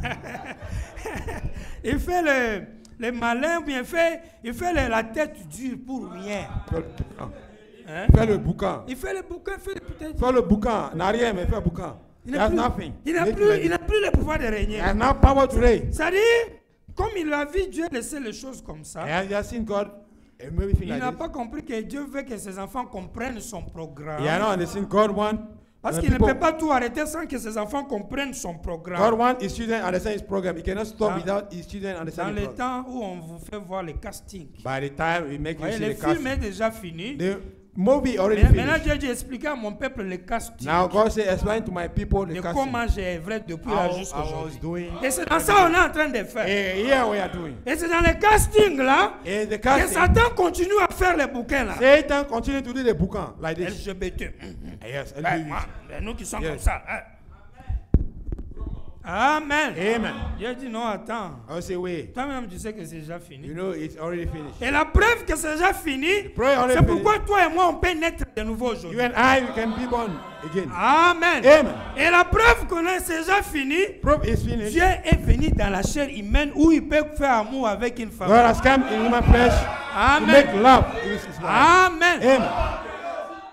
il fait le malin, bien il fait la tête dure pour rien. Hein? Fais le boucan. Il fait le bouquin, peut-être. Fais le boucan. N'a rien, mais fais le boucan. He has nothing. Il n'a plus le pouvoir de régner. He has no power to reign. C'est-à-dire, comme il a vu Dieu laisser les choses comme ça, He has seen God and everything il like n'a this. pas compris que Dieu veut que ses enfants comprennent son programme. He has not understood God want. Parce the qu'il ne people- peut pas tout arrêter sans que ses enfants comprennent son God programme. want his children understand his program. He cannot stop Dans- without his children Dans understanding le the program. temps où on vous fait voir les castings. By the time we make you Voyez, see le the film est casting, déjà fini. the movie already Maintenant, finished. Dieu a expliqué à mon peuple les castings. Now God say, explain to my people the De casting. comment j'ai œuvré depuis là How I jusqu'à was aujourd'hui. doing. Et c'est dans ça qu'on est en train de faire. Here we are doing. Et c'est dans les castings là In the que casting, Satan continue à faire les bouquins là. Satan continue to do the boucan like this. LGBT. Yes, Ben, moi, ben, nous qui sommes Yes. comme ça. Hein. Amen. Amen. Dieu dit non, attends. I say, wait. Toi-même, tu sais que c'est déjà fini. You know it's already finished. Et la preuve que c'est déjà fini, Pray already c'est finished. pourquoi toi et moi, on peut naître de nouveau You aujourd'hui. and I, we can be born again. Amen. Amen. Et la preuve qu'on est déjà fini, Proof is finished. Dieu est venu dans la chair humaine où il peut faire amour avec une femme. God has come in human flesh to make Amen. love with his wife. Amen. Amen.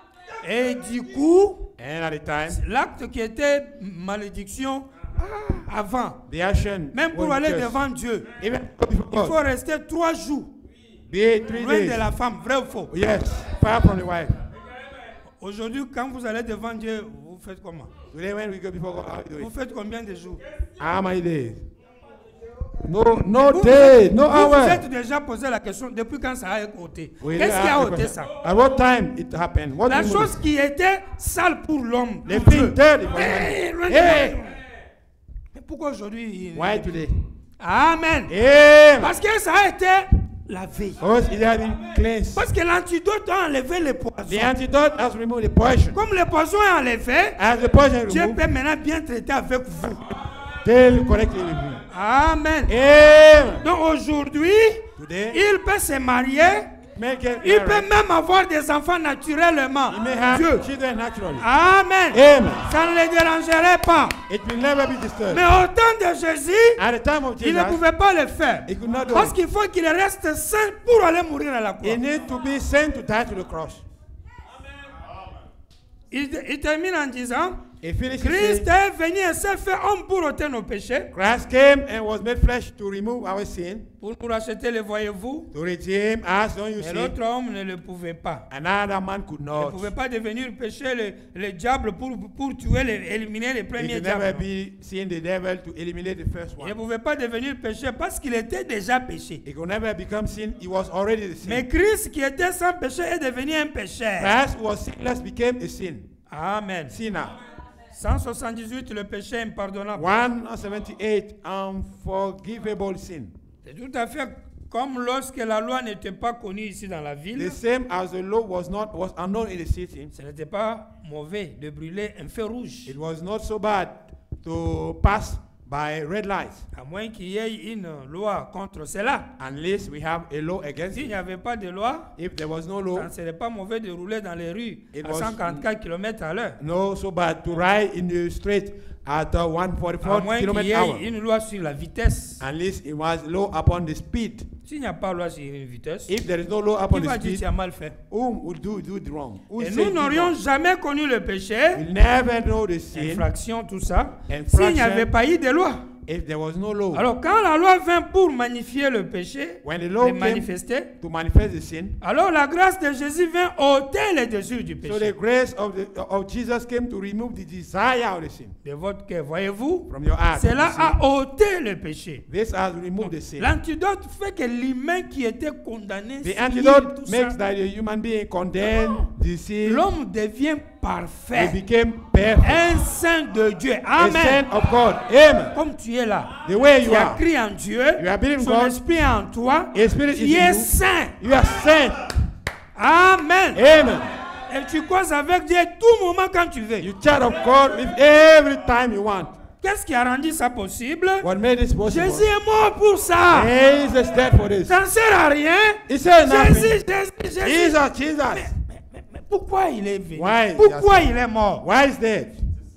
Et du coup, And at the time, l'acte qui était malédiction avant. The action Même pour was aller just- devant Dieu, Even before il faut God. rester 3 jours Be 3 loin days. de la femme, vrai ou faux? Yes, far from the wife. Aujourd'hui, quand vous allez devant Dieu, vous faites comment? Today when we go before God, how you Vous doing? faites combien de jours? How many days? No day, no Vous vous hour. êtes déjà posé la question depuis quand ça a ôté. We Qu'est-ce qui a ask the ôté question, ça? At what time it happened? What La removed chose it? qui était sale pour l'homme. The pour thing Dieu. dirty for Hey, man. Hey, Mais pourquoi aujourd'hui? why today? Amen. Amen. Parce que ça a été lavé. Because it has been cleansed. Parce que l'antidote a enlevé les poisons. The antidote has removed the poison. Comme les poisons est enlevé, As the poison Dieu removed, peut maintenant bien traiter avec vous. deal correctly with you. Amen. Amen. Donc aujourd'hui, Today, il peut se marier, make it il peut married. même avoir des enfants naturellement. You may have Dieu. children naturally. Amen. Amen. Ça ne les dérangerait pas. It will never be disturbed. Mais au temps de Jésus, At the time of il ne Jesus, pouvait pas le faire. he could not do Parce it. qu'il faut qu'il reste saint pour aller mourir à la croix. He need to be sent to die to the cross. Il termine en disant, He finished Christ saying, est venu et s'est fait homme pour ôter nos péchés, Christ came and was made flesh to remove our sin, pour nous racheter, le voyez-vous. to redeem us, don't you Mais see? l'autre homme ne le pouvait pas. Another man could Il ne not. pouvait pas devenir péché le diable pour tuer, éliminer les He premiers could never diables. be seeing the devil to eliminate the first Il ne one. pouvait pas devenir péché parce qu'il était déjà péché. He could never become sin. He was already the sin. Mais Christ qui était sans péché est devenu un pécheur. Christ who was sinless became a sin. Amen. Sinner. 178, le péché impardonnable. 178, unforgivable sin. C'est tout à fait comme lorsque la loi n'était pas connue ici dans la ville. The same as the law was unknown in the city. Ce n'était pas mauvais de brûler un feu rouge. It was not so bad to pass by red lights, À moins qu'il y ait une loi contre cela. unless we have a law against S'il it. n'y avait pas de loi, If there was no ça law, ne serait pas mauvais de rouler dans les rues It à was- 144 km à l'heure. no so bad to ride in the street at À 144 moins qu'il y km/h, ait une loi sur la vitesse. unless it was law upon the speed. S'il n'y a pas loi sur une vitesse, If there is no law qui upon va the dire que speed, tu as mal fait? whom will do it wrong? Who Et say nous it n'aurions wrong? jamais connu le péché, We'll never know the sin infraction, tout ça, Infraction. s'il n'y avait pas eu de loi. if there was no law. Alors quand la loi vint pour magnifier le péché, When the law le came manifester, to manifest the sin, alors la grâce de Jésus vint ôter les désirs du so the péché grace of Jesus came to remove the desire of the sin de votre cœur. Voyez-vous, from your heart. cela You see? a ôté le péché. This has removed the sin. L'antidote fait que l'humain qui était condamné, The sur antidote tout ça, makes that the human being condemned, the sin, l'homme devient he parfait, became perfect. un saint de Dieu. A Amen. son of God. Amen. Comme tu es là, The way you tu as are, cru en Dieu, you are believing son God, esprit est en toi, His Spirit tu is es in you, saint. you are saint. Amen. Amen. Et tu causes avec Dieu tout moment quand tu veux. You child of God with every time you want. Qu'est-ce qui a rendu ça possible? What made this possible? Jésus est mort pour ça. Jesus dead for this. Ça ne sert à rien. He said nothing. Jésus. Jesus. Mais pourquoi il est venu? Why? Pourquoi il est mort? Why is dead?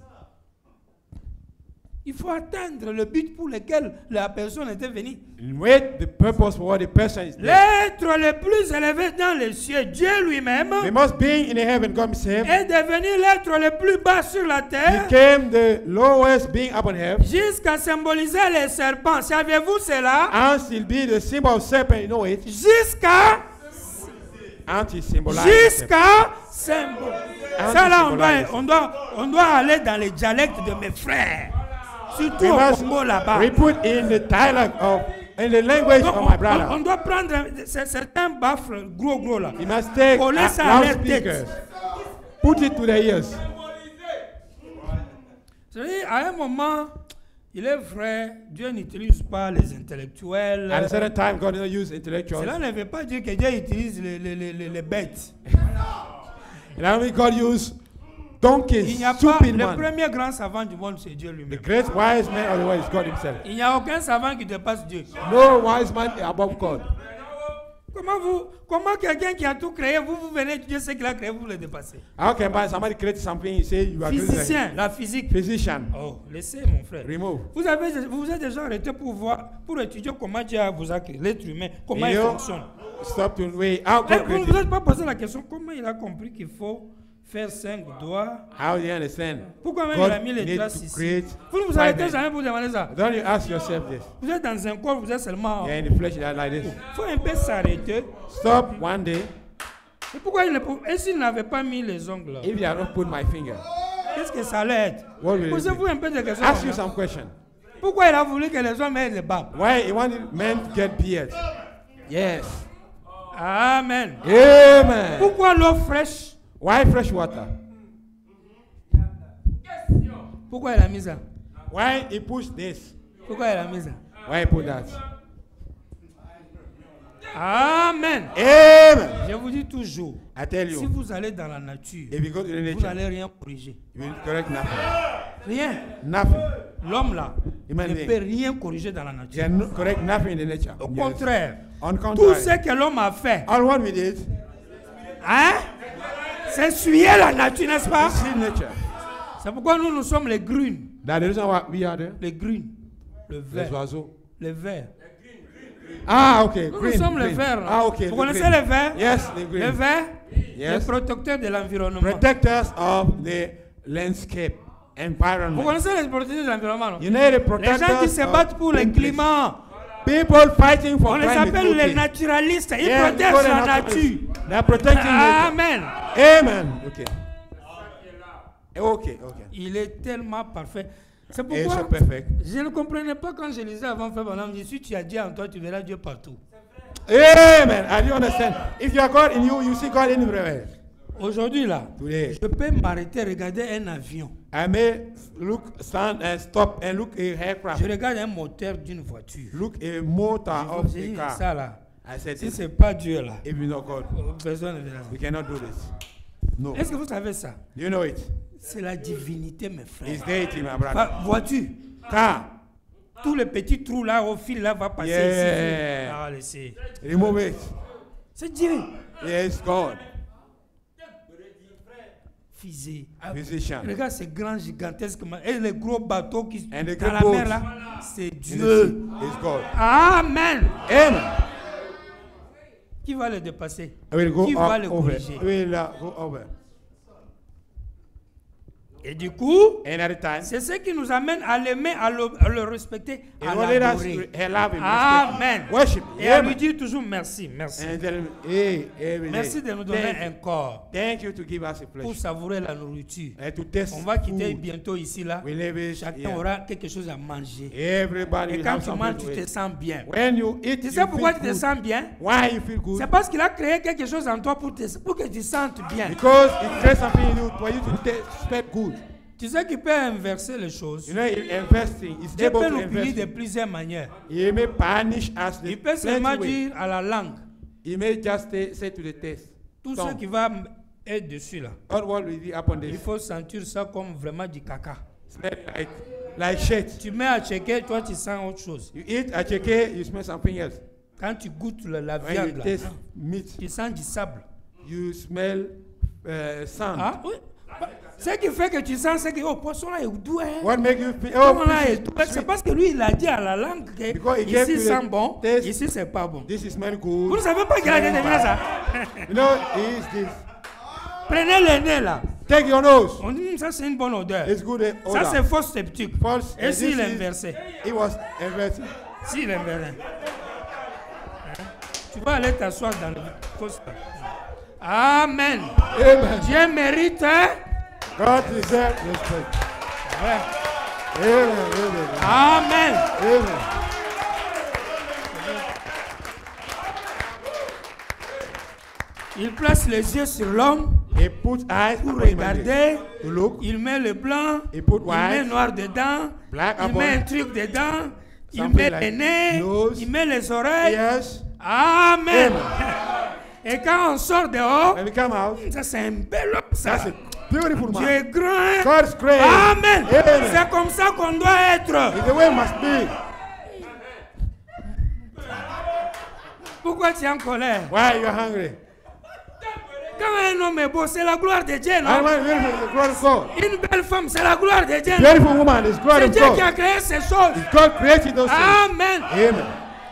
Il faut atteindre le but pour lequel la personne était venue. Wait, the purpose for what the person is dead. L'être le plus élevé dans les cieux, Dieu lui-même, The most being in the heaven, God himself, est devenu l'être le plus bas sur la terre became the lowest being upon earth, jusqu'à symboliser les serpents. Savez-vous cela? and still be the symbol of serpent, you know it, Jusqu'à and he symbolizes the serpent. symboliser. Ça là, on doit aller dans les dialectes de mes frères. Surtout We au must Congo là-bas. put in the dialogue of, in the language Donc, of my on brother. doit prendre certains baffles gros là. You must take Coller ça à leur loudspeakers, tête. put it to their ears. C'est-à-dire, à un moment, il est vrai, Dieu n'utilise pas les intellectuels. At a certain time, God did not use intellectuals. Cela ne veut pas dire que Dieu utilise les bêtes. And I mean, God used Il donkeys, n'y a pas stupid le man. premier grand savant du monde, c'est Dieu The lui-même. great wise man of the world is God himself. Il n'y a aucun savant qui dépasse Dieu. No wise man above God. Comment quelqu'un qui a tout créé, vous venez, Dieu sait qu'il a créé, vous le dépassez. How can somebody create something, you say you are Physicien, la physique. physician? Oh, laissez mon frère. Remove. Vous êtes déjà arrêté pour étudier comment Dieu vous a créé, l'être humain, comment il You fonctionne. stop to wait. How Mais God vous ne created. vous êtes pas posé la question comment il a compris qu'il faut faire 5 doigts. How do you understand? Pourquoi même God il a mis les needs traces to ici? create Vous ne vous 5 arrêtez hands. jamais pour demander ça. Don't you ask yourself this? Vous êtes dans un corps, vous êtes seulement. You're in the flesh like this. Il faut un peu s'arrêter. Stop one day. Et pourquoi il ne peut. Et s'il n'avait pas mis les ongles là? If you have not put my finger, Qu'est-ce que ça allait être? what will it Posez-vous be? un peu de questions. Ask you some questions. Pourquoi il a voulu que les hommes aient des barbes? Why he wanted men to get beards? Yes. Amen. Amen. Pourquoi l'eau fraîche? Why fresh water? Pourquoi il a mis ça? Why he pushed this? Pourquoi il a mis ça? Why he put that? Amen. Amen. Je vous dis toujours, I tell si you, vous allez dans la nature, if you go to the vous nature, n'allez rien corriger. you will correct nothing. Rien. Nothing. L'homme là Human ne being. peut rien corriger dans la You nature. can correct nothing in the nature. Au Yes. contraire, On tout contrary, ce que l'homme a fait, all what we did, hein, c'est suyer la nature, n'est-ce pas? see nature. C'est pourquoi nous sommes les grunes. That's the reason why we are there. Les grunes. Le Les vert. oiseaux. Les verts. Ah, okay. Nous, Green, sommes les green. verts. Ah, okay. Vous the connaissez green. les verts? Yes, the Les green. verts, Yes. les protecteurs de l'environnement. Protectors of the landscape, Vous environment. connaissez les protecteurs de l'environnement, non? You know the Les protectors gens qui se battent pour le of climat. people fighting for On les climate appelle les change. naturalistes. Ils Yeah, protègent because la they're nature. They're protecting nature. Amen. Amen. Okay. Okay. Okay. Il est tellement parfait. C'est It's so pourquoi perfect. je ne comprenais pas quand je lisais avant faire mon âme. Si tu as Dieu en toi, tu verras Dieu partout. Amen. I do understand. If you are God in you, you see God everywhere. Aujourd'hui, là, Today, je peux m'arrêter, regarder un avion. I may look, stand and stop and look a aircraft. Je regarde un moteur d'une voiture. Look a motor of J'ai a dit car. ça là. I said, Si this, ce n'est pas Dieu là, if you know God, personne ne verra. we cannot do this. No. Est-ce que vous savez ça? Do you know it? C'est la divinité, mes frères. It's deity, my brother. Voiture. Car. Tous les petits trous là, au fil là, va passer Yeah. ici. Ah, laissez. Remove it. C'est Dieu. Yes, God. Fusée. Physician. Regarde ces grands gigantesques et les gros bateaux qui And the dans la great mer boats. là, c'est In the Dieu. sea is God. Amen. Amen. Qui va le dépasser? We'll go Qui va le over. corriger? We'll go over. Et du coup, Another time. c'est ce qui nous amène à l'aimer, à le respecter, à It will let us l'adorer. love him, Amen. respect him, worship him. Et à lui Amen. dire toujours merci, merci. And tell him, hey, every day. Merci de nous donner Thank un you. corps Thank you to give us a pour flesh. savourer la nourriture. And to taste On va quitter food. bientôt ici là. We live it. Chacun Yeah. aura quelque chose à manger. Everybody Et will quand have tu something manges, to tu te eat. sens bien. When you eat, Tu you sais pourquoi tu feel te good. sens bien? Why you feel good? C'est parce qu'il a créé quelque chose en toi pour que tu sentes bien. Because it creates something in you for you to expect good. Tu sais qu'il peut inverser les choses. You know, investing is Dieu able peut to nous punir de invest. plusieurs manières. He may punish us the Il peut seulement plenty way. dire à la langue, He may just say to the test. tout Tongue. ce qui va être dessus là, All what will be upon il this. faut sentir ça comme vraiment du caca. Smell like shit. Tu mets à checker, toi tu sens autre chose. You eat a chicken, you smell something else. Quand tu goûtes la When viande you là, taste meat, tu sens du sable. you smell sand. Ah, oui. Ce qui fait que tu sens, c'est que oh, poisson là est doux. Hein. What make you feel? Poisson Oh, là fish est is doux. C'est sweet. parce que lui il a dit à la langue que Because he gave ici you the sent bon, taste. ici c'est pas bon. This is smell Vous good. ne savez pas qu'il a déterminé ça? You know, is this? Prenez le nez là. Take your nose. On dit ça c'est une bonne odeur. It's good Ça c'est odor. fausse sceptique. False. Et s'il this est is- inversé? It was inverted. S'il est inversé. Tu vas aller t'asseoir dans le fausse. Amen. Amen. Dieu mérite. Hein? God deserves respect. Ouais. Amen. Amen. Amen. Amen. Il place les yeux sur l'homme He put eyes pour upon human being. regarder. To look. Il met le blanc. He put Il met white. noir dedans. Black Il upon. met un truc dedans. Il Something met like les nez. nose. Il met les oreilles. Yes. Amen. Et quand on sort dehors, When we come out, ça c'est un bel homme ça. that's a beautiful Dieu man. est grand. God's great. Amen. Amen. C'est comme ça qu'on doit être. It's the way it must be. Pourquoi tu es en colère? Why you are hungry? Quand un homme est beau, c'est la gloire de Dieu, I non? want beautiful, the glory of God. Une belle femme, c'est la gloire de Dieu. non? Beautiful woman is glory C'est of Dieu qui God. a créé ces choses. It's God created those things. Amen. Amen.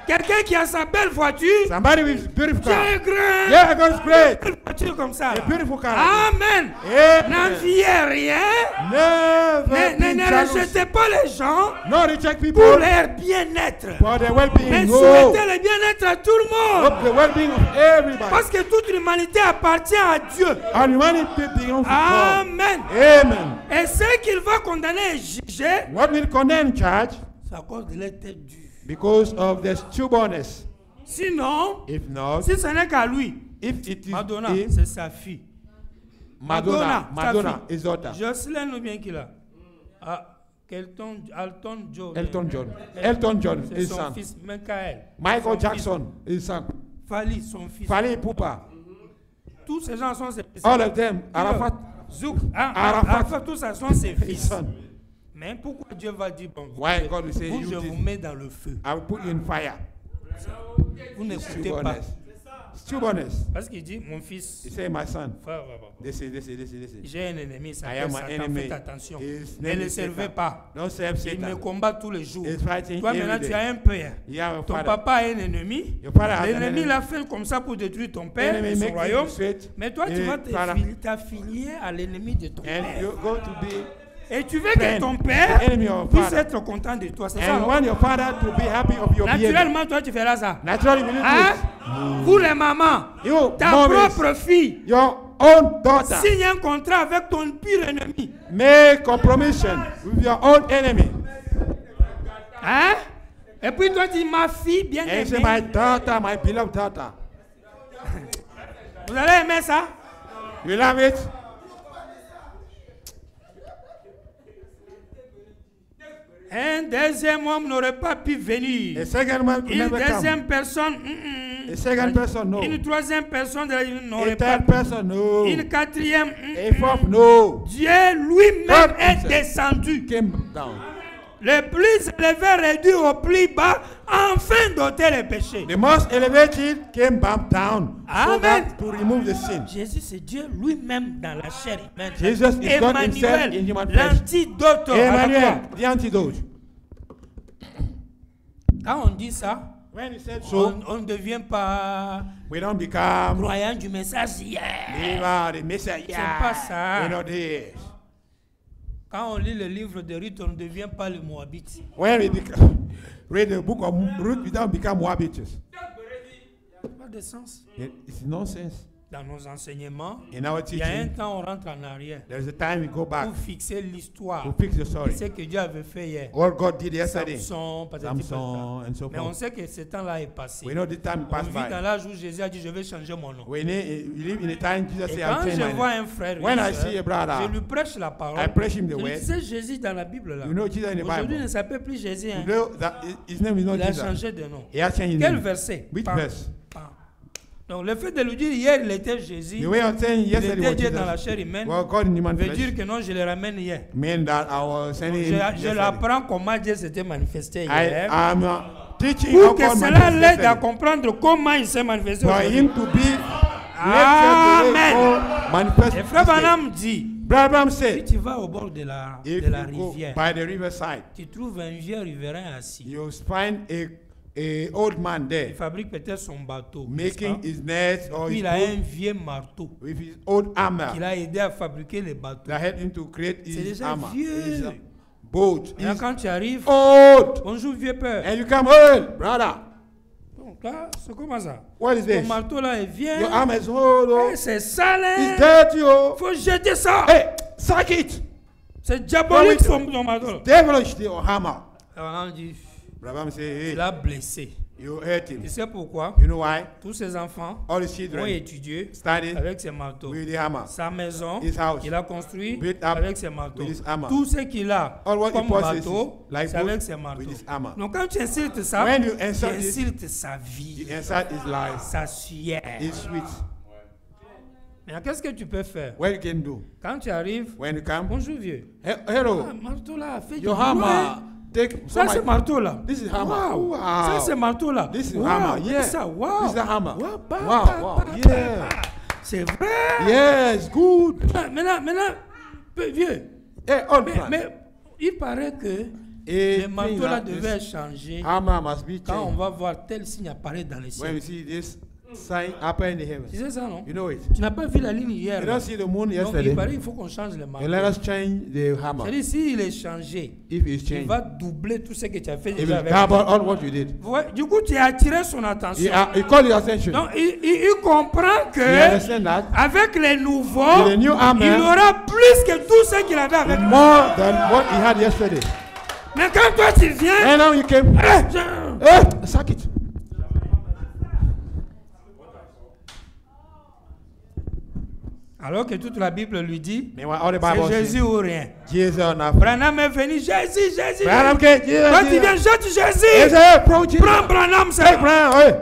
Quelqu'un qui a sa belle voiture. Somebody with beautiful Dieu car. est grand. Yeah, God is great. Une voiture comme ça. A beautiful car. Amen. Amen. N'enviez rien. Never be Ne jealous. rejetez pas les gens No reject pour people leur bien-être. for their well-being. Mais No. souhaitez le bien-être à tout le monde. Hope the well-being of everybody. Parce que toute l'humanité appartient à Dieu. And humanity belongs to God. Amen. Amen. Et ce qu'il va condamner et juger, What will condemn charge? c'est à cause de leur tête dure. Because of their stubbornness. Sinon, If not, si ce n'est qu'à lui, if it is Madonna, if c'est sa fille. Madonna, sa Madonna, fille. his daughter. Jocelyn ou bien qu'il a. Ah, Elton John. Elton John. Elton John, C'est his son son. fils, Michael. Michael Son Jackson, his son. fils. Fali, son fils. Fally Ipupa. Tous ces gens sont ses fils. All of them. Arafat, Zouk, Arafat. tous ça sont ses his fils. son. Mais pourquoi Dieu va dire, bon, Why God will say, vous, you je did- vous mets dans le feu. I will put you in fire. Vous n'écoutez pas. Stubbornness. Stubbornness. Parce qu'il dit, mon fils, He said, my son, frère, this is. j'ai un ennemi, ça I am s'appelle my Satan, enemy. faites attention. His Ne name le is servez Satan. pas. Don't serve Il me Satan. combat tous les jours. He's fighting Toi every maintenant, tu day. as un père. You have a Ton father. papa a un ennemi. Your father has an L'ennemi enemy. l'a fait comme ça pour détruire ton père Enemy et son make royaume. you sweat. Mais toi, tu Eh, vas father. t'affilier à l'ennemi de ton And père. you're going to be, Et tu veux que friend, ton père the enemy of puisse father. être content de toi. C'est ça. and non? want your father to be happy of your behavior. Naturellement, toi, tu feras ça. Naturally, you will Hein? do Vous les mamans, it. You, ta mommies, propre fille, your own daughter, signe un contrat avec ton pire ennemi. make compromission with your own enemy. Hein? Et puis toi, tu dis, ma fille bien And you say, aimée. my daughter, my beloved daughter. Vous allez aimer ça? You love it? Un deuxième homme n'aurait pas pu venir. A second man could Une never come. deuxième personne, A second person, no. Une troisième personne n'aurait A pas third pu. person, no. Une quatrième, A fourth, no. Dieu lui-même God est himself descendu. came down. Le plus élevé réduit au plus bas, afin d'ôter les péchés. The most elevated came back down so Amen. that to remove the sin. Jésus, c'est Dieu lui-même dans la chair humaine. Jesus is God himself in human flesh. L'antidote. Emmanuel, the antidote. Quand on dit ça, When he said so, on ne devient pas we don't become croyant du message hier. believer, the Messiah. C'est pas ça. You know this. Quand on lit le livre de Ruth, on ne devient pas le Moabite. When we read the book of Ruth, we don't become Moabites. Pas de sens. It's nonsense. Dans nos enseignements, In our il y a un teaching, temps on rentre en arrière there's a time we go back pour fixer l'histoire. to fix the story. Ce que Dieu avait fait hier. What God did yesterday, Samson, patati Samson, patata. and so Mais on forth. sait que ce temps-là est passé. We know the time On passed vit dans by. l'âge où Jésus a dit, je vais changer mon nom. We live in a time Jesus Et said, quand I'll je change vois my name. un frère, When une I sœur, see a brother, je lui prêche la parole. I preach him the Je lui word. disais Jésus dans la Bible là. You know Jesus in the Aujourd'hui, il ne Bible. s'appelle plus Jésus. Hein. You know that his name is not Il a Jesus. changé de nom. He has changed his Quel name. verset? Which Pam, verse? pam. Donc le fait de lui dire hier il était Jésus, The way of saying il yesterday était was Dieu dans la Jesus. chair humaine, Well, God in human veut flesh dire que non, je le ramène hier. mean that I was sending him Je yesterday. l'apprends comment Dieu s'était manifesté I hier. am teaching how Pour que God cela manifested l'aide à yesterday. comprendre comment il s'est manifesté For aujourd'hui. him to be Amen. manifested. Et Frère Branham dit, Abraham si said, tu vas au bord de la if you go rivière, by the riverside, tu trouves un vieux riverain assis. you'll find a old man Il there fabrique peut-être son bateau. n'est-ce making pas? his net or Puis his il a un boat vieux marteau with his old armor qu'il a aidé à fabriquer les bateaux. that helped him to create C'est his déjà armor. vieux. His boat Et là, is quand tu arrives, old. bonjour vieux père. And you come old, brother. Donc là, c'est comment ça? What is Ton this? marteau là est vieux. Your armor is old. Oh. Eh, c'est sale. It's Hein? dirty. Oh. Faut jeter ça. Hey, sack it. C'est diabolique Go with ton marteau. Devilish the hammer. Alors on dit, Abraham said, il hey, a blessé. you hurt him. Tu sais pourquoi? You know why? Tous ses enfants All his ont children étudié studied avec ses marteaux. with the hammer. Sa maison, His house il a construit built up avec ses marteaux. with his hammer. Tout ce qu'il a All what he comme possesses, bateau, like c'est wood, avec ses marteaux. with his hammer. Donc quand tu insultes ça, When you tu insult it, insultes sa vie, you insult his life. sa sueur. It's sweet. Mais qu'est-ce que tu peux faire? What you can do Quand tu arrives, when you come? bonjour vieux. Hello, Ah, marteau là, fait du your bruit. hammer. Take Ça c'est my, marteau là. This is hammer. Wow. Wow. Ça c'est marteau là. This is Wow. hammer. Yeah. Ça, wow. This is a hammer. Wow, ba, Wow, ba, wow. ba, Yeah. ba. C'est vrai. Yes, good. Maintenant, peu vieux. Hey, old Mais, man. mais il paraît que Le manteau là devait changer armor must be quand on changed va voir tel signe apparaître dans les when you cieux. see this sign appear in the heavens. Tu sais ça, non? You know it. Tu n'as pas vu la ligne hier. You là. don't see the moon Donc yesterday. il paraît qu'il faut qu'on change le manteau. And let us change the hammer. C'est-à-dire, s'il est changé, If it's il changed, va doubler tout ce que tu as fait it déjà will avec. double all what you did. Ouais, du coup, tu as attiré son attention. He called your attention. Donc, il comprend You que understand that? avec les nouveaux, With the new armor, il aura plus que tout ce qu'il avait avec lui. more than what he had yesterday. Mais quand toi tu viens, And now you came. Sack it. alors que toute la Bible lui dit, Meanwhile, all the Bible c'est Jésus says, ou rien. Jesus or nothing. Branham est venu, Jésus, Jésus. Branham came, Jesus, Toi tu Jesus. viens, jette He Jésus. said, approach Jesus. Prends Branham, Hey, c'est. Branham, hey.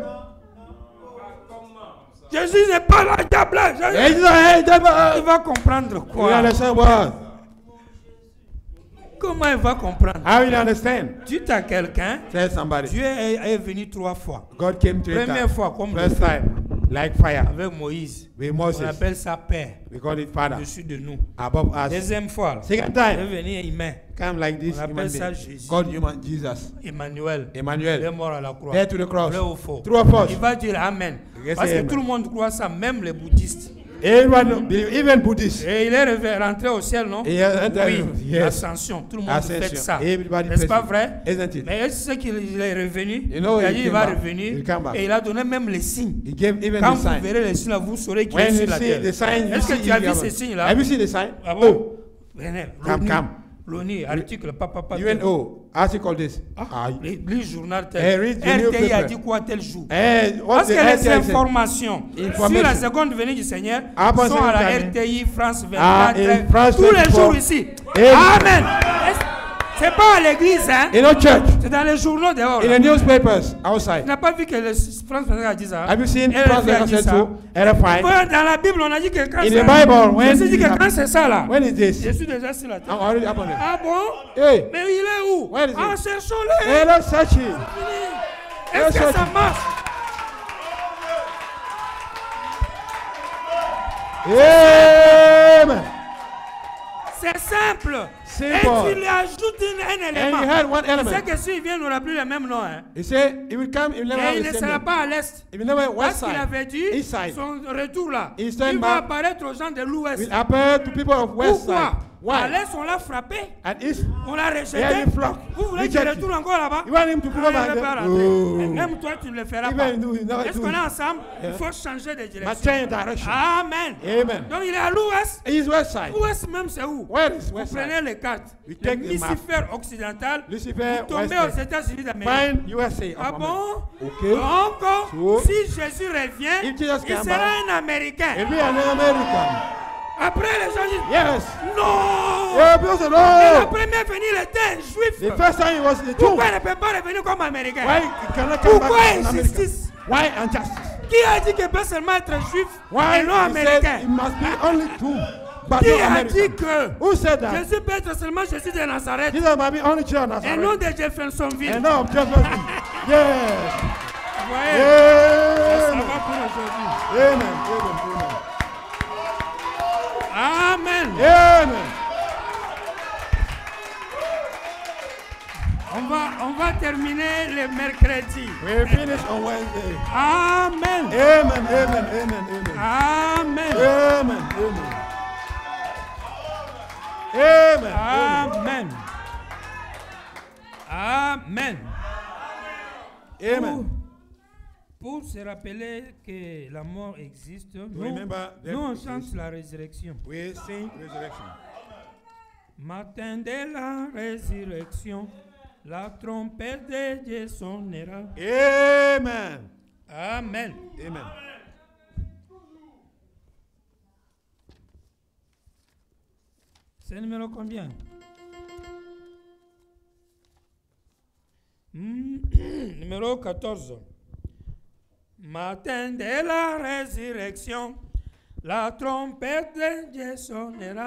Jésus n'est pas là, diable. Hey, Jesus, hey, Il devil. va comprendre You quoi? understand what? Comment il va comprendre? How will you understand? Tu as quelqu'un, Tell somebody. Dieu est venu 3 fois. God came 3 Première times. fois, comme First time, like fire. avec Moïse. With On Moses. appelle ça Père, We call it Father. au-dessus de nous. Above us. Deuxième fois, Second il est time, venu humain. come like this. On appelle Human ça being. Jésus. God, human Jesus. Emmanuel. Il est Emmanuel. mort à la croix. There to the cross. Vrai ou faux? True or false? Il va dire Amen. Yes, Parce que amen. tout le monde croit ça, même les bouddhistes. Everyone believe, even Buddhists. Et il est rentré au ciel, non? He entered- Oui, yes. l'ascension. Tout le monde fait Ascension. ça. Everybody N'est-ce pas prays it. vrai? Isn't it? Mais est-ce qu'il est revenu? You know, Il a he dit il came va back. revenir. He'll come back. Et il a donné même les signes. He gave even Quand the vous sign. verrez les signes, là, vous saurez qu'il est When sur you la see terre. the sign, you Est-ce que see tu as the vu other. ces signes-là? Have you seen the sign? Ah bon? Oh, Venez, come, come. L'ONU, article, papa. UNO, article this. Ah, lis journal Eh, tel. read the RTI a newspaper. dit quoi tel jour? What Parce the que les RTI said. informations Information. sur la seconde venue du Seigneur Après sont à la second coming. RTI, France 24, in France tous les 24. jours ici. Amen. Amen. C'est pas à l'église, hein? In our church, C'est dans les journaux dehors. in là. the newspapers, Tu outside. n'as pas vu que le France 24 a dit ça? Have you seen RFI France a dit 24 ça. too? RFI. Voilà, dans la Bible, on a dit que quand In c'est the Bible, when Jésus dit que it quand c'est ça là, When is this? je suis déjà sur la terre. I'm already up on it. Ah bon? Hey, Mais il est où? Where is it? Ah, cherchons-le. hey, let's search it. Est-ce que Let's ça search it. marche? Amen. C'est simple. Simple. Et tu lui ajoutes un And élément. you had one Tu sais element. que s'il vient, il n'aura plus le même nom. Hein. He said, it will come, it will never Et have il the ne same sera name. pas à l'est. It will never have west Parce qu'il side. avait dit, East side. son retour là, He's il turning va back. apparaître aux gens de l'ouest. Will appear to people of west Pourquoi? side. À Why? l'est, on l'a frappé. At east, On l'a rejeté. Yeah, you flock. Vous voulez qu'il Reject retourne encore là-bas? you want him to Ah, go il back va pas there? rentrer. Oh. Et même toi, tu ne le feras Even pas. though you never Est-ce do qu'on it. est ensemble? Il Yeah. faut changer de Must direction. change direction. Amen. Amen. Donc il est à l'ouest. East west side. L'ouest même, c'est où? Where is Vous west prenez side? les cartes. We Le take the map. Lucifer occidental. Lucifer, Vous tombez west aux side. États-Unis d'Amérique. Find USA. Ah of bon? America. Okay. Donc, So, si Jésus revient, if Jesus il come sera back, un Américain. He'll be an American. Après, les gens disent Yes. non. Yeah, because Et la no. première venue, il était un juif. The first time he was the Jew. Pourquoi il ne peut pas revenir comme Américain? Why he cannot come Pourquoi back as an American? injustice? Why injustice? Qui a dit qu'il peut seulement être juif Why et non he said américain? it must be only two, but Qui not a dit American? que Who said that? Jésus peut être seulement Jésus de Nazareth Jesus might be only children of et non Nazareth. de Jeffersonville? And no, Jefferson. Yes. Vous voyez, ça Amen. va pour aujourd'hui. Amen. Amen. Amen. Amen. On va terminer le mercredi. We finish on Wednesday. Amen. Amen. Amen. Amen. Amen. Amen. Amen. Amen. Amen. Amen. Amen. Pour se rappeler que la mort existe, Remember that nous on it chante exists. la résurrection. We sing resurrection. Matin de la résurrection, la trompette de Dieu sonnera. Amen. Amen. Amen. C'est le numéro combien? Numéro 14. Matin de la résurrection, la trompette de Dieu sonnera.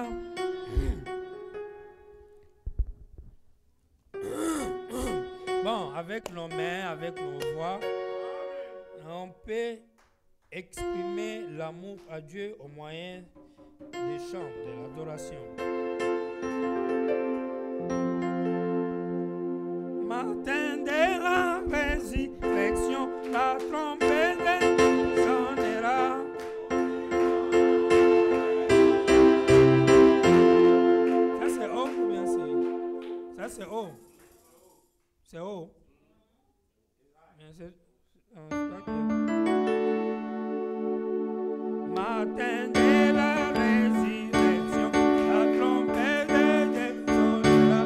Bon, avec nos mains, avec nos voix, on peut exprimer l'amour à Dieu au moyen des chants, de l'adoration. matin de la résurrection, la trompette sonnera. Ça c'est haut ou bien c'est... Ça c'est haut. C'est haut. Bien c'est... Matin de la résurrection, la trompette sonnera.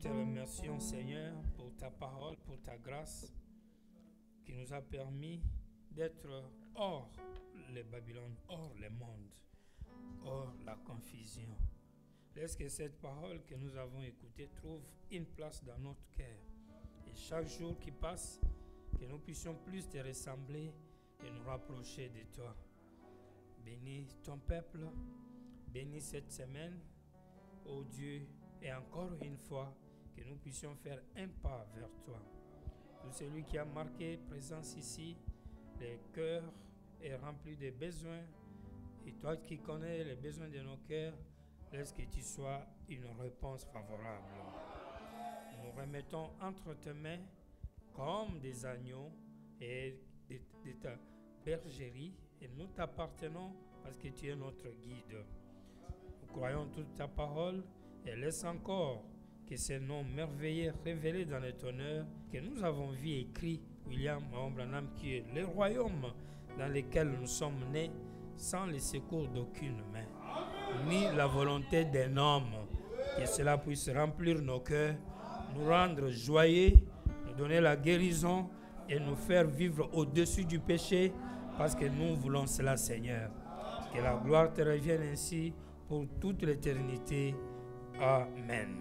te remercions, Seigneur, pour ta parole, pour ta grâce qui nous a permis d'être hors les Babylone, hors les mondes, hors la confusion. Laisse que cette parole que nous avons écoutée trouve une place dans notre cœur. Et chaque jour qui passe, que nous puissions plus te ressembler et nous rapprocher de toi. Bénis ton peuple, bénis cette semaine, ô Dieu, et encore une fois, que nous puissions faire un pas vers toi. Tout celui qui a marqué présence ici, le cœur est rempli de besoins, et toi qui connais les besoins de nos cœurs, laisse que tu sois une réponse favorable. Nous remettons entre tes mains comme des agneaux et de ta bergerie, et nous t'appartenons parce que tu es notre guide. Nous croyons toute ta parole et laisse encore que ces noms merveilleux révélés dans le honneur que nous avons vu écrit, William Branham, qui est le royaume dans lequel nous sommes nés sans le secours d'aucune main, ni la volonté d'un homme, que cela puisse remplir nos cœurs, nous rendre joyeux, nous donner la guérison et nous faire vivre au-dessus du péché parce que nous voulons cela, Seigneur. Que la gloire te revienne ainsi pour toute l'éternité. Amen.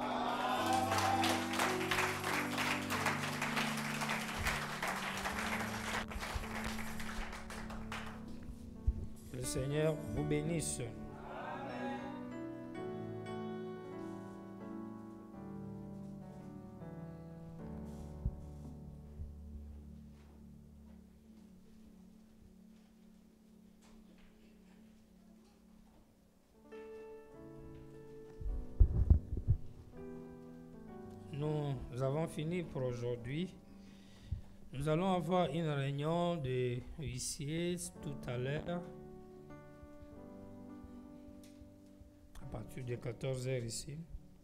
Que le Seigneur vous bénisse. Nous avons fini pour aujourd'hui. Nous allons avoir une réunion de huissiers tout à l'heure, à partir de 14h ici,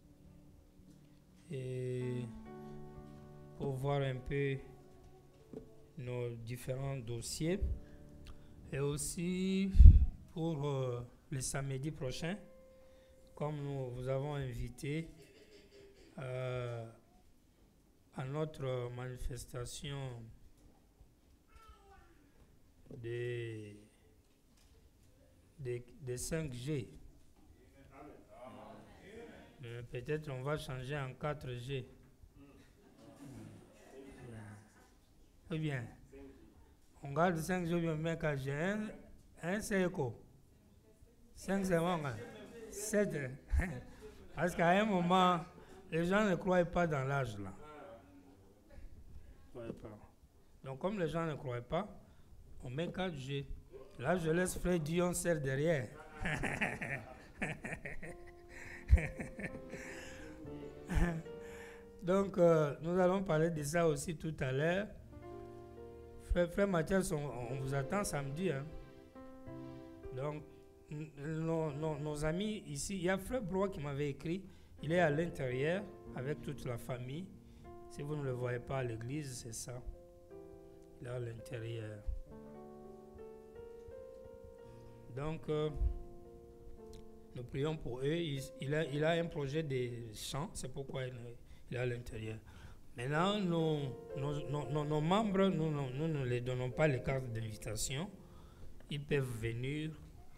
et pour voir un peu nos différents dossiers, et aussi pour le samedi prochain, comme nous vous avons invité à notre manifestation des 5G. Peut-être on va changer en 4G. Ou bien, on garde 5G, bien, mais quand j'ai un c'est écho. 5 c'est bon, 7. Parce qu'à un moment, les gens ne croient pas dans l'âge là. Donc comme les gens ne croient pas, on met 4G. Là, je laisse Frère Dion serre derrière. Donc, nous allons parler de ça aussi tout à l'heure. Frère Mathias, on vous attend samedi. Hein. Donc, nos amis ici, il y a Frère Blois qui m'avait écrit. Il est à l'intérieur avec toute la famille. Si vous ne le voyez pas à l'église, c'est ça. Il est à l'intérieur. Donc, nous prions pour eux. Il a un projet de chant, c'est pourquoi il est à l'intérieur. Maintenant, nos membres, nous ne les donnons pas les cartes d'invitation. Ils peuvent venir.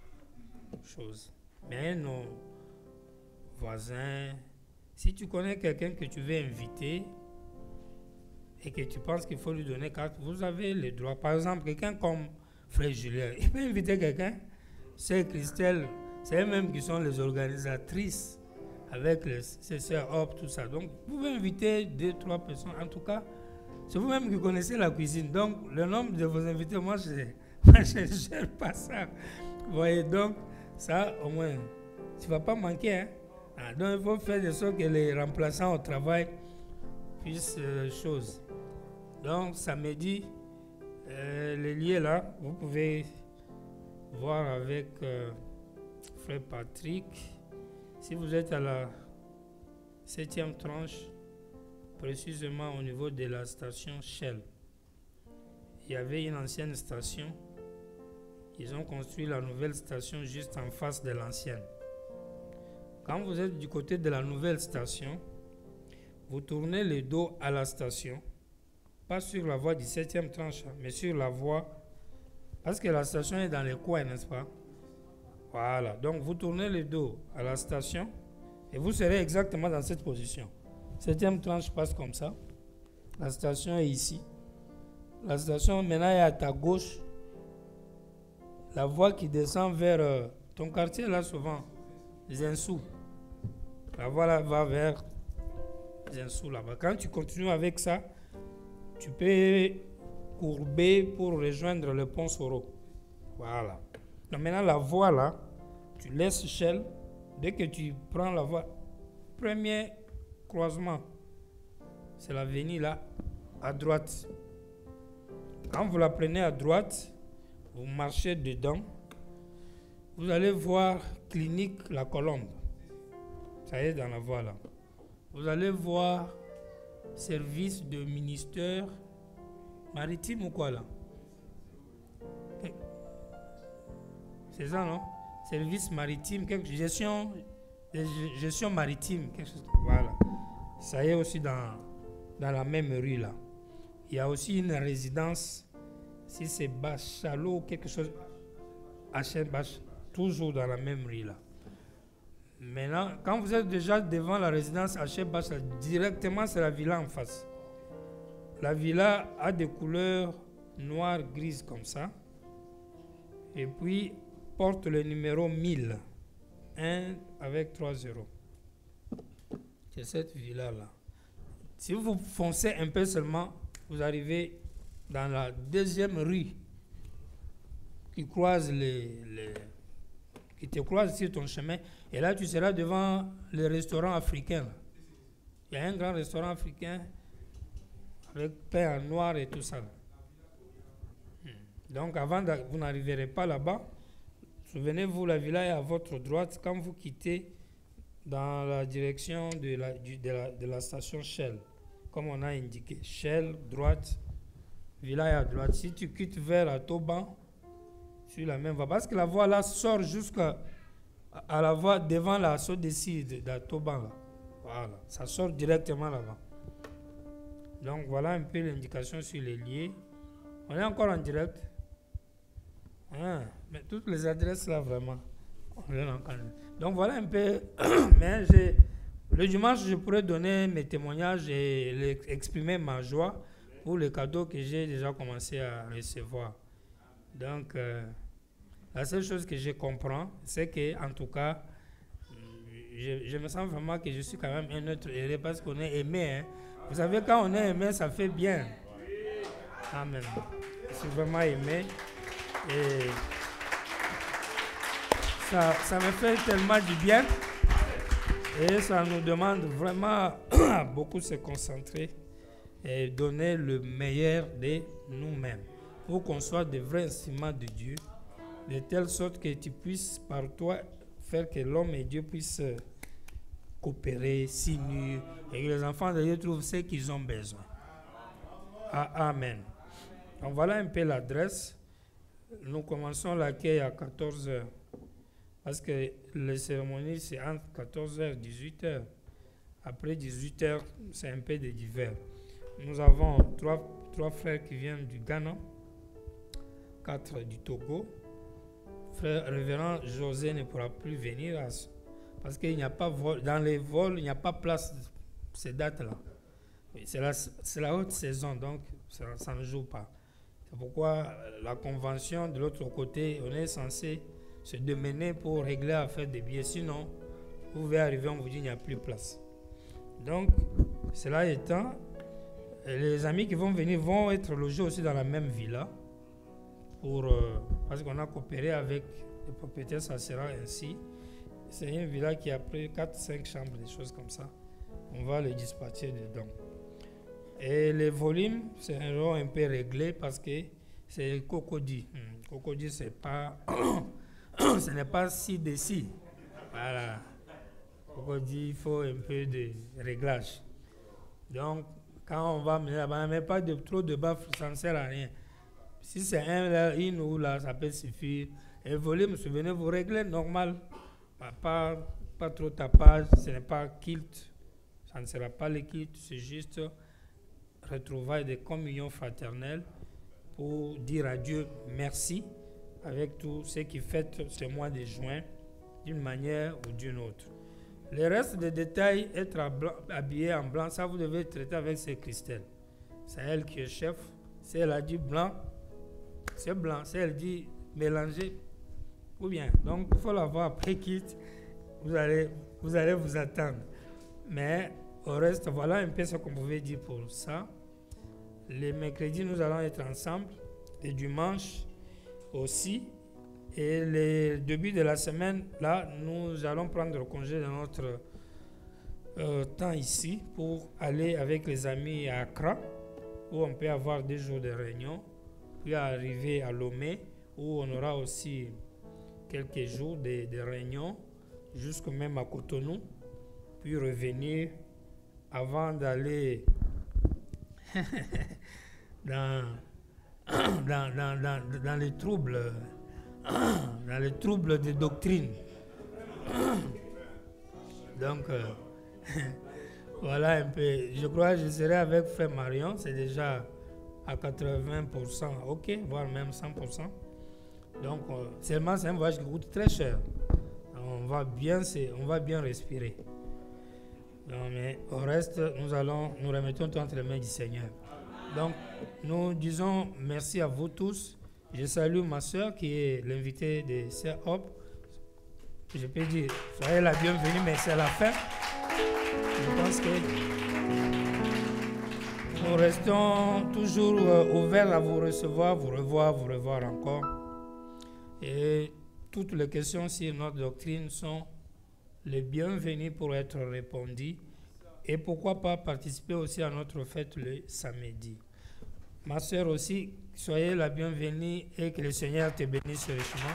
Mais nos voisins, si tu connais quelqu'un que tu veux inviter et que tu penses qu'il faut lui donner carte, vous avez le droit. Par exemple, quelqu'un comme Frère Julien, il peut inviter quelqu'un. C'est Christelle, c'est eux-mêmes qui sont les organisatrices avec ses sœurs Hop, tout ça. Donc, vous pouvez inviter 2-3 personnes. En tout cas, c'est vous-même qui connaissez la cuisine. Donc, le nombre de vos invités, moi, je ne gère pas ça. Vous voyez, donc, ça, au moins, tu ne vas pas manquer. Hein? Donc, il faut faire de sorte que les remplaçants au travail puissent chose. Donc, samedi, les lieux là, vous pouvez voir avec Frère Patrick. Si vous êtes à la 7e tranche, précisément au niveau de la station Shell, il y avait une ancienne station. Ils ont construit la nouvelle station juste en face de l'ancienne. Quand vous êtes du côté de la nouvelle station, vous tournez le dos à la station, pas sur la voie du 7e tranche, mais sur la voie, parce que la station est dans les coins, n'est-ce pas? Voilà, donc vous tournez le dos à la station et vous serez exactement dans cette position. 7e tranche passe comme ça, la station est ici. La station maintenant est à ta gauche. La voie qui descend vers ton quartier là souvent, Zinsou. La voie là va vers Zinsou là-bas. Quand tu continues avec ça, tu peux courber pour rejoindre le pont Soro. Voilà. Donc maintenant la voie là, tu laisses Shell. Dès que tu prends la voie, premier croisement, c'est l'avenue là, à droite. Quand vous la prenez à droite, vous marchez dedans, vous allez voir Clinique La Colombe. Ça y est dans la voie là. Vous allez voir service de ministère maritime ou quoi là? C'est ça, non? Service maritime, gestion maritime, quelque chose. Voilà. Ça y est aussi dans la même rue là. Il y a aussi une résidence, si c'est Bachalot ou quelque chose, toujours dans la même rue là. Maintenant, quand vous êtes déjà devant la résidence Bachalot, directement c'est la villa en face. La villa a des couleurs noires, grises comme ça. Et puis, porte le numéro 1000, 1 avec 3 zéros. C'est cette villa-là. Si vous foncez un peu seulement, vous arrivez dans la deuxième rue qui croise qui te croise sur ton chemin. Et là, tu seras devant le restaurant africain. Il y a un grand restaurant africain avec pain en noir et tout ça. Donc, vous n'arriverez pas là-bas. Souvenez-vous, la villa est à votre droite. Quand vous quittez dans la direction de la station Shell, comme on a indiqué, Shell, droite, villa est à droite. Si tu quittes vers Atoban, sur la même voie, parce que la voie là sort jusqu'à la voie devant la Sodeci d'Atoban. Voilà, ça sort directement là-bas. Donc voilà un peu l'indication sur les lieux. On est encore en direct. Mais toutes les adresses là, vraiment. Donc voilà un peu. Mais le dimanche, je pourrais donner mes témoignages et exprimer ma joie pour les cadeaux que j'ai déjà commencé à recevoir. Donc, la seule chose que je comprends, c'est que, en tout cas, je me sens vraiment que je suis quand même un être heureux parce qu'on est aimé. Hein. Vous savez, quand on est aimé, ça fait bien. Amen. Je suis vraiment aimé. Et ça me fait tellement du bien. Et ça nous demande vraiment à beaucoup se concentrer et donner le meilleur de nous-mêmes pour qu'on soit de vrais instruments de Dieu, de telle sorte que tu puisses par toi faire que l'homme et Dieu puissent coopérer, s'unir et que les enfants de Dieu trouvent ce qu'ils ont besoin. Amen. Donc voilà un peu l'adresse. Nous commençons l'accueil à 14h parce que les cérémonies c'est entre 14h et 18h. Après 18h, c'est un peu de divers. Nous avons trois frères qui viennent du Ghana, 4 du Togo. Frère révérend José ne pourra plus venir parce qu'il n'y a pas dans les vols, il n'y a pas place ces dates-là. C'est la haute saison, donc ça ne joue pas. C'est pourquoi la convention de l'autre côté, on est censé se démener pour régler l'affaire des billets. Sinon, vous pouvez arriver, on vous dit qu'il n'y a plus de place. Donc, cela étant, les amis qui vont venir vont être logés aussi dans la même villa. Parce qu'on a coopéré avec les propriétaires, ça sera ainsi. C'est une villa qui a pris 4-5 chambres, des choses comme ça. On va les dispatcher dedans. Et les volumes seront un peu réglés parce que c'est Cocody. Cocody, ce n'est pas ci de ci. Voilà. Cocody, il faut un peu de réglage. Donc, quand on va mener là-bas, mais pas trop de baffes, ça ne sert à rien. Si c'est une ou là, ça peut suffire. Et le volume, souvenez, vous réglez normal. Pas trop tapage, ce n'est pas kilt. Ça ne sera pas le culte, c'est juste retrouvailles de communion fraternelle pour dire à Dieu merci avec tous ceux qui fêtent ce mois de juin d'une manière ou d'une autre. Le reste des détails, être habillé en blanc, ça vous devez traiter avec ces Christelle. C'est elle qui est chef. Si elle a dit blanc, c'est blanc. Si elle dit mélanger, ou bien. Donc il faut l'avoir après quitte. Vous allez vous attendre. Mais au reste, voilà un peu ce qu'on pouvait dire pour ça. Les mercredis, nous allons être ensemble. Les dimanches aussi. Et le début de la semaine, là, nous allons prendre congé de notre temps ici pour aller avec les amis à Accra, où on peut avoir 2 jours de réunion, puis arriver à Lomé, où on aura aussi quelques jours de réunion, jusqu'au même à Cotonou, puis revenir avant d'aller dans les troubles. Dans les troubles de doctrine. Donc, voilà un peu. Je crois que je serai avec Frère Marion, c'est déjà à 80%, ok, voire même 100%. Donc, seulement c'est un voyage qui coûte très cher. On va bien respirer. Donc, mais au reste, nous remettons tout entre les mains du Seigneur. Donc, nous disons merci à vous tous. Je salue ma soeur qui est l'invitée de Sœur Hop. Je peux dire, soyez la bienvenue, mais c'est la fin. Je pense que nous restons toujours ouverts à vous recevoir, vous revoir encore. Et toutes les questions sur notre doctrine sont les bienvenues pour être répondues. Et pourquoi pas participer aussi à notre fête le samedi. Ma soeur aussi, soyez la bienvenue et que le Seigneur te bénisse richement.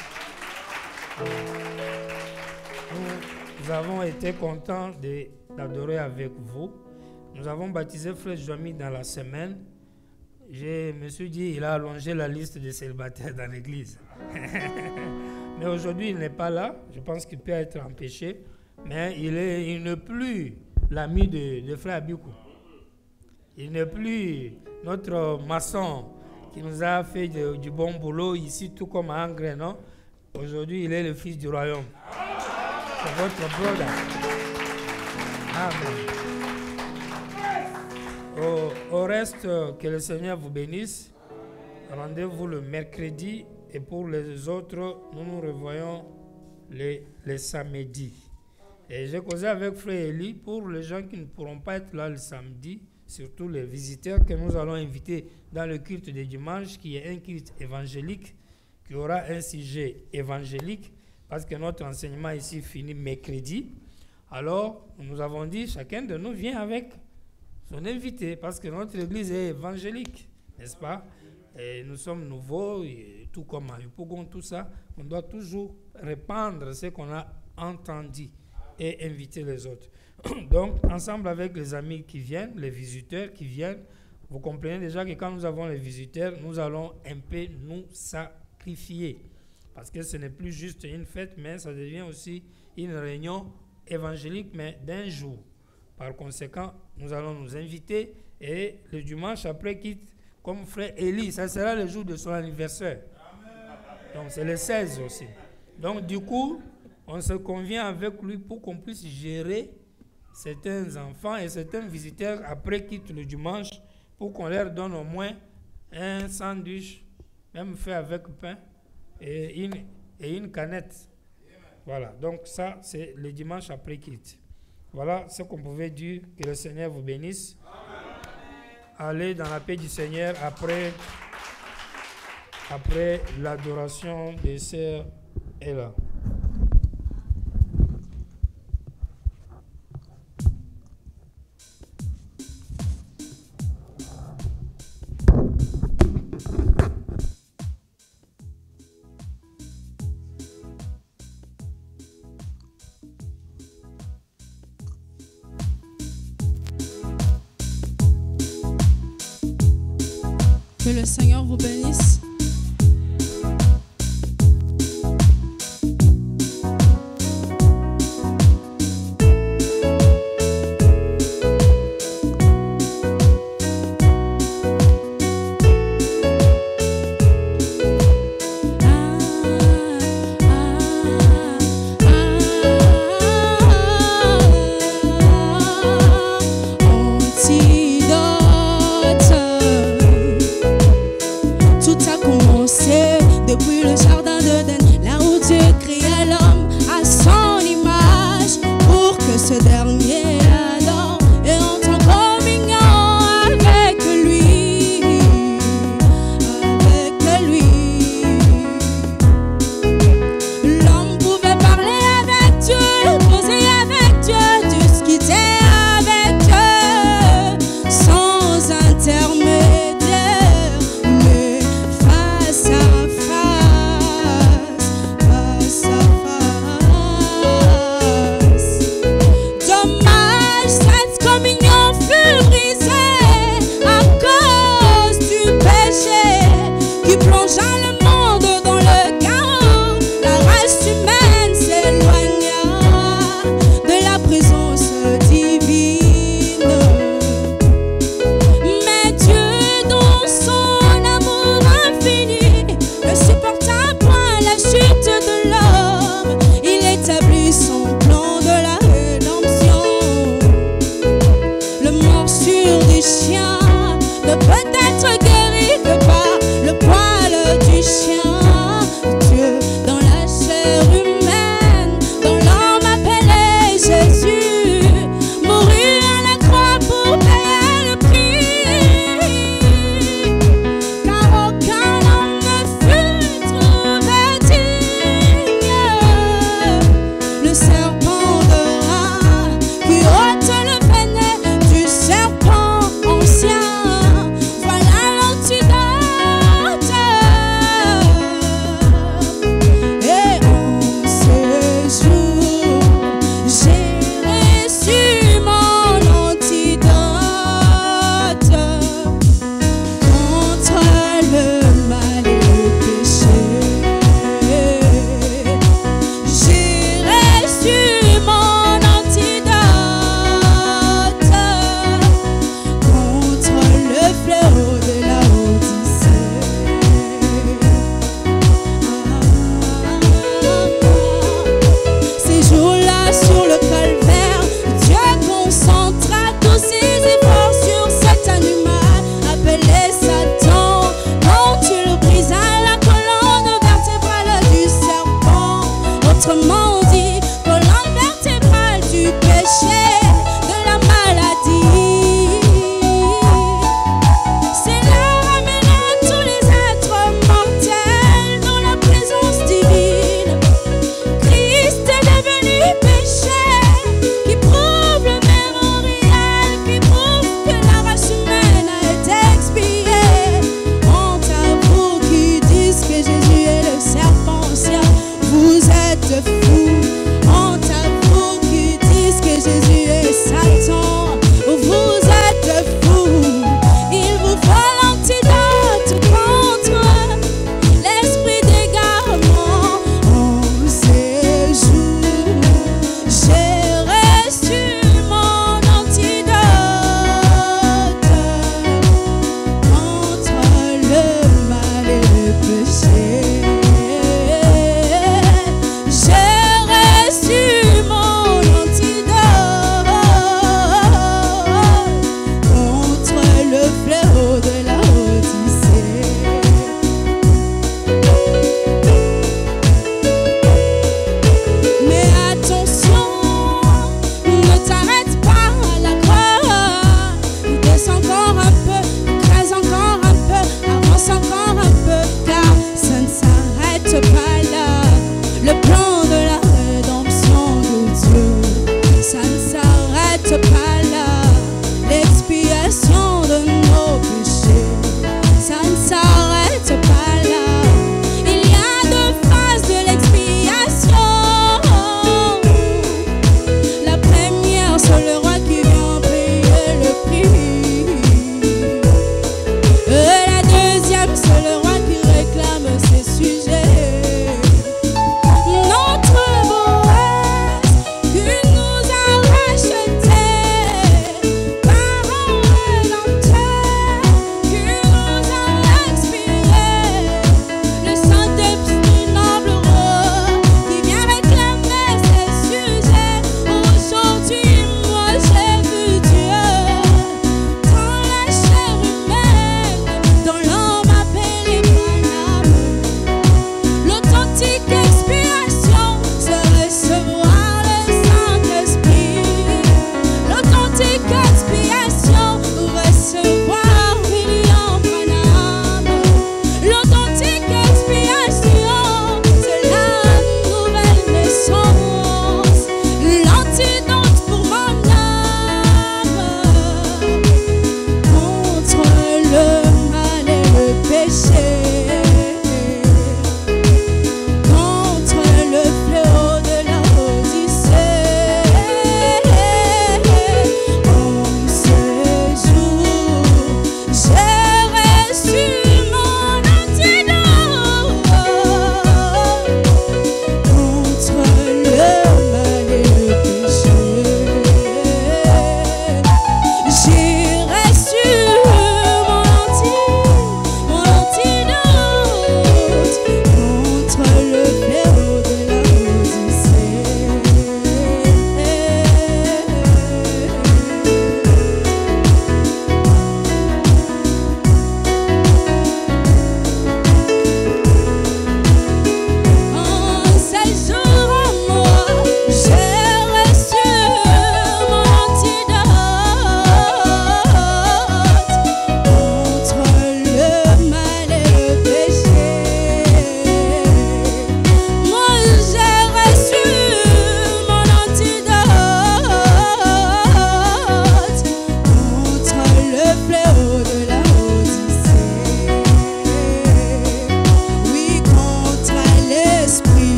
Nous avons été contents d'adorer avec vous. Nous avons baptisé Frère Joami dans la semaine. Je me suis dit, il a allongé la liste des célibataires dans l'église. Mais aujourd'hui, il n'est pas là. Je pense qu'il peut être empêché. Mais il n'est plus l'ami de Frère Abikou. Il n'est plus notre maçon qui nous a fait du bon boulot ici, tout comme à Angre, non? Aujourd'hui, il est le fils du royaume. C'est votre brother. Amen. Au reste, que le Seigneur vous bénisse. Rendez-vous le mercredi et pour les autres, nous nous revoyons les samedis. Et j'ai causé avec Frère Eli pour les gens qui ne pourront pas être là le samedi. Surtout les visiteurs que nous allons inviter dans le culte de dimanche, qui est un culte évangélique, qui aura un sujet évangélique, parce que notre enseignement ici finit mercredi. Alors, nous avons dit, chacun de nous vient avec son invité, parce que notre église est évangélique, n'est-ce pas? Et nous sommes nouveaux, et tout comme à Yopougon, tout ça, on doit toujours répandre ce qu'on a entendu et inviter les autres. Donc, ensemble avec les amis qui viennent, les visiteurs qui viennent, vous comprenez déjà que quand nous avons les visiteurs, nous allons un peu nous sacrifier. Parce que ce n'est plus juste une fête, mais ça devient aussi une réunion évangélique, mais d'un jour. Par conséquent, nous allons nous inviter et le dimanche après quitte, comme Frère Eli, ça sera le jour de son anniversaire. Donc, c'est le 16 aussi. Donc, du coup, on se convient avec lui pour qu'on puisse gérer certains enfants et certains visiteurs après quitte le dimanche pour qu'on leur donne au moins un sandwich, même fait avec pain et une canette. Voilà, donc ça c'est le dimanche après quitte. Voilà ce qu'on pouvait dire. Que le Seigneur vous bénisse. Allez dans la paix du Seigneur après l'adoration des sœurs est là. Que le Seigneur vous bénisse. toute sa